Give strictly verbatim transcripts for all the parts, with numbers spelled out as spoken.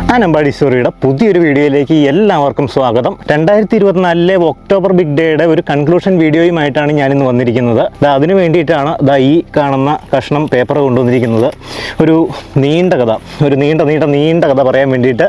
ആനമ്പാടി സ്റ്റോറിയുടെ പുതിയൊരു വീഡിയോയിലേക്ക് എല്ലാവർക്കും സ്വാഗതം. രണ്ടായിരത്തി ഇരുപത്തിനാലിലെ ഒക്ടോബർ ബിഗ് ഡേയുടെ ഒരു കൺക്ലൂഷൻ വീഡിയോയുമായിട്ടാണ് ഞാനിന്ന് വന്നിരിക്കുന്നത്. അതിനു വേണ്ടിയിട്ടാണ് ദാ ഈ കാണുന്ന കഷ്ണം പേപ്പർ കൊണ്ടുവന്നിരിക്കുന്നത്. ഒരു നീണ്ട കഥ, ഒരു നീണ്ട നീണ്ട നീണ്ട കഥ പറയാൻ വേണ്ടിയിട്ട്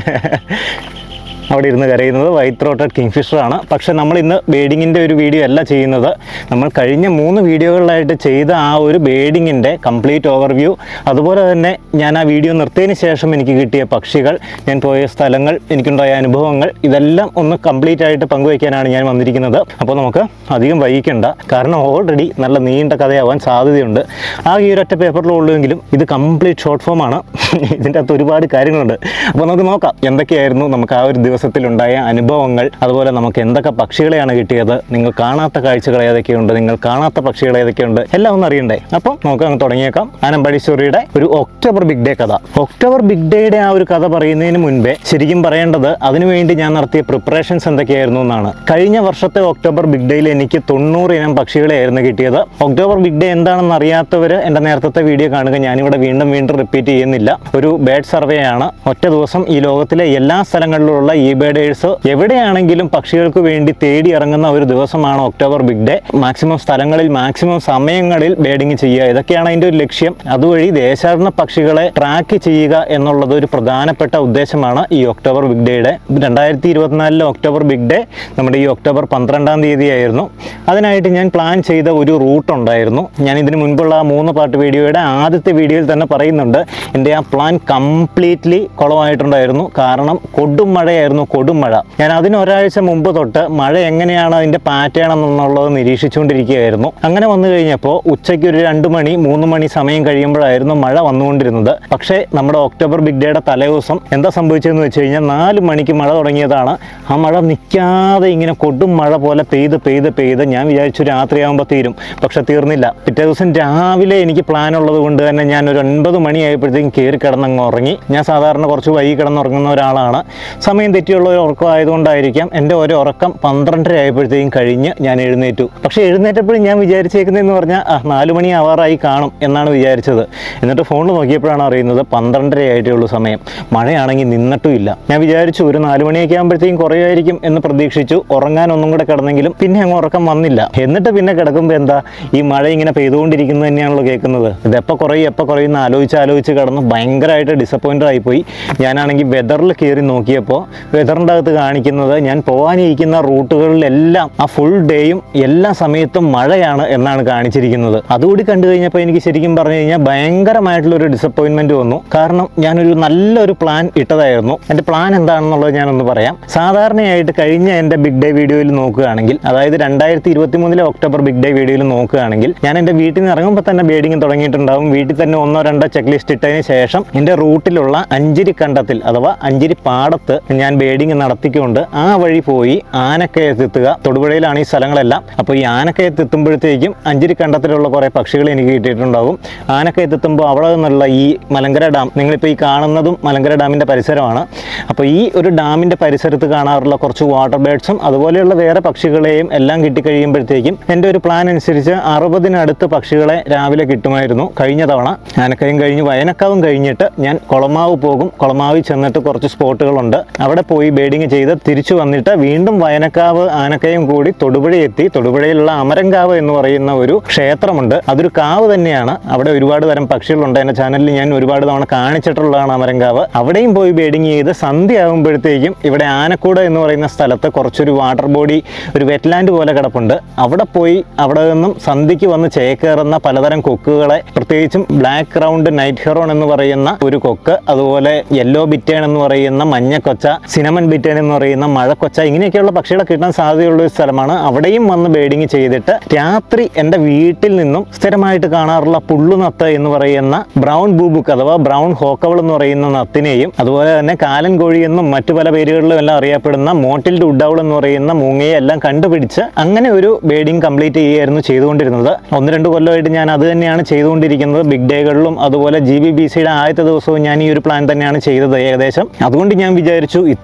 അവിടെ ഇരുന്ന് കരയുന്നത് വൈറ്റ് ത്രോട്ടഡ് കിങ്ഫിഷർ ആണ്. പക്ഷേ നമ്മൾ ഇന്ന് ബേഡിങ്ങിൻ്റെ ഒരു വീഡിയോ അല്ല ചെയ്യുന്നത്. നമ്മൾ കഴിഞ്ഞ മൂന്ന് വീഡിയോകളിലായിട്ട് ചെയ്ത ആ ഒരു ബേഡിങ്ങിൻ്റെ കംപ്ലീറ്റ് ഓവർവ്യൂ, അതുപോലെ തന്നെ ഞാൻ ആ വീഡിയോ നിർത്തിയതിന് ശേഷം എനിക്ക് കിട്ടിയ പക്ഷികൾ, ഞാൻ പോയ സ്ഥലങ്ങൾ, എനിക്കുണ്ടായ അനുഭവങ്ങൾ, ഇതെല്ലാം ഒന്ന് കംപ്ലീറ്റ് ആയിട്ട് പങ്കുവയ്ക്കാനാണ് ഞാൻ വന്നിരിക്കുന്നത്. അപ്പോൾ നമുക്ക് അധികം വൈകിക്കണ്ട, കാരണം ഓൾറെഡി നല്ല നീണ്ട കഥയാവാൻ സാധ്യതയുണ്ട്. ആ ഈ ഒരൊറ്റ പേപ്പറിലുള്ളെങ്കിലും ഇത് കംപ്ലീറ്റ് ഷോർട്ട് ഫോമാണ്. ഇതിൻ്റെ അകത്ത് ഒരുപാട് കാര്യങ്ങളുണ്ട്. അപ്പോൾ നമുക്ക് നോക്കാം എന്തൊക്കെയായിരുന്നു നമുക്ക് ആ ഒരു ദിവസത്തിലുണ്ടായ അനുഭവങ്ങൾ, അതുപോലെ നമുക്ക് എന്തൊക്കെ പക്ഷികളെയാണ് കിട്ടിയത്, നിങ്ങൾ കാണാത്ത കാഴ്ചകൾ ഏതൊക്കെയുണ്ട്, നിങ്ങൾ കാണാത്ത പക്ഷികൾ ഏതൊക്കെയുണ്ട്, എല്ലാം ഒന്ന് അറിയണ്ടേ. അപ്പം നമുക്ക് അങ്ങ് തുടങ്ങിയേക്കാം. ആനമ്പാടി സ്റ്റോറിയുടെ ഒരു ഒക്ടോബർ ബിഗ് ഡേ കഥ. ഒക്ടോബർ ബിഗ് ഡേയുടെ ആ ഒരു കഥ പറയുന്നതിന് മുൻപേ ശരിക്കും പറയേണ്ടത് അതിനുവേണ്ടി ഞാൻ നടത്തിയ പ്രിപ്പറേഷൻസ് എന്തൊക്കെയായിരുന്നു എന്നാണ്. കഴിഞ്ഞ വർഷത്തെ ഒക്ടോബർ ബിഗ് ഡേയിൽ എനിക്ക് തൊണ്ണൂറ് ഇനം പക്ഷികളെയായിരുന്നു കിട്ടിയത്. ഒക്ടോബർ ബിഗ് ഡേ എന്താണെന്ന് അറിയാത്തവർ എൻ്റെ നേരത്തെ വീഡിയോ കാണുക. ഞാനിവിടെ വീണ്ടും വീണ്ടും റിപ്പീറ്റ് ചെയ്യുന്നില്ല. ഒരു ബേഡ് സർവേ ആണ്. ഒറ്റ ദിവസം ഈ ലോകത്തിലെ എല്ലാ സ്ഥലങ്ങളിലുള്ള ഈ ബേഡേഴ്സ് എവിടെയാണെങ്കിലും പക്ഷികൾക്ക് വേണ്ടി തേടി ഇറങ്ങുന്ന ഒരു ദിവസമാണ് ഒക്ടോബർ ബിഗ് ഡേ. മാക്സിമം സ്ഥലങ്ങളിൽ മാക്സിമം സമയങ്ങളിൽ ബേഡിങ് ചെയ്യുക, ഇതൊക്കെയാണ് അതിൻ്റെ ഒരു ലക്ഷ്യം. അതുവഴി ദേശാടന പക്ഷികളെ ട്രാക്ക് ചെയ്യുക എന്നുള്ളത് ഒരു പ്രധാനപ്പെട്ട ഉദ്ദേശമാണ് ഈ ഒക്ടോബർ ബിഗ് ഡേയുടെ. രണ്ടായിരത്തി ഇരുപത്തിനാലിലെ ഒക്ടോബർ ബിഗ് ഡേ നമ്മുടെ ഈ ഒക്ടോബർ പന്ത്രണ്ടാം തീയതി ആയിരുന്നു. അതിനായിട്ട് ഞാൻ പ്ലാൻ ചെയ്ത ഒരു റൂട്ട് ഉണ്ടായിരുന്നു. ഞാൻ ഇതിന് മുൻപുള്ള ആ മൂന്ന് പാർട്ട് വീഡിയോയുടെ ആദ്യത്തെ വീഡിയോയിൽ തന്നെ പറയുന്നുണ്ട്, എൻ്റെ ആ പ്ലാൻ കംപ്ലീറ്റ്ലി കുളമായിട്ടുണ്ടായിരുന്നു. കാരണം കൊടും മഴയായിരുന്നു, കൊടും മഴ. ഞാൻ അതിന് ഒരാഴ്ച മുമ്പ് തൊട്ട് മഴ എങ്ങനെയാണ് അതിൻ്റെ പാറ്റേൺ എന്നുള്ളത് നിരീക്ഷിച്ചുകൊണ്ടിരിക്കുകയായിരുന്നു. അങ്ങനെ വന്നു കഴിഞ്ഞപ്പോൾ ഉച്ചയ്ക്ക് ഒരു രണ്ട് മണി മൂന്ന് മണി സമയം കഴിയുമ്പോഴായിരുന്നു മഴ വന്നുകൊണ്ടിരുന്നത്. പക്ഷേ നമ്മുടെ ഒക്ടോബർ ബിഗ് ഡേയുടെ തലേദിവസം എന്താ സംഭവിച്ചതെന്ന് വെച്ച് കഴിഞ്ഞാൽ നാല് മണിക്ക് മഴ തുടങ്ങിയതാണ്. ആ മഴ നിൽക്കാതെ ഇങ്ങനെ കൊടും മഴ പോലെ പെയ്ത് പെയ്ത് പെയ്ത് ഞാൻ വിചാരിച്ചു രാത്രിയാകുമ്പോൾ തീരും. പക്ഷെ തീർന്നില്ല. പിറ്റേ ദിവസം രാവിലെ എനിക്ക് പ്ലാൻ ഉള്ളത് കൊണ്ട് തന്നെ ഞാൻ ഒരു ഒൻപത് മണിയായപ്പോഴത്തേക്കും കയറി കിടന്നങ്ങ് ഉറങ്ങി. ഞാൻ സാധാരണ കുറച്ച് വൈകി കിടന്നുറങ്ങുന്ന ഒരാളാണ്. സമയം തെറ്റിയുള്ള ഒരു ഉറക്കം ആയതുകൊണ്ടായിരിക്കാം എൻ്റെ ഒരു ഉറക്കം പന്ത്രണ്ടര ആയപ്പോഴത്തേക്കും കഴിഞ്ഞ് ഞാൻ എഴുന്നേറ്റു. പക്ഷേ എഴുന്നേറ്റപ്പോഴും ഞാൻ വിചാരിച്ചേക്കുന്നതെന്ന് പറഞ്ഞാൽ ആ നാല് മണി ആവാറായി കാണും എന്നാണ് വിചാരിച്ചത്. എന്നിട്ട് ഫോണിൽ നോക്കിയപ്പോഴാണ് അറിയുന്നത് പന്ത്രണ്ടര ആയിട്ടേ ഉള്ളൂ സമയം. മഴയാണെങ്കിൽ നിന്നിട്ടും ഇല്ല. ഞാൻ വിചാരിച്ചു ഒരു നാല് മണിയൊക്കെ ആകുമ്പോഴത്തേക്കും കുറയുമായിരിക്കും എന്ന് പ്രതീക്ഷിച്ചു. ഉറങ്ങാൻ ഒന്നും കൂടെ കിടന്നെങ്കിലും പിന്നെ അങ്ങ് ഉറക്കം വന്നില്ല. എന്നിട്ട് പിന്നെ കിടക്കുമ്പോൾ എന്താ ഈ മഴ ഇങ്ങനെ പെയ്തുകൊണ്ടിരിക്കുന്നത് തന്നെയാണല്ലോ കേൾക്കുന്നത്. ഇതെപ്പോൾ കുറയും എപ്പോൾ കുറയുന്ന ആലോചിച്ച് ആലോചിച്ച് കിടന്ന് ഭയങ്കരമായിട്ട് ഡിസപ്പോയിൻറ്റഡ് ആയിപ്പോയി. ഞാനാണെങ്കിൽ വെതറിൽ കയറി നോക്കിയപ്പോൾ വെതറിൻ്റെ അകത്ത് കാണിക്കുന്നത് ഞാൻ പോകാനിരിക്കുന്ന റൂട്ടുകളിലെല്ലാം ആ ഫുൾ ഡേയും എല്ലാ സമയത്തും മഴയാണ് എന്നാണ് കാണിച്ചിരിക്കുന്നത്. അതുകൂടി കണ്ടു കഴിഞ്ഞപ്പോൾ എനിക്ക് ശരിക്കും പറഞ്ഞു കഴിഞ്ഞാൽ ഭയങ്കരമായിട്ടുള്ളൊരു ഡിസപ്പോയിൻമെൻറ്റ് വന്നു. കാരണം ഞാനൊരു നല്ലൊരു പ്ലാൻ ഇട്ടതായിരുന്നു. എൻ്റെ പ്ലാൻ എന്താണെന്നുള്ളത് ഞാനൊന്ന് പറയാം. സാധാരണയായിട്ട് കഴിഞ്ഞ എൻ്റെ ബിഗ് ഡേ വീഡിയോയിൽ നോക്കുകയാണെങ്കിൽ, അതായത് രണ്ടായിരത്തി ഇരുപത്തി മൂന്നിലെ ഒക്ടോബർ ബിഗ് ഡേ വീഡിയോയിൽ നോക്കുകയാണെങ്കിൽ, ഞാൻ എൻ്റെ വീട്ടിൽ നിന്ന് ഇറങ്ങുമ്പോൾ തന്നെ ബേഡിങ് തുടങ്ങിയിട്ടുണ്ടാവും. വീട്ടിൽ തന്നെ ഒന്നോ രണ്ടോ ചെക്ക് ലിസ്റ്റ് ഇട്ടതിന് ശേഷം എൻ്റെ റൂട്ടിലുള്ള അഞ്ചിരി കണ്ടത്തിൽ അഥവാ അഞ്ചിരി പാടത്ത് ഞാൻ ബേഡിങ് നടത്തിക്കൊണ്ട് ആ വഴി പോയി ആനക്കയത്തെത്തുക. തൊടുപുഴയിലാണ് ഈ സ്ഥലങ്ങളെല്ലാം. അപ്പോൾ ഈ ആനക്കയത്തെത്തുമ്പോഴത്തേക്കും അഞ്ചിരി കണ്ടത്തിലുള്ള കുറേ പക്ഷികൾ എനിക്ക് കിട്ടിയിട്ടുണ്ടാകും. ആനക്കയത്തെത്തുമ്പോൾ അവിടെ നിന്നുള്ള ഈ മലങ്കര ഡാം, നിങ്ങളിപ്പോൾ ഈ കാണുന്നതും മലങ്കര ഡാമിൻ്റെ പരിസരമാണ്. അപ്പോൾ ഈ ഒരു ഡാമിൻ്റെ പരിസരത്ത് കാണാറുള്ള കുറച്ച് വാട്ടർ ബേഡ്സും അതുപോലെയുള്ള വേറെ പക്ഷികളെയും എല്ലാം കിട്ടിക്കഴിയുമ്പോഴത്തേക്കും എൻ്റെ ഒരു പ്ലാൻ അനുസരിച്ച് അറുപതിനടുത്ത് പക്ഷികളെ രാവിലെ കിട്ടുമായിരുന്നു. കഴിഞ്ഞ തവണ ആനക്കയം കഴിഞ്ഞ് വയനക്കാവും കഴിഞ്ഞിട്ട് ഞാൻ കുളമാവ് പോകും. കുളമാവിൽ ചെന്നിട്ട് കുറച്ച് സ്പോട്ടുകളുണ്ട്, അവിടെ പോയി ബേഡിങ് ചെയ്ത് തിരിച്ചു വന്നിട്ട് വീണ്ടും വയനക്കാവ് ആനക്കയം കൂടി തൊടുപുഴ എത്തി. തൊടുപുഴയിലുള്ള അമരങ്കാവ് എന്ന് പറയുന്ന ഒരു ക്ഷേത്രമുണ്ട്. അതൊരു കാവ് തന്നെയാണ്. അവിടെ ഒരുപാട് തരം പക്ഷികളുണ്ട്. എൻ്റെ ചാനലിൽ ഞാൻ ഒരുപാട് തവണ കാണിച്ചിട്ടുള്ളതാണ് അമരങ്കാവ്. അവിടെയും പോയി ബേഡിങ് ചെയ്ത് സന്ധ്യ ആകുമ്പോഴത്തേക്കും ഇവിടെ ആനക്കൂട് എന്ന് പറയുന്ന സ്ഥലത്ത് കുറച്ചൊരു വാട്ടർ ബോഡി, ഒരു വെറ്റ്ലാൻഡ് പോലെ കിടപ്പുണ്ട്. അവിടെ പോയി അവിടെ നിന്നും സന്ധ്യയ്ക്ക് വന്ന് ചേക്കേറുന്ന പലതരം കൊക്കുകളെ, പ്രത്യേകിച്ചും ബ്ലാക്ക് ക്രൗണ്ട് നൈറ്റ് ഹെറോൺ എന്ന് പറയുന്ന ഒരു കൊക്ക്, അതുപോലെ യെല്ലോ ബിറ്റേൺ എന്ന് പറയുന്ന മഞ്ഞക്കൊച്ച, സിനമൺ ബിറ്റേൺ എന്ന് പറയുന്ന മഴക്കൊച്ച, ഇങ്ങനെയൊക്കെയുള്ള പക്ഷികളെ കിട്ടാൻ സാധ്യതയുള്ള ഒരു സ്ഥലമാണ്. അവിടെയും വന്ന് ബേഡിങ് ചെയ്തിട്ട് രാത്രി എൻ്റെ വീട്ടിൽ നിന്നും സ്ഥിരമായിട്ട് കാണാറുള്ള പുള്ളുനത്ത് എന്ന് പറയുന്ന ബ്രൗൺ ബൂബുക്ക് അഥവാ ബ്രൗൺ ഹോക്കവൾ എന്ന് പറയുന്ന നത്തിനെയും, അതുപോലെ തന്നെ കാലൻ കോഴി എന്നും മറ്റു പല പേരുകളിലും എല്ലാം അറിയപ്പെടുന്ന മോട്ടിൽഡ് ഉഡൗൾ എന്ന് പറയുന്ന മൂങ്ങയെ എല്ലാം കണ്ടുപിടിച്ച് അങ്ങനെ ഒരു ബേഡിങ് കംപ്ലീറ്റ് ചെയ്യുകയായിരുന്നു ചെയ്തുകൊണ്ടിരുന്നത്. ഒന്ന് രണ്ട് കൊല്ലമായിട്ട് ഞാൻ അത് തന്നെയാണ് ചെയ്തുകൊണ്ടിരിക്കുന്നത്. ബിഗ് ഡേകളിലും അതുപോലെ ജി ബി ബി സിയുടെ ആദ്യത്തെ ദിവസവും ഞാൻ ഈ ഒരു പ്ലാൻ തന്നെയാണ് ചെയ്തത് ഏകദേശം. അതുകൊണ്ട് ഞാൻ വിചാരിച്ചു ഇത്തവണ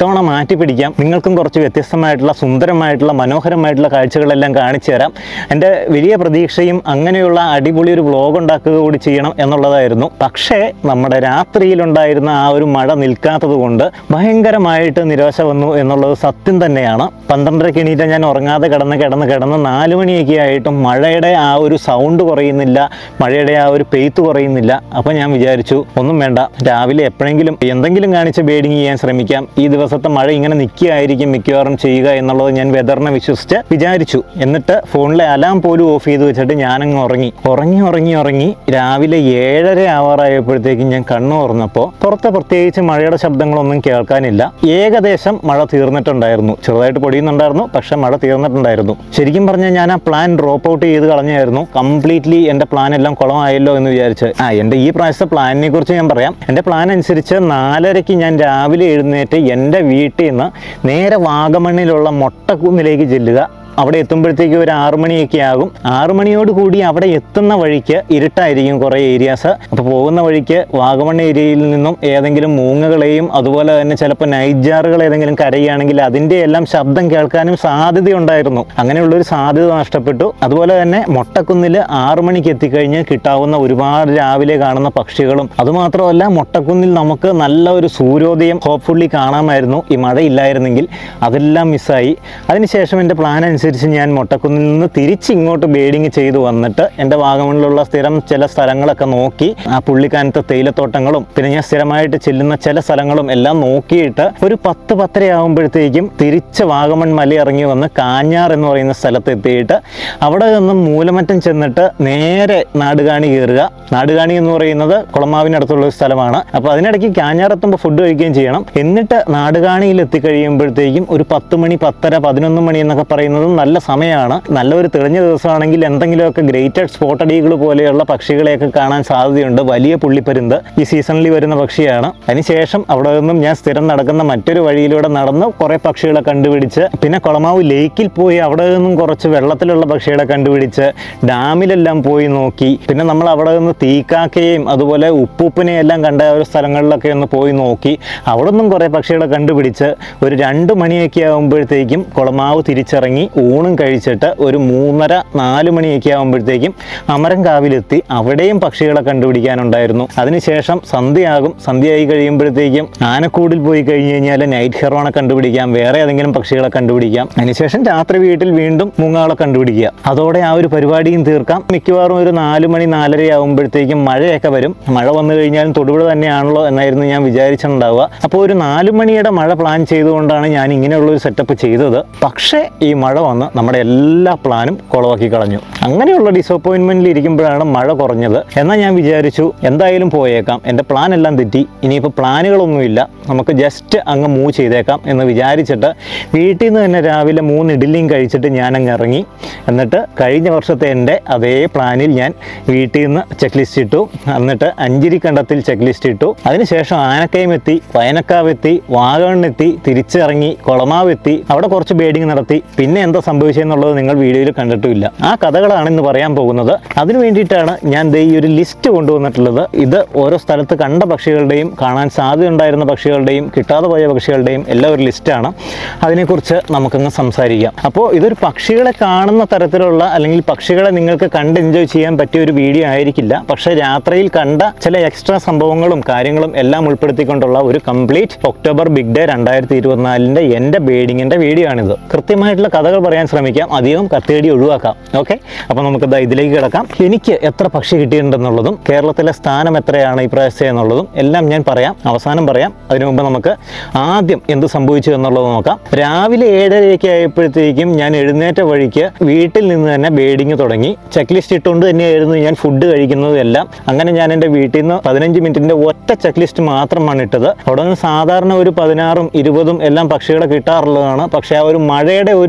ഇത്തവണ മാറ്റി പിടിക്കാം, നിങ്ങൾക്കും കുറച്ച് വ്യത്യസ്തമായിട്ടുള്ള സുന്ദരമായിട്ടുള്ള മനോഹരമായിട്ടുള്ള കാഴ്ചകളെല്ലാം കാണിച്ചു തരാം. എൻ്റെ വലിയ പ്രതീക്ഷയും അങ്ങനെയുള്ള അടിപൊളി ഒരു വ്ലോഗ് ഉണ്ടാക്കുക കൂടി ചെയ്യണം എന്നുള്ളതായിരുന്നു. പക്ഷേ നമ്മുടെ രാത്രിയിലുണ്ടായിരുന്ന ആ ഒരു മഴ നിൽക്കാത്തത് കൊണ്ട് ഭയങ്കരമായിട്ട് നിരാശ വന്നു എന്നുള്ളത് സത്യം തന്നെയാണ്. പന്ത്രണ്ടരയ്ക്ക് എണീറ്റ ഞാൻ ഉറങ്ങാതെ കിടന്ന് കിടന്ന് കിടന്ന് നാല് മണിയൊക്കെ ആയിട്ടും മഴയുടെ ആ ഒരു സൗണ്ട് കുറയുന്നില്ല, മഴയുടെ ആ ഒരു പെയ്ത്ത് കുറയുന്നില്ല. അപ്പോൾ ഞാൻ വിചാരിച്ചു ഒന്നും വേണ്ട, രാവിലെ എപ്പോഴെങ്കിലും എന്തെങ്കിലും കാണിച്ച് ബേഡിങ് ചെയ്യാൻ ശ്രമിക്കാം. ഈ ദിവസത്തെ മഴ ഇങ്ങനെ നിൽക്കുകയായിരിക്കും മിക്കവാറും ചെയ്യുക എന്നുള്ളത് ഞാൻ വെതറിനെ വിശ്വസിച്ച് വിചാരിച്ചു. എന്നിട്ട് ഫോണിലെ അലാം പോലും ഓഫ് ചെയ്ത് വെച്ചിട്ട് ഞാനങ്ങ് ഉറങ്ങി ഉറങ്ങി ഉറങ്ങി ഉറങ്ങി രാവിലെ ഏഴര ആവാറായപ്പോഴത്തേക്കും ഞാൻ കണ്ണു തുറന്നപ്പോൾ പുറത്ത് പ്രത്യേകിച്ച് മഴയുടെ ശബ്ദങ്ങളൊന്നും കേൾക്കാനില്ല. ഏകദേശം മഴ തീർന്നിട്ടുണ്ടായിരുന്നു, ചെറുതായിട്ട് പൊടിയുന്നുണ്ടായിരുന്നു, പക്ഷെ മഴ തീർന്നിട്ടുണ്ടായിരുന്നു. ശരിക്കും പറഞ്ഞാൽ ഞാൻ ആ പ്ലാൻ ഡ്രോപ്പ് ഔട്ട് ചെയ്ത് കളഞ്ഞായിരുന്നു. കംപ്ലീറ്റ്ലി എൻ്റെ പ്ലാൻ എല്ലാം കുളമായല്ലോ എന്ന് വിചാരിച്ച്. ആ എൻ്റെ ഈ പ്രാവശ്യത്തെ പ്ലാനിനെ കുറിച്ച് ഞാൻ പറയാം. എൻ്റെ പ്ലാൻ അനുസരിച്ച് നാലരയ്ക്ക് ഞാൻ രാവിലെ എഴുന്നേറ്റ് എൻ്റെ വീട്ടിൽ നിന്ന് നേരെ വാഗമണ്ണിലുള്ള മൊട്ടക്കുന്നിലേക്ക് ചെല്ലുക. അവിടെ എത്തുമ്പോഴത്തേക്ക് ഒരു ആറു മണിയൊക്കെ ആകും. ആറു മണിയോട് കൂടി അവിടെ എത്തുന്ന വഴിക്ക് ഇരുട്ടായിരിക്കും കുറേ ഏരിയാസ്. അപ്പോൾ പോകുന്ന വഴിക്ക് വാഗമൺ ഏരിയയിൽ നിന്നും ഏതെങ്കിലും മൂങ്ങകളെയും അതുപോലെ തന്നെ ചിലപ്പോൾ നൈജാറുകൾ ഏതെങ്കിലും കരയുകയാണെങ്കിൽ അതിൻ്റെ എല്ലാം ശബ്ദം കേൾക്കാനും സാധ്യതയുണ്ടായിരുന്നു. അങ്ങനെയുള്ളൊരു സാധ്യത നഷ്ടപ്പെട്ടു. അതുപോലെ തന്നെ മൊട്ടക്കുന്നിൽ ആറു മണിക്ക് എത്തിക്കഴിഞ്ഞ് കിട്ടാവുന്ന ഒരുപാട് രാവിലെ കാണുന്ന പക്ഷികളും, അതുമാത്രമല്ല മൊട്ടക്കുന്നിൽ നമുക്ക് നല്ല ഒരു സൂര്യോദയം ഹോപ്പ്ഫുള്ളി കാണാമായിരുന്നു ഈ മഴയില്ലായിരുന്നെങ്കിൽ. അതെല്ലാം മിസ്സായി. അതിനുശേഷം എൻ്റെ പ്ലാൻ അനുസരിച്ച് ഞാൻ മൊട്ടക്കുന്നിൽ നിന്ന് തിരിച്ചിങ്ങോട്ട് ബേഡിങ് ചെയ്തു വന്നിട്ട് എൻ്റെ വാഗമണിലുള്ള സ്ഥിരം ചില സ്ഥലങ്ങളൊക്കെ നോക്കി, ആ പുള്ളിക്കാനത്തെ തേയിലത്തോട്ടങ്ങളും പിന്നെ ഞാൻ സ്ഥിരമായിട്ട് ചെല്ലുന്ന ചില സ്ഥലങ്ങളും എല്ലാം നോക്കിയിട്ട് ഒരു പത്ത് പത്തര ആകുമ്പോഴത്തേക്കും തിരിച്ച് വാഗമൺ മല ഇറങ്ങി വന്ന് കാഞ്ഞാർ എന്ന് പറയുന്ന സ്ഥലത്ത് എത്തിയിട്ട് അവിടെ നിന്നും മൂലമറ്റം ചെന്നിട്ട് നേരെ നാടുകാണി കയറുക. നാടുകാണി എന്ന് പറയുന്നത് കുളമാവിനടുത്തുള്ള ഒരു സ്ഥലമാണ്. അപ്പോൾ അതിനിടയ്ക്ക് കാഞ്ഞാർ എത്തുമ്പോൾ ഫുഡ് കഴിക്കുകയും ചെയ്യണം. എന്നിട്ട് നാടുകാണിയിൽ എത്തിക്കഴിയുമ്പോഴത്തേക്കും ഒരു പത്ത് മണി പത്തര പതിനൊന്ന് മണി എന്നൊക്കെ പറയുന്നതും നല്ല സമയമാണ്. നല്ലൊരു തെളിഞ്ഞ ദിവസമാണെങ്കിൽ എന്തെങ്കിലുമൊക്കെ ഗ്രേറ്റഡ് സ്പോട്ടഡ് ഈഗിൾ പോലെയുള്ള പക്ഷികളെയൊക്കെ കാണാൻ സാധ്യതയുണ്ട്. വലിയ പുള്ളിപ്പരുന്ത് ഈ സീസണിൽ വരുന്ന പക്ഷിയാണ്. അതിനുശേഷം അവിടെ നിന്നും ഞാൻ സ്ഥിരം നടക്കുന്ന മറ്റൊരു വഴിയിലൂടെ നടന്ന് കുറേ പക്ഷികളെ കണ്ടുപിടിച്ച് പിന്നെ കുളമാവ് ലേക്കിൽ പോയി അവിടെ നിന്നും കുറച്ച് വെള്ളത്തിലുള്ള പക്ഷികളെ കണ്ടുപിടിച്ച് ഡാമിലെല്ലാം പോയി നോക്കി. പിന്നെ നമ്മൾ അവിടെ നിന്ന് തീക്കാക്കയും അതുപോലെ ഉപ്പൂപ്പിനെയും എല്ലാം കണ്ട ഒരു സ്ഥലങ്ങളിലൊക്കെ ഒന്ന് പോയി നോക്കി. അവിടെ നിന്നും കുറേ പക്ഷികളെ കണ്ടുപിടിച്ച് ഒരു രണ്ട് മണിയൊക്കെ ആകുമ്പോഴത്തേക്കും കുളമാവ് തിരിച്ചിറങ്ങി ഊണും കഴിച്ചിട്ട് ഒരു മൂന്നര നാല് മണിയൊക്കെ ആകുമ്പോഴത്തേക്കും അമരംകാവിലെത്തി. അവിടെയും പക്ഷികളെ കണ്ടുപിടിക്കാനുണ്ടായിരുന്നു. അതിനുശേഷം സന്ധ്യയാകും. സന്ധ്യയായി കഴിയുമ്പോഴത്തേക്കും ആനക്കൂടിൽ പോയി കഴിഞ്ഞ് കഴിഞ്ഞാൽ നൈറ്റ് ഹെറോണെ കണ്ടുപിടിക്കാം, വേറെ ഏതെങ്കിലും പക്ഷികളെ കണ്ടുപിടിക്കാം. അതിനുശേഷം രാത്രി വീട്ടിൽ വീണ്ടും മൂങ്ങകളെ കണ്ടുപിടിക്കുക. അതോടെ ആ ഒരു പരിപാടിയും തീർക്കാം. മിക്കവാറും ഒരു നാല് മണി നാലര ആകുമ്പോഴത്തേക്കും മഴയൊക്കെ വരും. മഴ വന്നു കഴിഞ്ഞാലും തൊടുപുഴ തന്നെയാണല്ലോ എന്നായിരുന്നു ഞാൻ വിചാരിച്ചിട്ടുണ്ടാവുക. അപ്പോൾ ഒരു നാല് മണിയുടെ മഴ പ്ലാൻ ചെയ്തുകൊണ്ടാണ് ഞാൻ ഇങ്ങനെയുള്ളൊരു സെറ്റപ്പ് ചെയ്തത്. പക്ഷേ ഈ മഴ വന്ന് നമ്മുടെ എല്ലാ പ്ലാനും കുളവാക്കി കളഞ്ഞു. അങ്ങനെയുള്ള ഡിസപ്പോയിൻമെൻറ്റിൽ ഇരിക്കുമ്പോഴാണ് മഴ കുറഞ്ഞത്. എന്നാൽ ഞാൻ വിചാരിച്ചു എന്തായാലും പോയേക്കാം, എൻ്റെ പ്ലാൻ എല്ലാം തെറ്റി, ഇനിയിപ്പോൾ പ്ലാനുകളൊന്നുമില്ല, നമുക്ക് ജസ്റ്റ് അങ്ങ് മൂവ് ചെയ്തേക്കാം എന്ന് വിചാരിച്ചിട്ട് വീട്ടിൽ നിന്ന് തന്നെ രാവിലെ മൂന്ന് ഇഡ്ഡലിയും കഴിച്ചിട്ട് ഞാൻ അങ്ങ് ഇറങ്ങി. എന്നിട്ട് കഴിഞ്ഞ വർഷത്തെ എൻ്റെ അതേ പ്ലാനിൽ ഞാൻ വീട്ടിൽ നിന്ന് ചെക്ക് ലിസ്റ്റ് ഇട്ടു. എന്നിട്ട് അഞ്ചിരിക്കണ്ടത്തിൽ ചെക്ക് ലിസ്റ്റ് ഇട്ടു. അതിനുശേഷം ആനക്കയം എത്തി, വയനക്കാവ് എത്തി, വാഗമണ്ണെത്തി, തിരിച്ചിറങ്ങി കുളമാവ് എത്തി. അവിടെ കുറച്ച് ബേഡിങ് നടത്തി. പിന്നെ എന്താ സംഭവിച്ചതെന്നുള്ളത് നിങ്ങൾ വീഡിയോയിൽ കണ്ടിട്ടുമില്ല. ആ കഥകളാണ് ഇന്ന് പറയാൻ പോകുന്നത്. അതിനു വേണ്ടിയിട്ടാണ് ഞാൻ ദേ ഈ ഒരു ലിസ്റ്റ് കൊണ്ടുവന്നിട്ടുള്ളത്. ഇത് ഓരോ സ്ഥലത്ത് കണ്ട പക്ഷികളുടെയും കാണാൻ സാധ്യതയുണ്ടായിരുന്ന പക്ഷികളുടെയും കിട്ടാതെ പോയ പക്ഷികളുടെയും എല്ലാം ഒരു ലിസ്റ്റാണ്. അതിനെക്കുറിച്ച് നമുക്കങ്ങ് സംസാരിക്കാം. അപ്പോൾ ഇതൊരു പക്ഷികളെ കാണുന്ന തരത്തിലുള്ള അല്ലെങ്കിൽ പക്ഷികളെ നിങ്ങൾക്ക് കണ്ട് എൻജോയ് ചെയ്യാൻ പറ്റിയ ഒരു വീഡിയോ ആയിരിക്കില്ല. പക്ഷേ രാത്രിയിൽ കണ്ട ചില എക്സ്ട്രാ സംഭവങ്ങളും കാര്യങ്ങളും എല്ലാം ഉൾപ്പെടുത്തിക്കൊണ്ടുള്ള ഒരു കംപ്ലീറ്റ് ഒക്ടോബർ ബിഗ് ഡേ രണ്ടായിരത്തി ഇരുപത്തിനാലിൻ്റെ എൻ്റെ ബേഡിങ്ങിൻ്റെ വീഡിയോ ആണിത്. കൃത്യമായിട്ടുള്ള കഥകൾ പറയാൻ ശ്രമിക്കാം, അധികം കത്തേടി ഒഴിവാക്കാം. ഓക്കെ, അപ്പോൾ നമുക്ക് ഇതിലേക്ക് കിടക്കാം. എനിക്ക് എത്ര പക്ഷി കിട്ടിയിട്ടുണ്ടെന്നുള്ളതും കേരളത്തിലെ സ്ഥാനം എത്രയാണ് ഈ പ്രാവശ്യം എന്നുള്ളതും എല്ലാം ഞാൻ പറയാം, അവസാനം പറയാം. അതിനു മുമ്പ് നമുക്ക് ആദ്യം എന്ത് സംഭവിച്ചു എന്നുള്ളത് നോക്കാം. രാവിലെ ഏഴരയൊക്കെ ആയപ്പോഴത്തേക്കും ഞാൻ എഴുന്നേറ്റ വഴിക്ക് വീട്ടിൽ നിന്ന് തന്നെ ബേഡിങ് തുടങ്ങി. ചെക്ക് ലിസ്റ്റ് ഇട്ടുകൊണ്ട് തന്നെയായിരുന്നു ഞാൻ ഫുഡ് കഴിക്കുന്നതും എല്ലാം. അങ്ങനെ ഞാൻ എൻ്റെ വീട്ടിൽ നിന്ന് പതിനഞ്ച് മിനിറ്റിൻ്റെ ഒറ്റ ചെക്ക് ലിസ്റ്റ് മാത്രമാണ് ഇട്ടത്. അവിടെ നിന്ന് സാധാരണ ഒരു പതിനാറും ഇരുപതും എല്ലാം പക്ഷികളെ കിട്ടാറുള്ളതാണ്. പക്ഷേ ആ ഒരു മഴയുടെ ഒരു ഇത് നിൽക്കുന്ന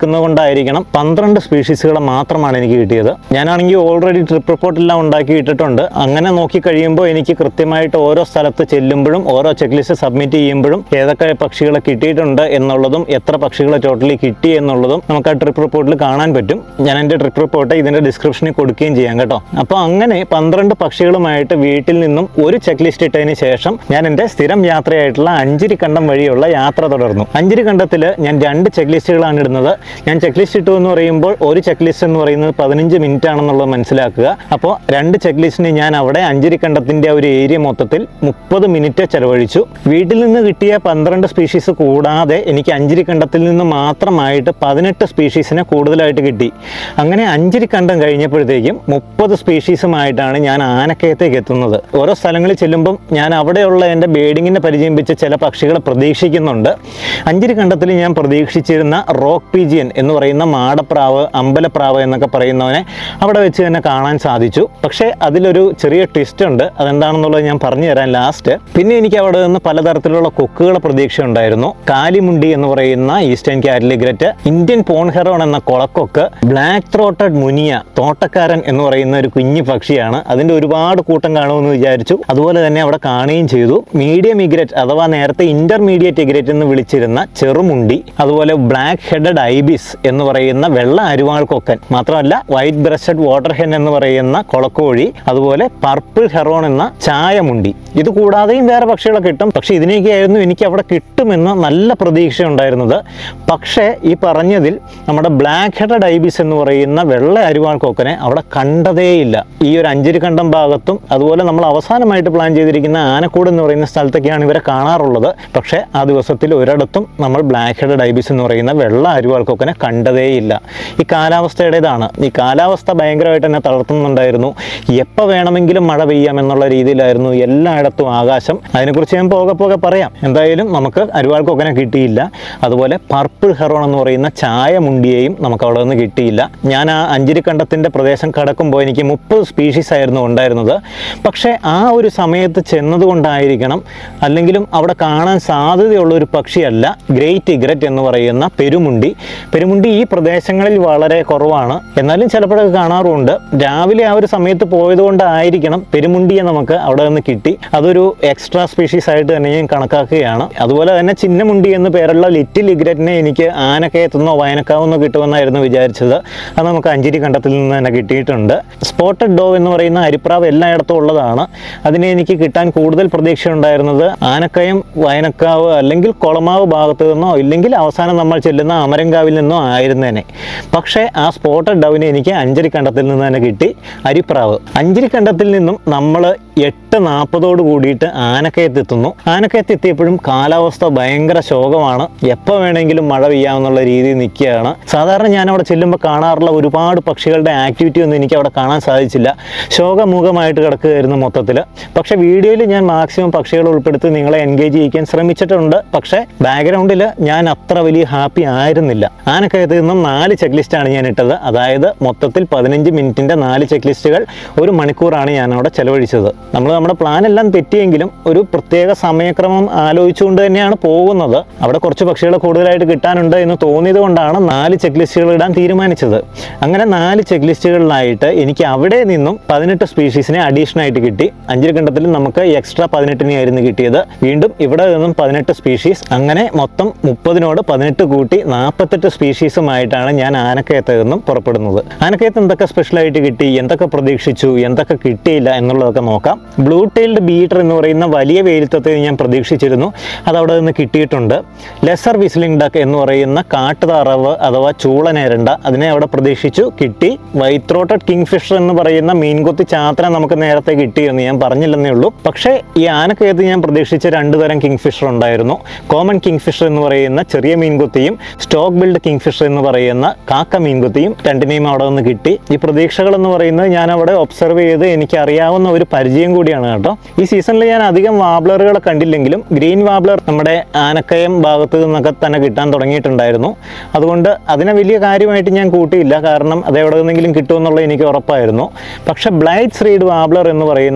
നിൽക്കുന്നതുകൊണ്ടായിരിക്കണം പന്ത്രണ്ട് സ്പീഷീസുകൾ മാത്രമാണ് എനിക്ക് കിട്ടിയത്. ഞാനാണെങ്കിൽ ഓൾറെഡി ട്രിപ്പ് റിപ്പോർട്ടെല്ലാം ഉണ്ടാക്കി ഇട്ടിട്ടുണ്ട്. അങ്ങനെ നോക്കി കഴിയുമ്പോൾ എനിക്ക് കൃത്യമായിട്ട് ഓരോ സ്ഥലത്ത് ചെല്ലുമ്പോഴും ഓരോ ചെക്ക് ലിസ്റ്റ് സബ്മിറ്റ് ചെയ്യുമ്പോഴും ഏതൊക്കെ പക്ഷികളെ കിട്ടിയിട്ടുണ്ട് എന്നുള്ളതും എത്ര പക്ഷികളെ ടോട്ടലി കിട്ടി എന്നുള്ളതും നമുക്ക് ആ ട്രിപ്പ് റിപ്പോർട്ടിൽ കാണാൻ പറ്റും. ഞാൻ എൻ്റെ ട്രിപ്പ് റിപ്പോർട്ട് ഇതിൻ്റെ ഡിസ്ക്രിപ്ഷനിൽ കൊടുക്കുകയും ചെയ്യാം കേട്ടോ. അപ്പോൾ അങ്ങനെ പന്ത്രണ്ട് പക്ഷികളുമായിട്ട് വീട്ടിൽ നിന്നും ഒരു ചെക്ക് ലിസ്റ്റ് ഇട്ടതിന് ശേഷം ഞാൻ എൻ്റെ സ്ഥിരം യാത്രയായിട്ടുള്ള അഞ്ചിരിക്കണ്ടം വഴിയുള്ള യാത്ര തുടർന്നു. അഞ്ചിരിക്കണ്ടത്തിൽ ഞാൻ രണ്ട് ചെക്ക് ലിസ്റ്റുകളാണ് ഇടുന്നത്. ഞാൻ ചെക്ക് ലിസ്റ്റ് ഇട്ടു എന്ന് പറയുമ്പോൾ ഒരു ചെക്ക് ലിസ്റ്റ് എന്ന് പറയുന്നത് പതിനഞ്ച് മിനിറ്റ് ആണെന്നുള്ളത് മനസ്സിലാക്കുക. അപ്പോൾ രണ്ട് ചെക്ക് ലിസ്റ്റിന് ഞാൻ അവിടെ അഞ്ചിരിക്കണ്ടത്തിൻ്റെ ഒരു ഏരിയ മൊത്തത്തിൽ മുപ്പത് മിനിറ്റ് ചെലവഴിച്ചു. വീട്ടിൽ നിന്ന് കിട്ടിയ പന്ത്രണ്ട് സ്പീഷീസ് കൂടാതെ എനിക്ക് അഞ്ചിരിക്കണ്ടത്തിൽ നിന്ന് മാത്രമായിട്ട് പതിനെട്ട് സ്പീഷീസിനെ കൂടുതലായിട്ട് കിട്ടി. അങ്ങനെ അഞ്ചിരിക്കണ്ടം കഴിഞ്ഞപ്പോഴത്തേക്കും മുപ്പത് സ്പീഷീസുമായിട്ടാണ് ഞാൻ ആനക്കയത്തേക്ക് എത്തുന്നത്. ഓരോ സ്ഥലങ്ങളിൽ ചെല്ലുമ്പം ഞാൻ അവിടെയുള്ള എൻ്റെ ബേഡിങ്ങിനെ പരിചയം വെച്ച് ചില പക്ഷികളെ പ്രതീക്ഷിക്കുന്നുണ്ട്. അഞ്ചിരിക്കണ്ടത്തിൽ ഞാൻ പ്രതീക്ഷിച്ചിരുന്ന റോക്ക് പീജിയൻ എന്ന് പറയുന്ന മാടപ്രാവ്, അമ്പലപ്രാവ് എന്നൊക്കെ പറയുന്നവനെ അവിടെ വെച്ച് തന്നെ കാണാൻ സാധിച്ചു. പക്ഷേ അതിലൊരു ചെറിയ ട്വിസ്റ്റ് ഉണ്ട്. അതെന്താണെന്നുള്ളത് ഞാൻ പറഞ്ഞു തരാം ലാസ്റ്റ്. പിന്നെ എനിക്ക് അവിടെ നിന്ന് പലതരത്തിലുള്ള കൊക്കുകളെ പ്രതീക്ഷ ഉണ്ടായിരുന്നു. കാലിമുണ്ടി എന്ന് പറയുന്ന eastern cattle egret, Indian pond heron എന്ന കൊളക്കൊക്ക്, ബ്ലാക്ക് ത്രോട്ടഡ് മുനിയ, തോട്ടക്കാരൻ എന്ന് പറയുന്ന ഒരു കുഞ്ഞു പക്ഷിയാണ്. അതിൻ്റെ ഒരുപാട് കൂട്ടം കാണുമെന്ന് വിചാരിച്ചു. അതുപോലെ തന്നെ അവിടെ കാണുകയും ചെയ്തു. മീഡിയം ഇഗ്രറ്റ് അഥവാ നേരത്തെ ഇന്റർമീഡിയറ്റ് ഇഗ്രറ്റ് എന്ന് വിളിച്ചിരുന്ന ചെറുമുണ്ടി, അതുപോലെ ബ്ലാക്ക് ഹെഡഡ് ഐബിസ് എന്ന് പറയുന്ന വെള്ള അരുവാൾ കൊക്കൻ, മാത്രമല്ല വൈറ്റ് ബ്രസ്റ്റഡ് വാട്ടർ ഹെൻ എന്ന് പറയുന്ന കൊളക്കോഴി, അതുപോലെ പർപ്പിൾ ഹെറോൺ എന്ന ചായമുണ്ടി. ഇത് കൂടാതെയും വേറെ പക്ഷികളെ കിട്ടും. പക്ഷെ ഇതിനൊക്കെയായിരുന്നു എനിക്ക് അവിടെ കിട്ടുമെന്ന് നല്ല പ്രതീക്ഷ ഉണ്ടായിരുന്നത്. പക്ഷേ ഈ പറഞ്ഞതിൽ നമ്മുടെ ബ്ലാക്ക് ഹെഡഡ് ഐബിസ് എന്ന് പറയുന്ന വെള്ള അരുവാൾ കൊക്കനെ അവിടെ കണ്ടതേയില്ല. ഈ ഒരു അഞ്ചിരിക്കണ്ടം ഭാഗത്തും അതുപോലെ നമ്മൾ അവസാനമായിട്ട് പ്ലാൻ ചെയ്തിരിക്കുന്ന ആനക്കൂട് എന്ന് പറയുന്ന സ്ഥലത്തൊക്കെയാണ് ഇവരെ കാണാറുള്ളത്. പക്ഷേ ആ ദിവസത്തിൽ ഒരിടത്തും നമ്മൾ ബ്ലാക്ക് ഹെഡഡ് ഐബിസ് എന്ന് പറയുന്ന വെള്ള അരുവാൾ കൊക്കനെ കണ്ടതേയില്ല. ഈ കാലാവസ്ഥയുടേതാണ്. ഈ കാലാവസ്ഥ ഭയങ്കരമായിട്ട് തന്നെ തളർത്തുന്നുണ്ടായിരുന്നു. എപ്പോൾ വേണമെങ്കിലും മഴ പെയ്യാമെന്നുള്ള രീതിയിലായിരുന്നു എല്ലായിടത്തും ആകാശം. അതിനെക്കുറിച്ച് ഞാൻ പോകെ പോകെ പറയാം. എന്തായാലും നമുക്ക് അരുവാൾ കൊക്കനെ കിട്ടിയില്ല. അതുപോലെ പർപ്പിൾ ഹെറോൺ എന്ന് പറയുന്ന ചായമുണ്ടിയെയും നമുക്ക് അവിടെ നിന്ന് കിട്ടിയില്ല. ഞാൻ ആ അഞ്ചിരിക്കണ്ടത്തിൻ്റെ പ്രദേശം കടക്കുമ്പോൾ എനിക്ക് മുപ്പത് സ്പീഷീസ് ആയിരുന്നു ഉണ്ടായിരുന്നത്. പക്ഷേ ആ ഒരു സമയത്ത് ചെന്നതുകൊണ്ടായിരിക്കണം, അല്ലെങ്കിലും അവിടെ കാണാൻ സാധ്യതയുള്ള ഒരു പക്ഷിയല്ല ഗ്രേറ്റ് ഇഗ്രറ്റ് എന്ന് പറയുന്ന പെരുമുണ്ടി. പെരുമുണ്ടി ഈ പ്രദേശങ്ങളിൽ വളരെ കുറവാണ്, എന്നാലും ചിലപ്പോഴൊക്കെ കാണാറുണ്ട്. രാവിലെ ആ ഒരു സമയത്ത് പോയതുകൊണ്ടായിരിക്കണം പെരുമുണ്ടിയെ നമുക്ക് അവിടെ നിന്ന് കിട്ടി. അതൊരു എക്സ്ട്രാ സ്പീഷീസ് ആയിട്ട് തന്നെ ഞാൻ കണക്കാക്കുകയാണ്. അതുപോലെ തന്നെ ചിന്നമുണ്ടി എന്ന് പേരുള്ള ലിറ്റിൽ ഇഗ്രറ്റിനെ എനിക്ക് ആനക്കയത്തുനിന്നോ വയനക്കാവുന്നോ കിട്ടുമെന്നായിരുന്നു വിചാരിച്ചത്. അത് നമുക്ക് അഞ്ചിരിക്കണ്ടത്തിൽ നിന്ന് തന്നെ കിട്ടിയിട്ടുണ്ട്. സ്പോട്ടഡ് ഡോവ് എന്ന് പറയുന്ന അരിപ്രാവ് എല്ലായിടത്തും ഉള്ളതാണ്. അതിനെ എനിക്ക് കിട്ടാൻ കൂടുതൽ പ്രതീക്ഷ ഉണ്ടായിരുന്നത് ആനക്കയം, വയനക്കാവ് അല്ലെങ്കിൽ കൊളമാവ് ഭാഗത്തു നിന്നോ ഇല്ലെങ്കിൽ അവസാനം നമ്മൾ ചെല്ലുന്ന അമരങ്കാവിൽ നിന്നോ ആയിരുന്നേനെ. പക്ഷേ ആ സ്പോട്ടഡ് ഡോവിനെ എനിക്ക് അഞ്ചിരിക്കണ്ടത്തിൽ നിന്ന് തന്നെ കിട്ടി. അരിപ്രാവ് അഞ്ചിരിക്കണ്ടത്തിൽ നിന്നും നമ്മൾ എട്ട് നാൽപ്പതോട് കൂടിയിട്ട് ആനക്കയത്തെത്തുന്നു. ആനക്കയത്തെത്തിയപ്പോഴും കാലാവസ്ഥ ഭയങ്കര ശോകമാണ്. എപ്പോൾ വേണമെങ്കിലും മഴ പെയ്യാമെന്നുള്ള രീതിയിൽ നിൽക്കുകയാണ്. സാധാരണ ഞാൻ അവിടെ ചെല്ലുമ്പോൾ കാണാറുള്ള ഒരുപാട് പക്ഷികളുടെ ആക്ടിവിറ്റി ഒന്നും എനിക്ക് അവിടെ കാണാൻ സാധിച്ചില്ല. ശോകമുഖമായിട്ട് കിടക്കുകയായിരുന്നു മൊത്തത്തിൽ. പക്ഷേ വീഡിയോയിൽ ഞാൻ മാക്സിമം പക്ഷികളെ ഉൾപ്പെടുത്തി നിങ്ങളെ എൻഗേജ് ചെയ്യിക്കാൻ ശ്രമിച്ചിട്ടുണ്ട്. പക്ഷേ ബാക്ക്ഗ്രൗണ്ടിൽ ഞാൻ അത്ര വലിയ ഹാപ്പി ആയിരുന്നില്ല. ആനക്കയത്ത് നിന്നും നാല് ചെക്ക് ലിസ്റ്റാണ് ഞാൻ ഇട്ടത്. അതായത് മൊത്തത്തിൽ പതിനഞ്ച് മിനിറ്റിൻ്റെ നാല് ചെക്ക് ലിസ്റ്റുകൾ ഒരു മണിക്കൂറാണ് ഞാൻ അവിടെ ചെലവഴിച്ചത്. നമ്മൾ നമ്മുടെ പ്ലാൻ എല്ലാം തെറ്റിയെങ്കിലും ഒരു പ്രത്യേക സമയക്രമം ആലോചിച്ചുകൊണ്ട് തന്നെയാണ് പോകുന്നത്. അവിടെ കുറച്ച് പക്ഷികളെ കൂടുതലായിട്ട് കിട്ടാനുണ്ട് എന്ന് തോന്നിയത് കൊണ്ടാണ് നാല് ചെക്ക് ലിസ്റ്റുകൾ ഇടാൻ തീരുമാനിച്ചത്. അങ്ങനെ നാല് ചെക്ക് ലിസ്റ്റുകളിലായിട്ട് എനിക്ക് അവിടെ നിന്നും പതിനെട്ട് സ്പീഷീസിനെ അഡീഷണൽ ആയിട്ട് കിട്ടി. അഞ്ചിരിക്കണ്ടത്തിൽ നമുക്ക് എക്സ്ട്രാ പതിനെട്ടിനെ ആയിരുന്നു കിട്ടിയത്. വീണ്ടും ഇവിടെ നിന്നും പതിനെട്ട് സ്പീഷീസ്. അങ്ങനെ മൊത്തം മുപ്പതിനോട് പതിനെട്ട് കൂട്ടി നാൽപ്പത്തെട്ട് സ്പീഷീസുമായിട്ടാണ് ഞാൻ ആനക്കയത്ത് നിന്നും പുറപ്പെടുന്നത്. ആനക്കയത്ത് എന്തൊക്കെ സ്പെഷ്യലായിട്ട് കിട്ടി, എന്തൊക്കെ പ്രതീക്ഷിച്ചു, എന്തൊക്കെ കിട്ടിയില്ല എന്നുള്ളതൊക്കെ നോക്കാം. ബ്ലൂ ടൈൽഡ് ബീറ്റർ എന്ന് പറയുന്ന വലിയ വേലിത്തത്തെ ഞാൻ പ്രതീക്ഷിച്ചിരുന്നു. അത് അവിടെ നിന്ന് കിട്ടിയിട്ടുണ്ട്. ലെസർ വിസ്ലിംഗ് ഡക്ക് എന്ന് പറയുന്ന കാട്ടുതാറാവ് അഥവാ ചൂളനേരണ്ട, അതിനെ അവിടെ പ്രതീക്ഷിച്ചു, കിട്ടി. വൈറ്റ് ത്രോട്ടഡ് കിങ്ഫിഷർ എന്ന് പറയുന്ന മീൻകൊത്തി ചാത്തനെ നമുക്ക് നേരത്തെ കിട്ടിയെന്ന് ഞാൻ പറഞ്ഞില്ലെന്നേ ഉള്ളൂ. പക്ഷേ ഈ ആനക്കയത്ത് ഞാൻ പ്രതീക്ഷിച്ച രണ്ടു തരം കിങ്ഫിഷർ ഉണ്ടായിരുന്നു. കോമൺ കിങ്ഫിഷർ എന്ന് പറയുന്ന ചെറിയ മീൻകൊത്തിയും സ്റ്റോക്ക്-ബിൽഡ് കിങ്ഫിഷർ എന്ന് പറയുന്ന കാക്ക മീൻകൊത്തിയും രണ്ടിനെയും അവിടെ നിന്ന് കിട്ടി. ഈ പ്രതീക്ഷകൾ എന്ന് പറയുന്നത് ഞാൻ അവിടെ ഒബ്സർവ് ചെയ്ത് എനിക്ക് അറിയാവുന്ന ഒരു പരിചയം കൂടിയാണ് കേട്ടോ. ഈ സീസണിൽ ഞാൻ അധികം വാബ്ലറുകളെ കണ്ടില്ലെങ്കിലും ഗ്രീൻ വാബ്ലർ നമ്മുടെ ആനക്കയം ഭാഗത്ത് നിന്നൊക്കെ തന്നെ കിട്ടാൻ തുടങ്ങിയിട്ടുണ്ടായിരുന്നു. അതുകൊണ്ട് അതിനെ വലിയ കാര്യമായിട്ട് ഞാൻ കൂട്ടിയില്ല, കാരണം അത് എവിടെ നിന്നെങ്കിലും കിട്ടുമെന്നുള്ളത് എനിക്ക് ഉറപ്പായിരുന്നു. പക്ഷെ ബ്ലൈറ്റ്സ് റീഡ് വാബ്ലർ എന്ന് പറയുന്ന മറ്റ്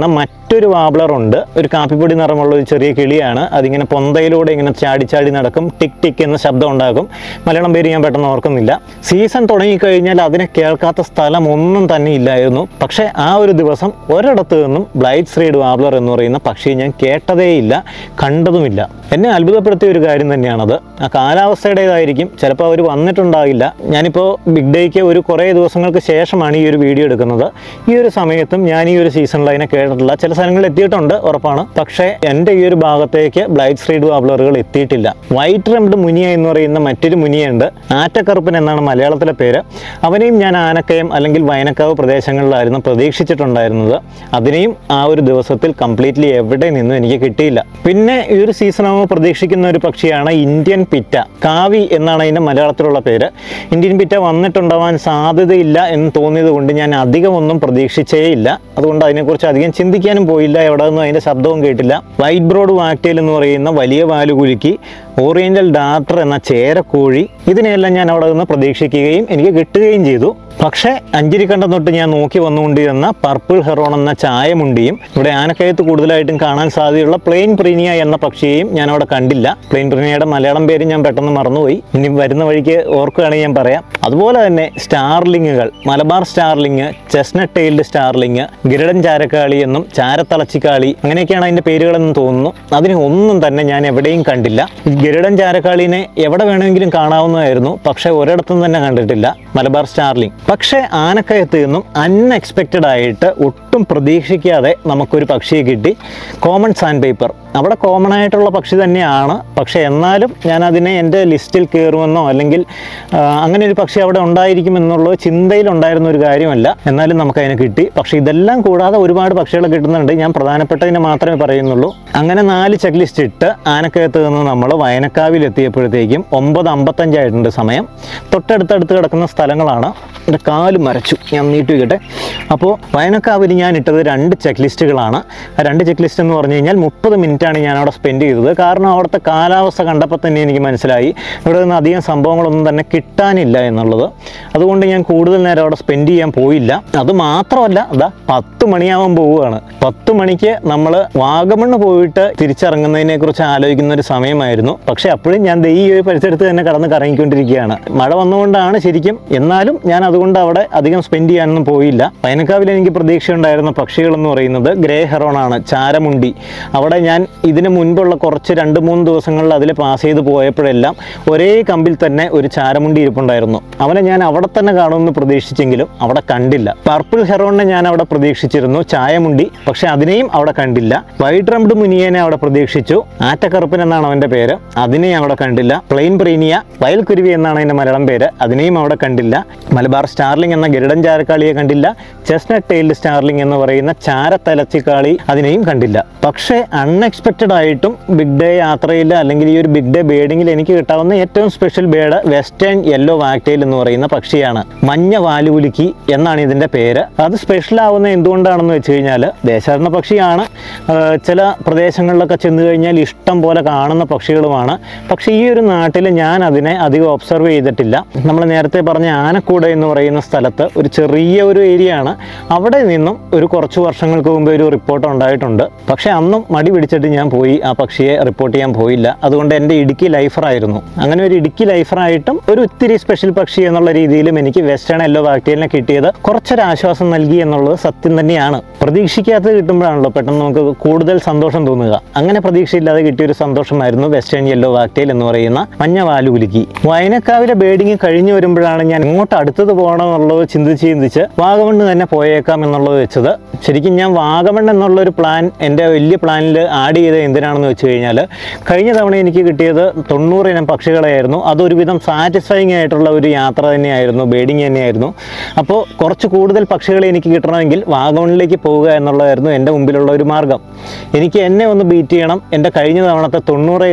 മറ്റൊരു വാബ്ലർ ഉണ്ട്. ഒരു കാപ്പിപ്പൊടി നിറമുള്ള ഒരു ചെറിയ കിളിയാണ്. അതിങ്ങനെ പൊന്തയിലൂടെ ഇങ്ങനെ ചാടി ചാടി നടക്കും, ടിക് ടിക് എന്ന ശബ്ദം ഉണ്ടാകും. മലയാളം പേര് ഞാൻ പെട്ടെന്ന് ഓർക്കുന്നില്ല. സീസൺ തുടങ്ങിക്കഴിഞ്ഞാൽ അതിനെ കേൾക്കാത്ത സ്ഥലം ഒന്നും തന്നെ ഇല്ലായിരുന്നു. പക്ഷേ ആ ഒരു ദിവസം ഒരിടത്ത് നിന്നും ബ്ലൈറ്റ് സ്ട്രൈഡ് വാബ്ലർ എന്ന് പറയുന്ന പക്ഷിയെ ഞാൻ കേട്ടതേയില്ല, കണ്ടതുമില്ല. എന്നെ അത്ഭുതപ്പെടുത്തിയ ഒരു കാര്യം തന്നെയാണത്. ആ കാലാവസ്ഥയുടേതായിരിക്കും, ചിലപ്പോൾ അവർ വന്നിട്ടുണ്ടാവില്ല. ഞാനിപ്പോൾ ബിഗ് ഡേക്ക് ഒരു കുറേ ദിവസങ്ങൾക്ക് ശേഷമാണ് ഈ ഒരു വീഡിയോ എടുക്കുന്നത്. ഈ ഒരു സമയത്തും ഞാൻ ഈ ഒരു സീസണിൽ അതിനെ കേട്ടിട്ടില്ല. ചില സ്ഥലങ്ങളിൽ എത്തിയിട്ടുണ്ട്, ഉറപ്പാണ്. പക്ഷേ എൻ്റെ ഈ ഒരു ഭാഗത്തേക്ക് ബ്ലൈറ്റ് സ്ട്രൈഡ് വാബ്ലറുകൾ എത്തിയിട്ടില്ല. വൈറ്റ് റംഡ് മുനിയ എന്ന് പറയുന്ന മറ്റൊരു മുനിയുണ്ട്. ആറ്റക്കറുപ്പൻ എന്നാണ് മലയാളത്തിലെ പേര്. അവനെയും ഞാൻ ആനക്കയം അല്ലെങ്കിൽ വയനക്കാവ് പ്രദേശങ്ങളിലായിരുന്നു പ്രതീക്ഷിച്ചിട്ടുണ്ടായിരുന്നത്. അതിനെയും ആ ഒരു ദിവസത്തിൽ കംപ്ലീറ്റ്ലി എവിടെ നിന്നും എനിക്ക് കിട്ടിയില്ല. പിന്നെ ഈ ഒരു സീസൺ ആകുമ്പോൾ പ്രതീക്ഷിക്കുന്ന ഒരു പക്ഷിയാണ് ഇന്ത്യൻ പിറ്റ. കാവി എന്നാണ് അതിൻ്റെ മലയാളത്തിലുള്ള പേര്. ഇന്ത്യൻ പിറ്റ വന്നിട്ടുണ്ടാവാൻ സാധ്യതയില്ല എന്ന് തോന്നിയത് കൊണ്ട് ഞാൻ അധികം ഒന്നും പ്രതീക്ഷിച്ചേ ഇല്ല. അതുകൊണ്ട് അതിനെക്കുറിച്ച് അധികം ചിന്തിക്കാനും പോയില്ല. എവിടെ നിന്നും അതിൻ്റെ ശബ്ദവും കേട്ടില്ല. വൈറ്റ് ബ്രോഡ് വാക്ടൈൽ എന്ന് പറയുന്ന വലിയ വാലുകുലുക്കി, ഓറിയന്റൽ ഡാർട്ടർ എന്ന ചേരക്കോഴി, ഇതിനെയെല്ലാം ഞാൻ അവിടെ നിന്ന് പ്രതീക്ഷിക്കുകയും എനിക്ക് കിട്ടുകയും ചെയ്തു. പക്ഷേ അഞ്ചിരിക്കണ്ടം തൊട്ട് ഞാൻ നോക്കി വന്നുകൊണ്ടിരുന്ന പർപ്പിൾ ഹെറോൺ എന്ന ചായമുണ്ടിയും ഇവിടെ ആനക്കയത്ത് കൂടുതലായിട്ടും കാണാൻ സാധ്യതയുള്ള പ്ലെയിൻ പ്രീനിയ എന്ന പക്ഷിയെയും ഞാൻ അവിടെ കണ്ടില്ല. പ്ലെയിൻ പ്രീനിയയുടെ മലയാളം പേര് ഞാൻ പെട്ടെന്ന് മറന്നുപോയി. ഇനി വരുന്ന വഴിക്ക് ഓർക്കുകയാണെങ്കിൽ ഞാൻ പറയാം. അതുപോലെ തന്നെ സ്റ്റാർലിങ്ങുകൾ, Malabar starling, chestnut tailed starling, ഗരുഡൻ ചാരക്കാളി എന്നും ചാരത്തളച്ചിക്കാളി, അങ്ങനെയൊക്കെയാണ് അതിൻ്റെ പേരുകളെന്ന് തോന്നുന്നു. അതിനെ ഒന്നും തന്നെ ഞാൻ എവിടെയും കണ്ടില്ല. ഗരുഡൻ ചാരക്കാളിനെ എവിടെ വേണമെങ്കിലും കാണാവുന്നതായിരുന്നു, പക്ഷേ ഒരിടത്തും തന്നെ കണ്ടിട്ടില്ല മലബാർ സ്റ്റാർലിങ്. പക്ഷേ ആനക്കയത്ത് നിന്നും അൺഎക്സ്പെക്റ്റഡ് ആയിട്ട് ഒട്ടും പ്രതീക്ഷിക്കാതെ നമുക്കൊരു പക്ഷിയെ കിട്ടി. Common sandpiper. അവിടെ കോമൺ ആയിട്ടുള്ള പക്ഷി തന്നെയാണ്, പക്ഷേ എന്നാലും ഞാൻ അതിനെ എൻ്റെ ലിസ്റ്റിൽ കയറുമെന്നോ അല്ലെങ്കിൽ അങ്ങനെ ഒരു പക്ഷി അവിടെ ഉണ്ടായിരിക്കുമെന്നുള്ള ചിന്തയിലുണ്ടായിരുന്ന ഒരു കാര്യമല്ല. എന്നാലും നമുക്കതിനെ കിട്ടി. പക്ഷേ ഇതെല്ലാം കൂടാതെ ഒരുപാട് പക്ഷികളെ കിട്ടുന്നുണ്ട്. ഞാൻ പ്രധാനപ്പെട്ടതിനെ മാത്രമേ പറയുന്നുള്ളൂ. അങ്ങനെ നാല് ചെക്ക് ലിസ്റ്റ് ഇട്ട് ആനക്കയത്ത് നിന്ന് നമ്മൾ വയനക്കാവിൽ എത്തിയപ്പോഴത്തേക്കും ഒമ്പത് അമ്പത്തഞ്ചായിട്ടുണ്ട് സമയം. തൊട്ടടുത്തടുത്ത് കിടക്കുന്ന സ്ഥലങ്ങളാണ്. എൻ്റെ കാല് മരച്ചു, ഞാൻ നീട്ടി വയ്ക്കട്ടെ. അപ്പോൾ വയനക്കാവിൽ ഞാൻ ഇട്ടത് രണ്ട് ചെക്ക് ലിസ്റ്റുകളാണ്. ആ രണ്ട് ചെക്ക് ലിസ്റ്റ് എന്ന് പറഞ്ഞു കഴിഞ്ഞാൽ മുപ്പത് മിനിറ്റാണ് ഞാൻ അവിടെ സ്പെൻഡ് ചെയ്തത്. കാരണം അവിടുത്തെ കാലാവസ്ഥ കണ്ടപ്പോൾ തന്നെ എനിക്ക് മനസ്സിലായി ഇവിടെ നിന്ന് അധികം സംഭവങ്ങളൊന്നും തന്നെ കിട്ടാനില്ല എന്നുള്ളത്. അതുകൊണ്ട് ഞാൻ കൂടുതൽ നേരം അവിടെ സ്പെൻഡ് ചെയ്യാൻ പോയില്ല. അത് മാത്രമല്ല, അതാ പത്ത് മണിയാവാൻ പോവുകയാണ്. പത്ത് മണിക്ക് നമ്മൾ വാഗമണ്ണ് പോയിട്ട് തിരിച്ചിറങ്ങുന്നതിനെ കുറിച്ച് ആലോചിക്കുന്ന ഒരു സമയമായിരുന്നു. പക്ഷേ അപ്പോഴും ഞാൻ ഈ ഒരു പരിസരത്ത് തന്നെ കടന്ന് കറങ്ങിക്കൊണ്ടിരിക്കുകയാണ്. മഴ വന്നുകൊണ്ടാണ് ശരിക്കും. എന്നാലും ഞാൻ അതുകൊണ്ട് അവിടെ അധികം സ്പെൻഡ് ചെയ്യാനൊന്നും പോയില്ല. വയനക്കാവിൽ എനിക്ക് പ്രതീക്ഷയുണ്ടായിരുന്ന പക്ഷികൾ എന്ന് പറയുന്നത് ഗ്രേ ഹെറോൺ ആണ്, ചാരമുണ്ടി. അവിടെ ഞാൻ ഇതിന് മുൻപുള്ള കുറച്ച് രണ്ട് മൂന്ന് ദിവസങ്ങളിൽ അതിൽ പാസ് ചെയ്ത് പോയപ്പോഴെല്ലാം ഒരേ കമ്പിൽ തന്നെ ഒരു ചാരമുണ്ടി ഇരിപ്പുണ്ടായിരുന്നു. അവനെ ഞാൻ അവിടെ തന്നെ കാണുമെന്ന് പ്രതീക്ഷിച്ചെങ്കിലും അവിടെ കണ്ടില്ല. പർപ്പിൾ ഹെറോണിനെ ഞാൻ അവിടെ പ്രതീക്ഷിച്ചിരുന്നു, ചായമുണ്ടി, പക്ഷെ അതിനെയും അവിടെ കണ്ടില്ല. വൈറ്റ് റംഡ് മുനിയനെ അവിടെ പ്രതീക്ഷിച്ചു. ആറ്റക്കറുപ്പൻ എന്നാണ് അവൻ്റെ പേര്, അതിനെയും അവിടെ കണ്ടില്ല. പ്ലെയിൻ പ്രീനിയ, വയൽക്കുരുവി എന്നാണ് അതിൻ്റെ മലയാളം പേര്, അതിനെയും അവിടെ കണ്ടില്ല. മലബാർ സ്റ്റാർലിംഗ് എന്ന ഗരുഡൻ ചാരക്കാളിയെ കണ്ടില്ല. ചെസ്നട്ട് ടെയിൽഡ് സ്റ്റാർലിംഗ് എന്ന് പറയുന്ന ചാരത്തലച്ചിക്കാളി, അതിനെയും കണ്ടില്ല. പക്ഷേ അൺഎക്സ്പെക്റ്റഡ് ആയിട്ടും ബിഗ് ഡേ യാത്രയിൽ അല്ലെങ്കിൽ ഈ ഒരു ബിഗ് ഡേ ബേഡിങ്ങിൽ എനിക്ക് കിട്ടാവുന്ന ഏറ്റവും special bird western yellow wagtail എന്ന് പറയുന്ന പക്ഷിയാണ്. മഞ്ഞ വാലുകുലുക്കി എന്നാണ് ഇതിൻ്റെ പേര്. അത് സ്പെഷ്യൽ ആവുന്ന എന്തുകൊണ്ടാണെന്ന് വെച്ച് കഴിഞ്ഞാൽ ദേശാടന പക്ഷിയാണ്. ചില പ്രദേശങ്ങളിലൊക്കെ ചെന്ന് കഴിഞ്ഞാൽ ഇഷ്ടം പോലെ കാണുന്ന പക്ഷികളുമാണ്. പക്ഷേ ഈ ഒരു നാട്ടിൽ ഞാൻ അതിനെ അധികം ഒബ്സർവ് ചെയ്തിട്ടില്ല. നമ്മൾ നേരത്തെ പറഞ്ഞ ആനക്കൂട എന്ന് പറയുന്ന സ്ഥലത്ത് ഒരു ചെറിയ ഒരു ഏരിയ ആണ്. അവിടെ നിന്നും ഒരു കുറച്ച് വർഷങ്ങൾക്ക് മുമ്പ് ഒരു റിപ്പോർട്ട് ഉണ്ടായിട്ടുണ്ട്. പക്ഷേ അന്നും മടി പിടിച്ചിട്ട് ഞാൻ പോയി ആ പക്ഷിയെ റിപ്പോർട്ട് ചെയ്യാൻ പോയില്ല. അതുകൊണ്ട് എൻ്റെ ഇടുക്കി ലൈഫറായിരുന്നു. അങ്ങനെ ഒരു ഇടുക്കി ലൈഫറായിട്ടും ഒരു ഒത്തിരി സ്പെഷ്യൽ പക്ഷി എന്നുള്ള രീതിയിലും എനിക്ക് വെസ്റ്റേൺ യെല്ലോ വാക്ടൈലിനെ കിട്ടിയത് കുറച്ചൊരു ആശ്വാസം നൽകി എന്നുള്ളത് സത്യം തന്നെയാണ്. പ്രതീക്ഷിക്കാത്തത് കിട്ടുമ്പോഴാണല്ലോ പെട്ടെന്ന് നമുക്ക് കൂടുതൽ സന്തോഷം തോന്നുക. അങ്ങനെ പ്രതീക്ഷയില്ലാതെ കിട്ടിയൊരു സന്തോഷമായിരുന്നു വെസ്റ്റേൺ യെല്ലോ വാക്ടൈൽ എന്ന് പറയുന്ന മഞ്ഞ വാലുകുലുക്കി. വയനക്കാവിലെ ബേഡിങ് കഴിഞ്ഞു വരുമ്പോഴാണ് ഞാൻ ഇങ്ങോട്ട് അടുത്തത് പോകണമെന്നുള്ളത് ചിന്തിച്ച് ചിന്തിച്ച് വാഗമണ്ണ് തന്നെ പോയേക്കാം എന്നുള്ളത് വെച്ചത്. ശരിക്കും ഞാൻ വാഗമൺ എന്നുള്ളൊരു പ്ലാൻ എൻ്റെ വലിയ പ്ലാനിൽ ആഡ് ചെയ്ത് എന്തിനാണെന്ന് വെച്ച് കഴിഞ്ഞാൽ കഴിഞ്ഞ തവണ എനിക്ക് കിട്ടിയത് തൊണ്ണൂറ് ഇനം പക്ഷികളെയായിരുന്നു. അതൊരുവിധം സാറ്റിസ്ഫൈങ് ആയിട്ടുള്ള ഒരു യാത്ര തന്നെയായിരുന്നു, ബേഡിങ് തന്നെയായിരുന്നു. അപ്പോൾ കുറച്ച് കൂടുതൽ പക്ഷികളെ എനിക്ക് കിട്ടണമെങ്കിൽ വാഗമണിലേക്ക് പോവുക എന്നുള്ളതായിരുന്നു എൻ്റെ മുമ്പിലുള്ള ഒരു മാർഗ്ഗം. എനിക്ക് എന്നെ ഒന്ന് ബീറ്റ് ചെയ്യണം. എൻ്റെ കഴിഞ്ഞ തവണത്തെ തൊണ്ണൂറ് എന്ന് പറയുന്ന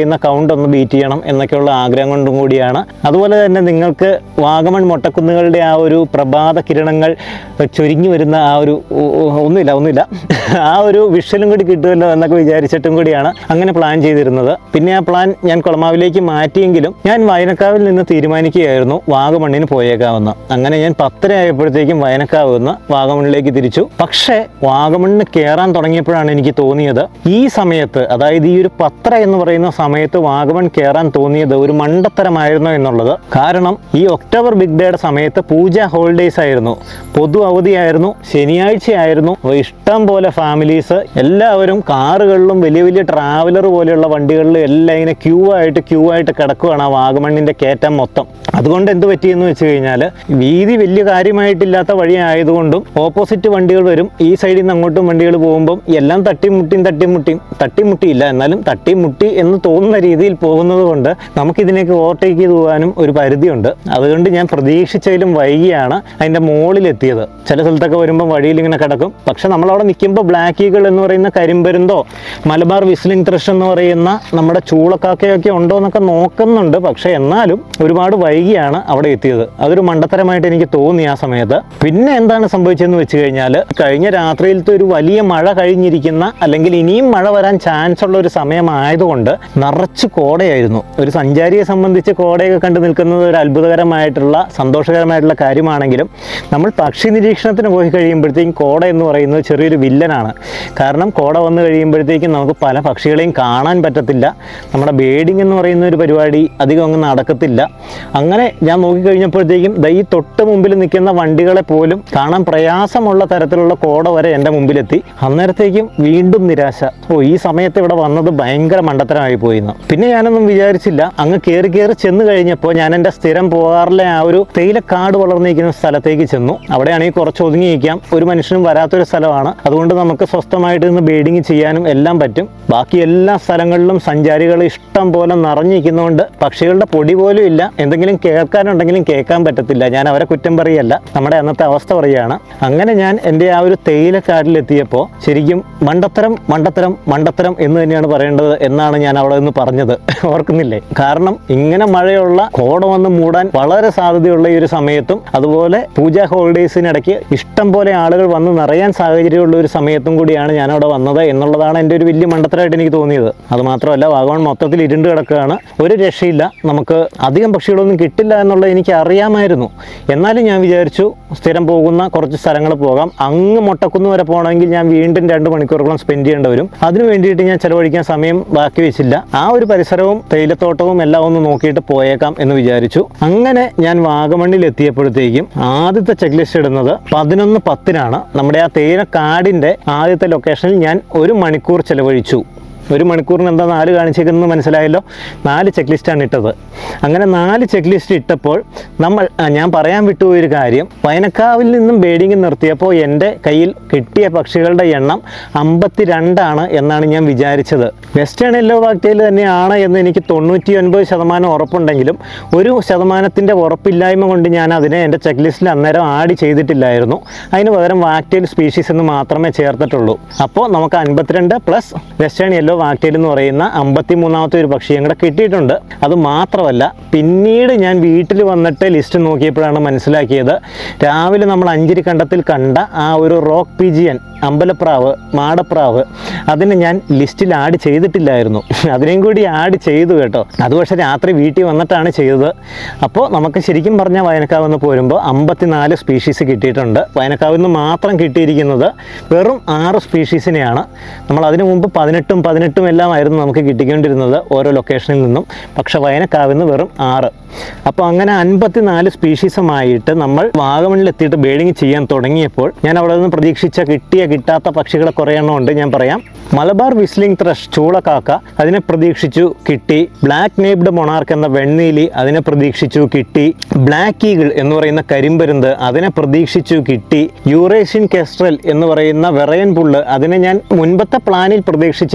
പറയുന്ന കൗണ്ട് ഒന്ന് ബീറ്റ് ചെയ്യണം എന്നൊക്കെയുള്ള ആഗ്രഹം കൊണ്ടും കൂടിയാണ്. അതുപോലെ തന്നെ നിങ്ങൾക്ക് വാഗമൺ മൊട്ടക്കുന്നുകളുടെ ആ ഒരു പ്രഭാത കിരണങ്ങൾ ചൊരിഞ്ഞു വരുന്ന ആ ഒരു ഒന്നുമില്ല ഒന്നുമില്ല ആ ഒരു വിഷ്വലും കൂടി കിട്ടുമല്ലോ എന്നൊക്കെ വിചാരിച്ചിട്ടും കൂടിയാണ് അങ്ങനെ പ്ലാൻ ചെയ്തിരുന്നത്. പിന്നെ ആ പ്ലാൻ ഞാൻ കുളമാവിലേക്ക് മാറ്റിയെങ്കിലും ഞാൻ വയനക്കാവിൽ നിന്ന് തീരുമാനിക്കുകയായിരുന്നു വാഗമണ്ണിന് പോയേക്കാവുന്ന. അങ്ങനെ ഞാൻ പത്തര ആയപ്പോഴത്തേക്കും വയനക്കാവ് നിന്ന് വാഗമണ്ണിലേക്ക് തിരിച്ചു. പക്ഷേ വാഗമണ്ണിന് കയറാൻ തുടങ്ങിയപ്പോഴാണ് എനിക്ക് തോന്നിയത് ഈ സമയത്ത്, അതായത് ഈ ഒരു പത്തര എന്ന് പറയുന്ന സമയത്ത് വാഗമൺ കയറാൻ തോന്നിയത് ഒരു മണ്ടത്തരമായിരുന്നു എന്നുള്ളത്. കാരണം ഈ ഒക്ടോബർ ബിഗ് ഡേയുടെ സമയത്ത് പൂജ ഹോളിഡേയ്സ് ആയിരുന്നു, പൊതു അവധിയായിരുന്നു, ശനിയാഴ്ചയായിരുന്നു. അപ്പോൾ ഇഷ്ടം പോലെ ഫാമിലീസ് എല്ലാവരും കാറുകളിലും വലിയ വലിയ ട്രാവലർ പോലെയുള്ള വണ്ടികളിലും എല്ലാം ഇങ്ങനെ ക്യൂ ആയിട്ട് ക്യൂ ആയിട്ട് കിടക്കുകയാണ് ആ വാഗമണ്ണിൻ്റെ കയറ്റം മൊത്തം. അതുകൊണ്ട് എന്ത് പറ്റിയെന്ന് വെച്ച് കഴിഞ്ഞാൽ വീതി വലിയ കാര്യമായിട്ടില്ലാത്ത വഴി ആയതുകൊണ്ടും ഓപ്പോസിറ്റ് വണ്ടികൾ വരും, ഈ സൈഡിൽ നിന്ന് അങ്ങോട്ടും വണ്ടികൾ പോകുമ്പം എല്ലാം തട്ടിമുട്ടിയും തട്ടിമുട്ടിയും തട്ടിമുട്ടിയില്ല എന്നാലും തട്ടിമുട്ടി എന്ന് തോന്നുന്ന രീതിയിൽ പോകുന്നത് കൊണ്ട് നമുക്കിതിനേക്ക് ഓവർടേക്ക് ചെയ്ത് പോകാനും ഒരു പരിധിയുണ്ട്. അതുകൊണ്ട് ഞാൻ പ്രതീക്ഷിച്ചതിലും വൈകിയാണ് അതിൻ്റെ മുകളിലെത്തിയത്. ചില സ്ഥലത്തൊക്കെ വരുമ്പോൾ വഴിയിൽ ഇങ്ങനെ കിടക്കും. പക്ഷെ നമ്മളവിടെ നിൽക്കുമ്പോൾ ബ്ലാക്ക് ഈഗിൾ എന്ന് പറയുന്ന കരിമ്പരുന്തോ മലബാർ വിസ്ലിംഗ് ത്രഷ് എന്ന് പറയുന്ന നമ്മുടെ ചൂളക്കാക്കയൊക്കെ ഉണ്ടോ എന്നൊക്കെ നോക്കുന്നുണ്ട്. പക്ഷെ എന്നാലും ഒരുപാട് വൈകിയാണ് അവിടെ എത്തിയത്. അതൊരു മണ്ടത്തരമായിട്ട് എനിക്ക് തോന്നി ആ സമയത്ത്. പിന്നെ എന്താണ് സംഭവിച്ചതെന്ന് വെച്ച് കഴിഞ്ഞാൽ കഴിഞ്ഞ രാത്രിയിലത്തെ ഒരു വലിയ മഴ കഴിഞ്ഞിരിക്കുന്ന, അല്ലെങ്കിൽ ഇനിയും മഴ വരാൻ ചാൻസ് ഉള്ള ഒരു സമയമായതുകൊണ്ട് നിറച്ച് കോടയായിരുന്നു. ഒരു സഞ്ചാരിയെ സംബന്ധിച്ച് കോടയൊക്കെ കണ്ടു നിൽക്കുന്നത് ഒരു അത്ഭുതകരമായിട്ടുള്ള സന്തോഷകരമായിട്ടുള്ള കാര്യമാണെങ്കിലും നമ്മൾ പക്ഷി നിരീക്ഷണത്തിന് പോയി കഴിയുമ്പോഴത്തേക്കും കോട എന്ന് പറയുന്നത് ചെറിയൊരു വില്ലനാണ്. കാരണം കോട വന്നു കഴിയുമ്പോഴത്തേക്കും നമുക്ക് പല പക്ഷികളെയും കാണാൻ പറ്റത്തില്ല. നമ്മുടെ ബേഡിങ് എന്ന് പറയുന്ന ഒരു പരിപാടി അധികം അങ്ങ് നടക്കത്തില്ല. അങ്ങനെ ഞാൻ നോക്കിക്കഴിഞ്ഞപ്പോഴത്തേക്കും ഈ തൊട്ട് മുമ്പിൽ നിൽക്കുന്ന വണ്ടികളെ പോലും കാണാൻ പ്രയാസമുള്ള തരത്തിലുള്ള കോട വരെ എൻ്റെ മുമ്പിലെത്തി. അന്നേരത്തേക്കും വീണ്ടും നിരാശ. ഓ, ഈ സമയത്ത് ഇവിടെ വന്നത് ഭയങ്കര മണ്ടത്തരമായി പോയിന്ന്. പിന്നെ ഞാനൊന്നും വിചാരിച്ചില്ല. അങ്ങ് കയറി കയറി ചെന്ന് കഴിഞ്ഞപ്പോൾ ഞാൻ എൻ്റെ സ്ഥിരം പോകാറിലെ ആ ഒരു തേയിലക്കാട് വളർന്നിരിക്കുന്ന സ്ഥലത്തേക്ക് ചെന്നു. അവിടെയാണെങ്കിൽ കുറച്ച് ഒതുങ്ങി നിൽക്കാം, ഒരു മനുഷ്യനും വരാത്തൊരു സ്ഥലമാണ്. അതുകൊണ്ട് നമുക്ക് സ്വസ്ഥമായിട്ട് നിന്ന് ബീഡിങ് ചെയ്യാനും എല്ലാം പറ്റും. ബാക്കി എല്ലാ സ്ഥലങ്ങളിലും സഞ്ചാരികൾ ഇഷ്ടം പോലെ നിറഞ്ഞിരിക്കുന്നതുകൊണ്ട് പക്ഷികളുടെ പൊടി പോലും ഇല്ല. എന്തെങ്കിലും കേൾക്കാനുണ്ടെങ്കിലും കേൾക്കാൻ പറ്റത്തില്ല. ഞാൻ അവരെ കുറ്റം പറയല്ല, നമ്മുടെ അന്നത്തെ അവസ്ഥ പറയുകയാണ്. അങ്ങനെ ഞാൻ എൻ്റെ ആ ഒരു തേയിലക്കാട്ടിലെത്തിയപ്പോൾ ശരിക്കും മണ്ടത്തരം മണ്ടത്തരം മണ്ടത്തരം എന്ന് തന്നെയാണ് പറയേണ്ടത് എന്നാണ് ഞാൻ അവിടെ നിന്ന് പറഞ്ഞത്. ഓർക്കുന്നില്ലേ? കാരണം ഇങ്ങനെ മഴയുള്ള കോട വന്ന് മൂടാൻ വളരെ സാധ്യതയുള്ള ഈ ഒരു സമയത്തും അതുപോലെ പൂജ ഹോളിഡേയ്സിനിടയ്ക്ക് ഇഷ്ടം പോലെ ആളുകൾ വന്ന് നിറയാൻ സാഹചര്യമുള്ള ഒരു സമയത്തും കൂടിയാണ് ഞാനവിടെ വന്നത് എന്നുള്ളതാണ് എൻ്റെ ഒരു വലിയ മണ്ടത്തരമായിട്ട് എനിക്ക് തോന്നിയത്. അതുമാത്രമല്ല വാഗമൺ മൊത്തത്തിൽ ഇരുണ്ട് കിടക്കുകയാണ്, ഒരു രക്ഷയില്ല. നമുക്ക് അധികം പക്ഷികളൊന്നും കിട്ടില്ല എന്നുള്ളത് എനിക്ക് അറിയാമായിരുന്നു. എന്നാലും ഞാൻ വിചാരിച്ചു സ്ഥിരം പോകുന്ന കുറച്ച് സ്ഥലങ്ങൾ പോകാം. അങ്ങ് മൊട്ടക്കുന്ന് വരെ പോകണമെങ്കിൽ ഞാൻ വീണ്ടും രണ്ട് മണിക്കൂറോളം സ്പെൻഡ് ചെയ്യേണ്ടി വരും. അതിനു വേണ്ടിയിട്ട് ഞാൻ ചിലവഴിക്കാൻ സമയം ബാക്കി വെച്ചില്ല. ആ ഒരു പരിസരവും തേയിലത്തോട്ടവും എല്ലാം ഒന്ന് നോക്കിയിട്ട് പോയേക്കാം എന്ന് വിചാരിച്ചു. അങ്ങനെ ഞാൻ വാഗമണ്ണിൽ എത്തിയപ്പോഴത്തേക്കും ആദ്യത്തെ ചെക്ക് ലിസ്റ്റ് ഇടുന്നത് പതിനൊന്ന് പത്തിനാണ്. നമ്മുടെ ആ തേയിലക്കാടിൻ്റെ ആദ്യത്തെ ലൊക്കേഷനിൽ ഞാൻ ഒരു മണിക്കൂർ ചിലവഴിച്ചു. ഒരു മണിക്കൂറിന് എന്താ നാല് കാണിച്ചേക്കുന്നത് മനസ്സിലായല്ലോ. നാല് ചെക്ക് ലിസ്റ്റാണ് ഇട്ടത്. അങ്ങനെ നാല് ചെക്ക് ലിസ്റ്റ് ഇട്ടപ്പോൾ നമ്മൾ ഞാൻ പറയാൻ വിട്ടുപോയൊരു കാര്യം, വയനക്കാവിൽ നിന്നും ബേഡിങ് നിർത്തിയപ്പോൾ എൻ്റെ കയ്യിൽ കിട്ടിയ പക്ഷികളുടെ എണ്ണം അമ്പത്തി രണ്ടാണ് എന്നാണ് ഞാൻ വിചാരിച്ചത്. വെസ്റ്റേൺ യെല്ലോ വാക്ടൈൽ തന്നെയാണ് എന്ന് എനിക്ക് തൊണ്ണൂറ്റി ഒൻപത് ശതമാനം ഉറപ്പുണ്ടെങ്കിലും ഒരു ശതമാനത്തിൻ്റെ ഉറപ്പില്ലായ്മ കൊണ്ട് ഞാൻ അതിനെ എൻ്റെ ചെക്ക് ലിസ്റ്റിൽ അന്നേരം ആഡ് ചെയ്തിട്ടില്ലായിരുന്നു. അതിന് പകരം വാക്ടൈൽ സ്പീഷീസ് എന്ന് മാത്രമേ ചേർത്തിട്ടുള്ളൂ. അപ്പോൾ നമുക്ക് അൻപത്തിരണ്ട് പ്ലസ് വെസ്റ്റേൺ യെല്ലോ വാക്ടൈൽ എന്ന് പറയുന്ന അമ്പത്തി മൂന്നാമത്തെ ഒരു പക്ഷിയും കൂടെ കിട്ടിയിട്ടുണ്ട്. അത് മാത്രമല്ല, പിന്നീട് ഞാൻ വീട്ടിൽ വന്നിട്ട് ലിസ്റ്റ് നോക്കിയപ്പോഴാണ് മനസ്സിലാക്കിയത്, രാവിലെ നമ്മൾ അഞ്ചിരി കണ്ടത്തിൽ കണ്ട ആ ഒരു റോക്ക് പിജിയൻ, അമ്പലപ്രാവ്, മാടപ്രാവ്, അതിന് ഞാൻ ലിസ്റ്റിൽ ആഡ് ചെയ്തിട്ടില്ലായിരുന്നു. അതിനെയും കൂടി ആഡ് ചെയ്തു കേട്ടോ. അത് പക്ഷേ രാത്രി വീട്ടിൽ വന്നിട്ടാണ് ചെയ്തത്. അപ്പോൾ നമുക്ക് ശരിക്കും പറഞ്ഞാൽ വയനക്കാവ് നിന്ന് പോരുമ്പോൾ അമ്പത്തിനാല് സ്പീഷീസ് കിട്ടിയിട്ടുണ്ട്. വയനക്കാവിൽ നിന്ന് മാത്രം കിട്ടിയിരിക്കുന്നത് വെറും ആറ് സ്പീഷീസിനെയാണ്. നമ്മൾ അതിനു മുമ്പ് പതിനെട്ടും പതിനെട്ടും എല്ലാം ആയിരുന്നു നമുക്ക് കിട്ടിക്കൊണ്ടിരുന്നത് ഓരോ ലൊക്കേഷനിൽ നിന്നും. പക്ഷേ വയനക്കാവിൽ നിന്ന് വെറും ആറ്. അപ്പോൾ അങ്ങനെ അൻപത്തിനാല് സ്പീഷീസുമായിട്ട് നമ്മൾ വാഗമണ്ണിൽ എത്തിയിട്ട് ബേഡിങ് ചെയ്യാൻ തുടങ്ങിയപ്പോൾ ഞാൻ അവിടെ നിന്ന് പ്രതീക്ഷിച്ച കിട്ടിയ കിട്ടാത്ത പക്ഷികളെ കുറേ എണ്ണം ഉണ്ട്. ഞാൻ പറയാം. മലബാർ വിസ്ലിംഗ് ത്രഷ് ചൂളക്കാക്ക, അതിനെ പ്രതീക്ഷിച്ചു കിട്ടി. ബ്ലാക്ക് നേബ്ഡ് മൊണാർക്ക് എന്ന വെണ്ണീലി, അതിനെ പ്രതീക്ഷിച്ചു കിട്ടി. ബ്ലാക്ക് ഈഗിൾ എന്ന് പറയുന്ന കരിമ്പരുന്ത്, അതിനെ പ്രതീക്ഷിച്ചു കിട്ടി. യൂറേഷ്യൻ കെസ്ട്രൽ എന്ന് പറയുന്ന വെറയൻ പുള്ള്, അതിനെ ഞാൻ മുൻപത്തെ പ്ലാനിൽ പ്രതീക്ഷിച്ചിരുന്നു.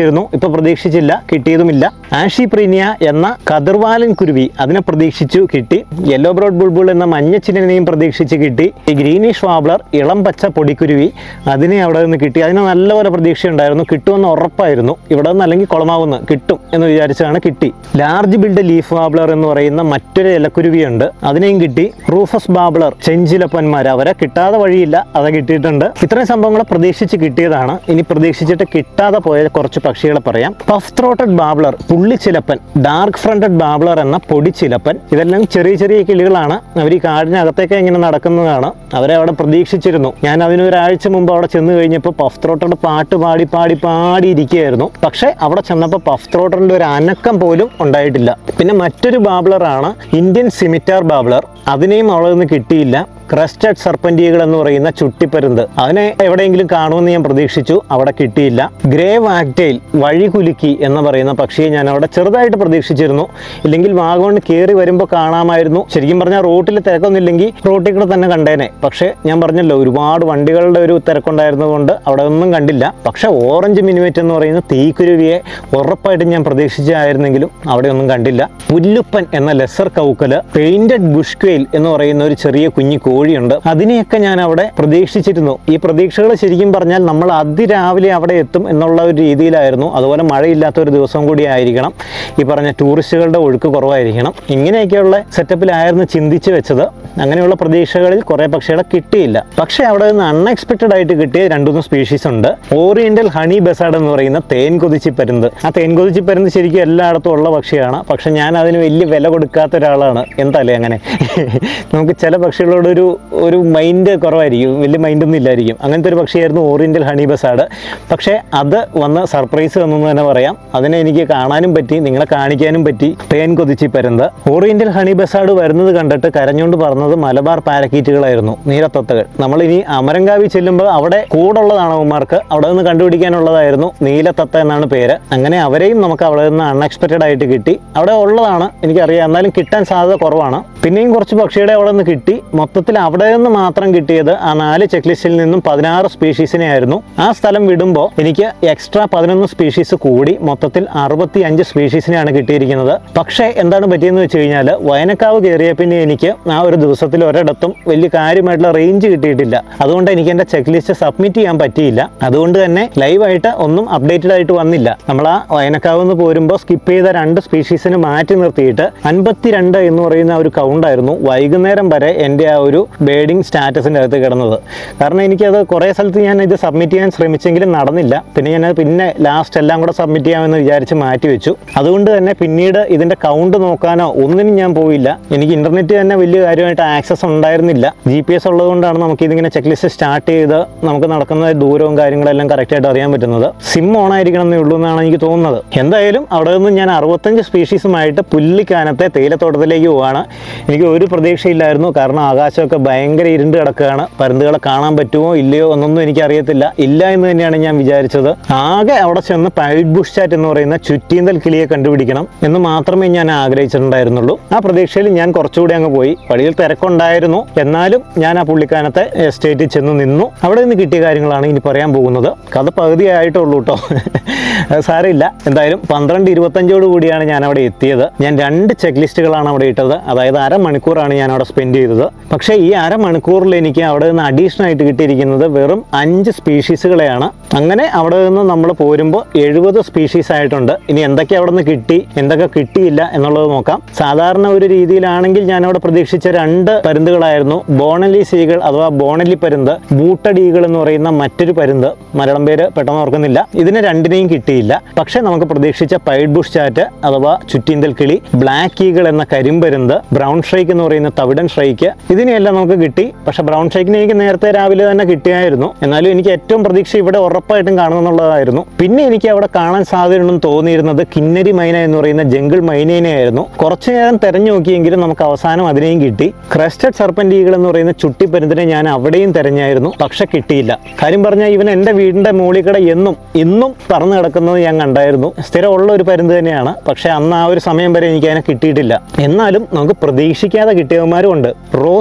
അതിപ്പോൾ പ്രതീക്ഷിച്ചില്ല, കിട്ടിയതുമില്ല. ആഷിപ്രീനിയ എന്ന കതിർവാലൻ കുരുവി, അതിനെ പ്രതീക്ഷിച്ചു, കിട്ടി. യെല്ലോ ബ്രോഡ് ബുൾബുൾ എന്ന മഞ്ഞച്ചിനെയും പ്രതീക്ഷിച്ച് കിട്ടി. ഈ ഗ്രീനിഷ് വാബ്ലർ, ഇളം പച്ച പൊടിക്കുരുവി, അതിനെ അവിടെ നിന്ന് കിട്ടി. അതിന് നല്ലപോലെ പ്രതീക്ഷയുണ്ടായിരുന്നു, കിട്ടുമെന്ന് ഉറപ്പായിരുന്നു. ഇവിടെ നിന്ന് അല്ലെങ്കിൽ കുളമാവുന്ന കിട്ടും എന്ന് വിചാരിച്ചാണ് കിട്ടി. ലാർജ് ബിൽഡ് ലീഫ് വാബ്ലർ എന്ന് പറയുന്ന മറ്റൊരു ഇലക്കുരുവിയുണ്ട്, അതിനെയും കിട്ടി. റൂഫസ് ബാബ്ലർ, ചെഞ്ചിലപ്പന്മാർ, അവരെ കിട്ടാതെ വഴിയില്ല, അത് കിട്ടിയിട്ടുണ്ട്. ഇത്രയും സംഭവങ്ങൾ പ്രതീക്ഷിച്ച് കിട്ടിയതാണ്. ഇനി പ്രതീക്ഷിച്ചിട്ട് കിട്ടാതെ പോയ കുറച്ച് പക്ഷികളെ പറയാം. പഫ് ത്രോട്ടഡ് ബാബ്ലർ, പുള്ളിച്ചിലപ്പൻ, ഡാർക്ക് ഫ്രണ്ടഡ് ബാബ്ലർ എന്ന പൊടിച്ചിലപ്പൻ, ഇതെല്ലാം ചെറിയ ചെറിയ കിളികളാണ്. അവർ ഈ കാടിനകത്തേക്ക് ഇങ്ങനെ നടക്കുന്നതാണ്. അവരെ അവിടെ പ്രതീക്ഷിച്ചിരുന്നു. ഞാൻ അതിനൊരാഴ്ച മുമ്പ് അവിടെ ചെന്ന് കഴിഞ്ഞപ്പോൾ പഫ് ത്രോട്ടഡ് പാട്ട് പാടി പാടി പാടി ഇരിക്കുകയായിരുന്നു. പക്ഷേ അവിടെ ചെന്നപ്പോൾ പഫ് ത്രോട്ടറിന്റെ ഒരു അനക്കം പോലും ഉണ്ടായിട്ടില്ല. പിന്നെ മറ്റൊരു ബാബ്ലറാണ് ഇന്ത്യൻ സിമിറ്റാർ ബാബ്ലർ, അതിനെയും അവിടെ നിന്ന് കിട്ടിയില്ല. ക്രസ്റ്റഡ് സർപ്പന്റികൾ എന്ന് പറയുന്ന ചുട്ടിപ്പരുന്ത്, അതിനെ എവിടെയെങ്കിലും കാണുമെന്ന് ഞാൻ പ്രതീക്ഷിച്ചു, അവിടെ കിട്ടിയില്ല. ഗ്രേ വാഗ്ടെയിൽ, വഴികുലുക്കി എന്ന് പറയുന്ന പക്ഷിയെ ഞാൻ അവിടെ ചെറുതായിട്ട് പ്രതീക്ഷിച്ചിരുന്നു. ഇല്ലെങ്കിൽ വാഗമൺ കയറി വരുമ്പോൾ കാണാമായിരുന്നു. ശരിക്കും പറഞ്ഞാൽ റോട്ടിൽ തിരക്കൊന്നുമില്ലെങ്കിൽ റോട്ടിൽ കൂടെ തന്നെ കണ്ടേനെ. പക്ഷേ ഞാൻ പറഞ്ഞല്ലോ, ഒരുപാട് വണ്ടികളുടെ ഒരു തിരക്കുണ്ടായിരുന്നതുകൊണ്ട് അവിടെ ഒന്നും കണ്ടില്ല. പക്ഷെ ഓറഞ്ച് മിനുവേറ്റ് എന്ന് പറയുന്ന തീക്കുരുവിയെ ഉറപ്പായിട്ടും ഞാൻ പ്രതീക്ഷിച്ചായിരുന്നെങ്കിലും അവിടെ ഒന്നും കണ്ടില്ല. പുല്ലുപ്പൻ എന്ന ലെസർ കൗക്കല്, പെയിന്റഡ് ബുഷ്ക്വെയിൽ എന്ന് പറയുന്ന ഒരു ചെറിയ കുഞ്ഞു കോഴിയുണ്ട്, അതിനെയൊക്കെ ഞാൻ അവിടെ പ്രതീക്ഷിച്ചിരുന്നു. ഈ പ്രതീക്ഷകൾ ശരിക്കും പറഞ്ഞാൽ നമ്മൾ അതിരാവിലെ അവിടെ എത്തും എന്നുള്ള ഒരു രീതിയിലായിരുന്നു. അതുപോലെ മഴയില്ലാത്ത ഒരു ദിവസം കൂടി ആയിരിക്കണം, ഈ പറഞ്ഞ ടൂറിസ്റ്റുകളുടെ ഒഴുക്ക് കുറവായിരിക്കണം. ഇങ്ങനെയൊക്കെയുള്ള സെറ്റപ്പിലായിരുന്നു ചിന്തിച്ച് വെച്ചത്. അങ്ങനെയുള്ള പ്രതീക്ഷകളിൽ കുറേ പക്ഷികളെ കിട്ടിയില്ല. പക്ഷേ അവിടെ നിന്ന് അൺഎക്സ്പെക്റ്റഡ് ആയിട്ട് കിട്ടിയ രണ്ടുമൂന്ന് സ്പീഷീസ് ഉണ്ട്. ഓറിയന്റൽ ഹണി ബസാർഡ് എന്ന് പറയുന്ന തേൻ കൊതിച്ചിപ്പരുന്ത്. ആ തേൻ കൊതിച്ചിപ്പരുന്ത് ശരിക്കും എല്ലായിടത്തും ഉള്ള പക്ഷിയാണ്. പക്ഷെ ഞാൻ അതിന് വലിയ വില കൊടുക്കാത്ത ഒരാളാണ്. എന്താല്ലേ അങ്ങനെ നമുക്ക് ചില പക്ഷികളോട് ഒരു ഒരു മൈൻഡ് കുറവായിരിക്കും, വലിയ മൈൻഡൊന്നും ഇല്ലായിരിക്കും. അങ്ങനത്തെ ഒരു പക്ഷിയായിരുന്നു ഓറിയന്റൽ ഹണി ബസാർഡ്. പക്ഷേ അത് വന്ന് സർപ്രൈസ് തന്നെന്ന് തന്നെ പറയാം. അതിനെ എനിക്ക് കാണാനും പറ്റി, നിങ്ങളെ കാണിക്കാനും പറ്റി. തേൻ കൊതിച്ചിപ്പരുന്ത്. ഓറിയന്റൽ ഹണി ബസാർഡ് വരുന്നത് കണ്ടിട്ട് കരഞ്ഞുകൊണ്ട് പറഞ്ഞത് മലബാർ പാരക്കീറ്റുകളായിരുന്നു, നീലത്തത്തകൾ. നമ്മളിനി അമരങ്കാവിൽ ചെല്ലുമ്പോൾ അവിടെ കൂടുള്ളതാണ് അവന്മാർക്ക്, അവിടെ നിന്ന് കണ്ടുപിടിക്കാനുള്ളതായിരുന്നു. നീലത്തത്ത എന്നാണ് പേര്. അങ്ങനെ അവരെയും നമുക്ക് അവിടെ നിന്ന് അൺഎക്സ്പെക്റ്റഡ് ആയിട്ട് കിട്ടി. അവിടെ ഉള്ളതാണ് എനിക്കറിയാം, എന്നാലും കിട്ടാൻ സാധ്യത കുറവാണ്. പിന്നെയും കുറച്ച് പക്ഷിയുടെ അവിടെ നിന്ന് കിട്ടി. മൊത്തത്തിൽ അവിടെ നിന്ന് മാത്രം കിട്ടിയത് ആ നാല് ചെക്ക് ലിസ്റ്റിൽ നിന്നും പതിനാറ് സ്പീഷീസിനെ ആയിരുന്നു. ആ സ്ഥലം വിടുമ്പോൾ എനിക്ക് എക്സ്ട്രാ പതിനൊന്ന് സ്പീഷീസ് കൂടി മൊത്തത്തിൽ അറുപത്തി അഞ്ച് സ്പീഷീസിനെയാണ് കിട്ടിയിരിക്കുന്നത്. പക്ഷേ എന്താണ് പറ്റിയെന്ന് വെച്ച് കഴിഞ്ഞാൽ, വയനക്കാവ് കയറിയ പിന്നെ എനിക്ക് ആ ഒരു ദിവസത്തിൽ ഒരിടത്തും വലിയ കാര്യമായിട്ടുള്ള റേഞ്ച് കിട്ടിയിട്ടില്ല. അതുകൊണ്ട് എനിക്ക് എൻ്റെ ചെക്ക് ലിസ്റ്റ് സബ്മിറ്റ് ചെയ്യാൻ പറ്റിയില്ല. അതുകൊണ്ട് തന്നെ ലൈവായിട്ട് ഒന്നും അപ്ഡേറ്റഡ് ആയിട്ട് വന്നില്ല. നമ്മൾ ആ വയനക്കാവ് നിന്ന് പോരുമ്പോൾ സ്കിപ്പ് ചെയ്ത രണ്ട് സ്പീഷീസിന് മാറ്റി നിർത്തിയിട്ട് അൻപത്തിരണ്ട് എന്ന് പറയുന്ന ഒരു കൗണ്ടായിരുന്നു വൈകുന്നേരം വരെ എൻ്റെ ആ ഒരു ബേഡിങ് സ്റ്റാറ്റസിൻ്റെ അകത്ത് കിടന്നത്. കാരണം എനിക്കത് കുറേ സ്ഥലത്ത് ഞാൻ ഇത് സബ്മിറ്റ് ചെയ്യാൻ ശ്രമിച്ചെങ്കിലും നടന്നില്ല. പിന്നെ ഞാനത് പിന്നെ ലാസ്റ്റ് എല്ലാം കൂടെ സബ്മിറ്റ് ചെയ്യാമെന്ന് വിചാരിച്ച് മാറ്റി വെച്ചു. അതുകൊണ്ട് തന്നെ പിന്നീട് ഇതിൻ്റെ കൗണ്ട് നോക്കാനോ ഒന്നിനും ഞാൻ പോയില്ല. എനിക്ക് ഇൻ്റർനെറ്റ് തന്നെ വലിയ കാര്യമായിട്ട് ആക്സസ് ഉണ്ടായിരുന്നില്ല. ജി പി എസ് ഉള്ളതുകൊണ്ടാണ് നമുക്ക് ഇതിങ്ങനെ ചെക്ക് ലിസ്റ്റ് സ്റ്റാർട്ട് ചെയ്ത് നമുക്ക് നടക്കുന്ന ദൂരവും കാര്യങ്ങളെല്ലാം കറക്റ്റായിട്ട് അറിയാൻ പറ്റുന്നത്. സിം ഓൺ ആയിരിക്കണം എന്നേ ഉള്ളൂ എന്നാണ് എനിക്ക് തോന്നുന്നത്. എന്തായാലും അവിടെ നിന്ന് ഞാൻ അറുപത്തഞ്ച് സ്പീഷീസുമായിട്ട് പുല്ലിക്കാനത്തെ തേയിലത്തോട്ടത്തിലേക്ക് പോവാണ്. എനിക്ക് ഒരു പ്രതീക്ഷയില്ലായിരുന്നു, കാരണം ആകാശമൊക്കെ ഭയങ്കര ഇരുണ്ട് കിടക്കുകയാണ്. പരുന്തുകളെ കാണാൻ പറ്റുമോ ഇല്ലയോ എന്നൊന്നും എനിക്കറിയത്തില്ല. ഇല്ല എന്ന് തന്നെയാണ് ഞാൻ വിചാരിച്ചത്. ആകെ അവിടെ ചെന്ന് പൈറ്റ് ബുഷ്ചാറ്റ് എന്ന് പറയുന്ന ചുറ്റീന്തൽ കിളിയെ കണ്ടുപിടിക്കണം എന്ന് മാത്രമേ ഞാൻ ആഗ്രഹിച്ചിട്ടുണ്ടായിരുന്നുള്ളൂ. ആ പ്രതീക്ഷയിൽ ഞാൻ കുറച്ചുകൂടി അങ്ങ് പോയി. വഴിയിൽ തിരക്കുണ്ടായിരുന്നു, എന്നാലും ഞാൻ ആ പുള്ളിക്കാനത്തെ എസ്റ്റേറ്റിൽ ചെന്ന് നിന്നു. അവിടെ നിന്ന് കിട്ടിയ കാര്യങ്ങളാണ് ഇനി പറയാൻ പോകുന്നത്. കഥ പകുതിയായിട്ടുള്ളൂ കേട്ടോ, സാരമില്ല. എന്തായാലും പന്ത്രണ്ട് ഇരുപത്തഞ്ചോട് കൂടിയാണ് ഞാൻ അവിടെ എത്തിയത്. ഞാൻ രണ്ട് ചെക്ക് ലിസ്റ്റുകളാണ് അവിടെ ഇട്ടത്. അതായത് അരമണിക്കൂറാണ് ഞാൻ അവിടെ സ്പെൻഡ് ചെയ്തത്. പക്ഷേ ഈ അരമണിക്കൂറിൽ എനിക്ക് അവിടെ നിന്ന് അഡീഷണൽ ആയിട്ട് കിട്ടിയിരിക്കുന്നത് വെറും അഞ്ച് സ്പീഷീസുകളെയാണ്. അങ്ങനെ അവിടെ നിന്ന് നമ്മൾ പോരുമ്പോൾ എഴുപത് സ്പീഷീസ് ആയിട്ടുണ്ട്. ഇനി എന്തൊക്കെ അവിടെ നിന്ന് കിട്ടി, എന്തൊക്കെ കിട്ടിയില്ല എന്നുള്ളത് നോക്കാം. സാധാരണ ഒരു രീതിയിലാണെങ്കിൽ ഞാൻ അവിടെ പ്രതീക്ഷിച്ച രണ്ട് പരുന്തുകളായിരുന്നു. ബോണലി സീകൾ അഥവാ ബോണലി പരുന്ത്, ബൂട്ടഡ് ഈഗിൾ എന്ന് പറയുന്ന മറ്റൊരു പരുന്ത്, മലയാളം പേര് പെട്ടെന്ന് ഓർക്കുന്നില്ല. ഇതിനെ രണ്ടിനെയും കിട്ടിയില്ല. പക്ഷെ നമുക്ക് പ്രതീക്ഷിച്ച പൈറ്റ് ബുഷ്ചാറ്റ് അഥവാ ചുറ്റീന്തൽ കിളി, ബ്ലാക്ക് ഈഗിൾ എന്ന കരിമ്പരുന്ത്, ബ്രൗൺ ഷ്രൈക്ക് എന്ന് പറയുന്ന തവിടൻ ഷ്രൈക്ക്, ഇതിനെയെല്ലാം നമുക്ക് കിട്ടി. പക്ഷെ ബ്രൗൺ ഷ്രൈക്കിനെ എനിക്ക് നേരത്തെ രാവിലെ തന്നെ കിട്ടിയായിരുന്നു. എന്നാലും എനിക്ക് ഏറ്റവും പ്രതീക്ഷ ഇവിടെ ഉറപ്പായിട്ടും കാണുമെന്നുള്ളതായിരുന്നു. പിന്നെ എനിക്ക് അവിടെ കാണാൻ സാധ്യതയുണ്ടെന്ന് തോന്നിയിരുന്നത് കിന്നരി മൈന എന്ന് പറയുന്ന ജംഗിൾ മൈനേനെയായിരുന്നു. കുറച്ചു നേരം തെരഞ്ഞു നോക്കിയെങ്കിലും നമുക്ക് അവസാനം അതിനെയും കിട്ടി. ക്രസ്റ്റഡ് സർപ്പന്റ് ഈഗിൾ എന്ന് പറയുന്ന ചുട്ടിപ്പരുന്തിനെ ഞാൻ അവിടെയും തെരഞ്ഞായിരുന്നു, പക്ഷെ കിട്ടിയില്ല. കാര്യം പറഞ്ഞാൽ ഇവൻ എൻ്റെ വീടിൻ്റെ മുകളിൽ എന്നും ഇന്നും പറന്ന് കിടക്കുന്നത് ഞാൻ കണ്ടായിരുന്നു. സ്ഥിരമുള്ള ഒരു പരുന്ത് തന്നെയാണ്. പക്ഷെ അന്ന് ആ ഒരു സമയം വരെ എനിക്ക് അതിനെ കിട്ടിയിട്ടില്ല. എന്നാലും നമുക്ക് പ്രതീക്ഷിക്കാതെ കിട്ടിയവന്മാരും ഉണ്ട്. റോസി സ്റ്റാർ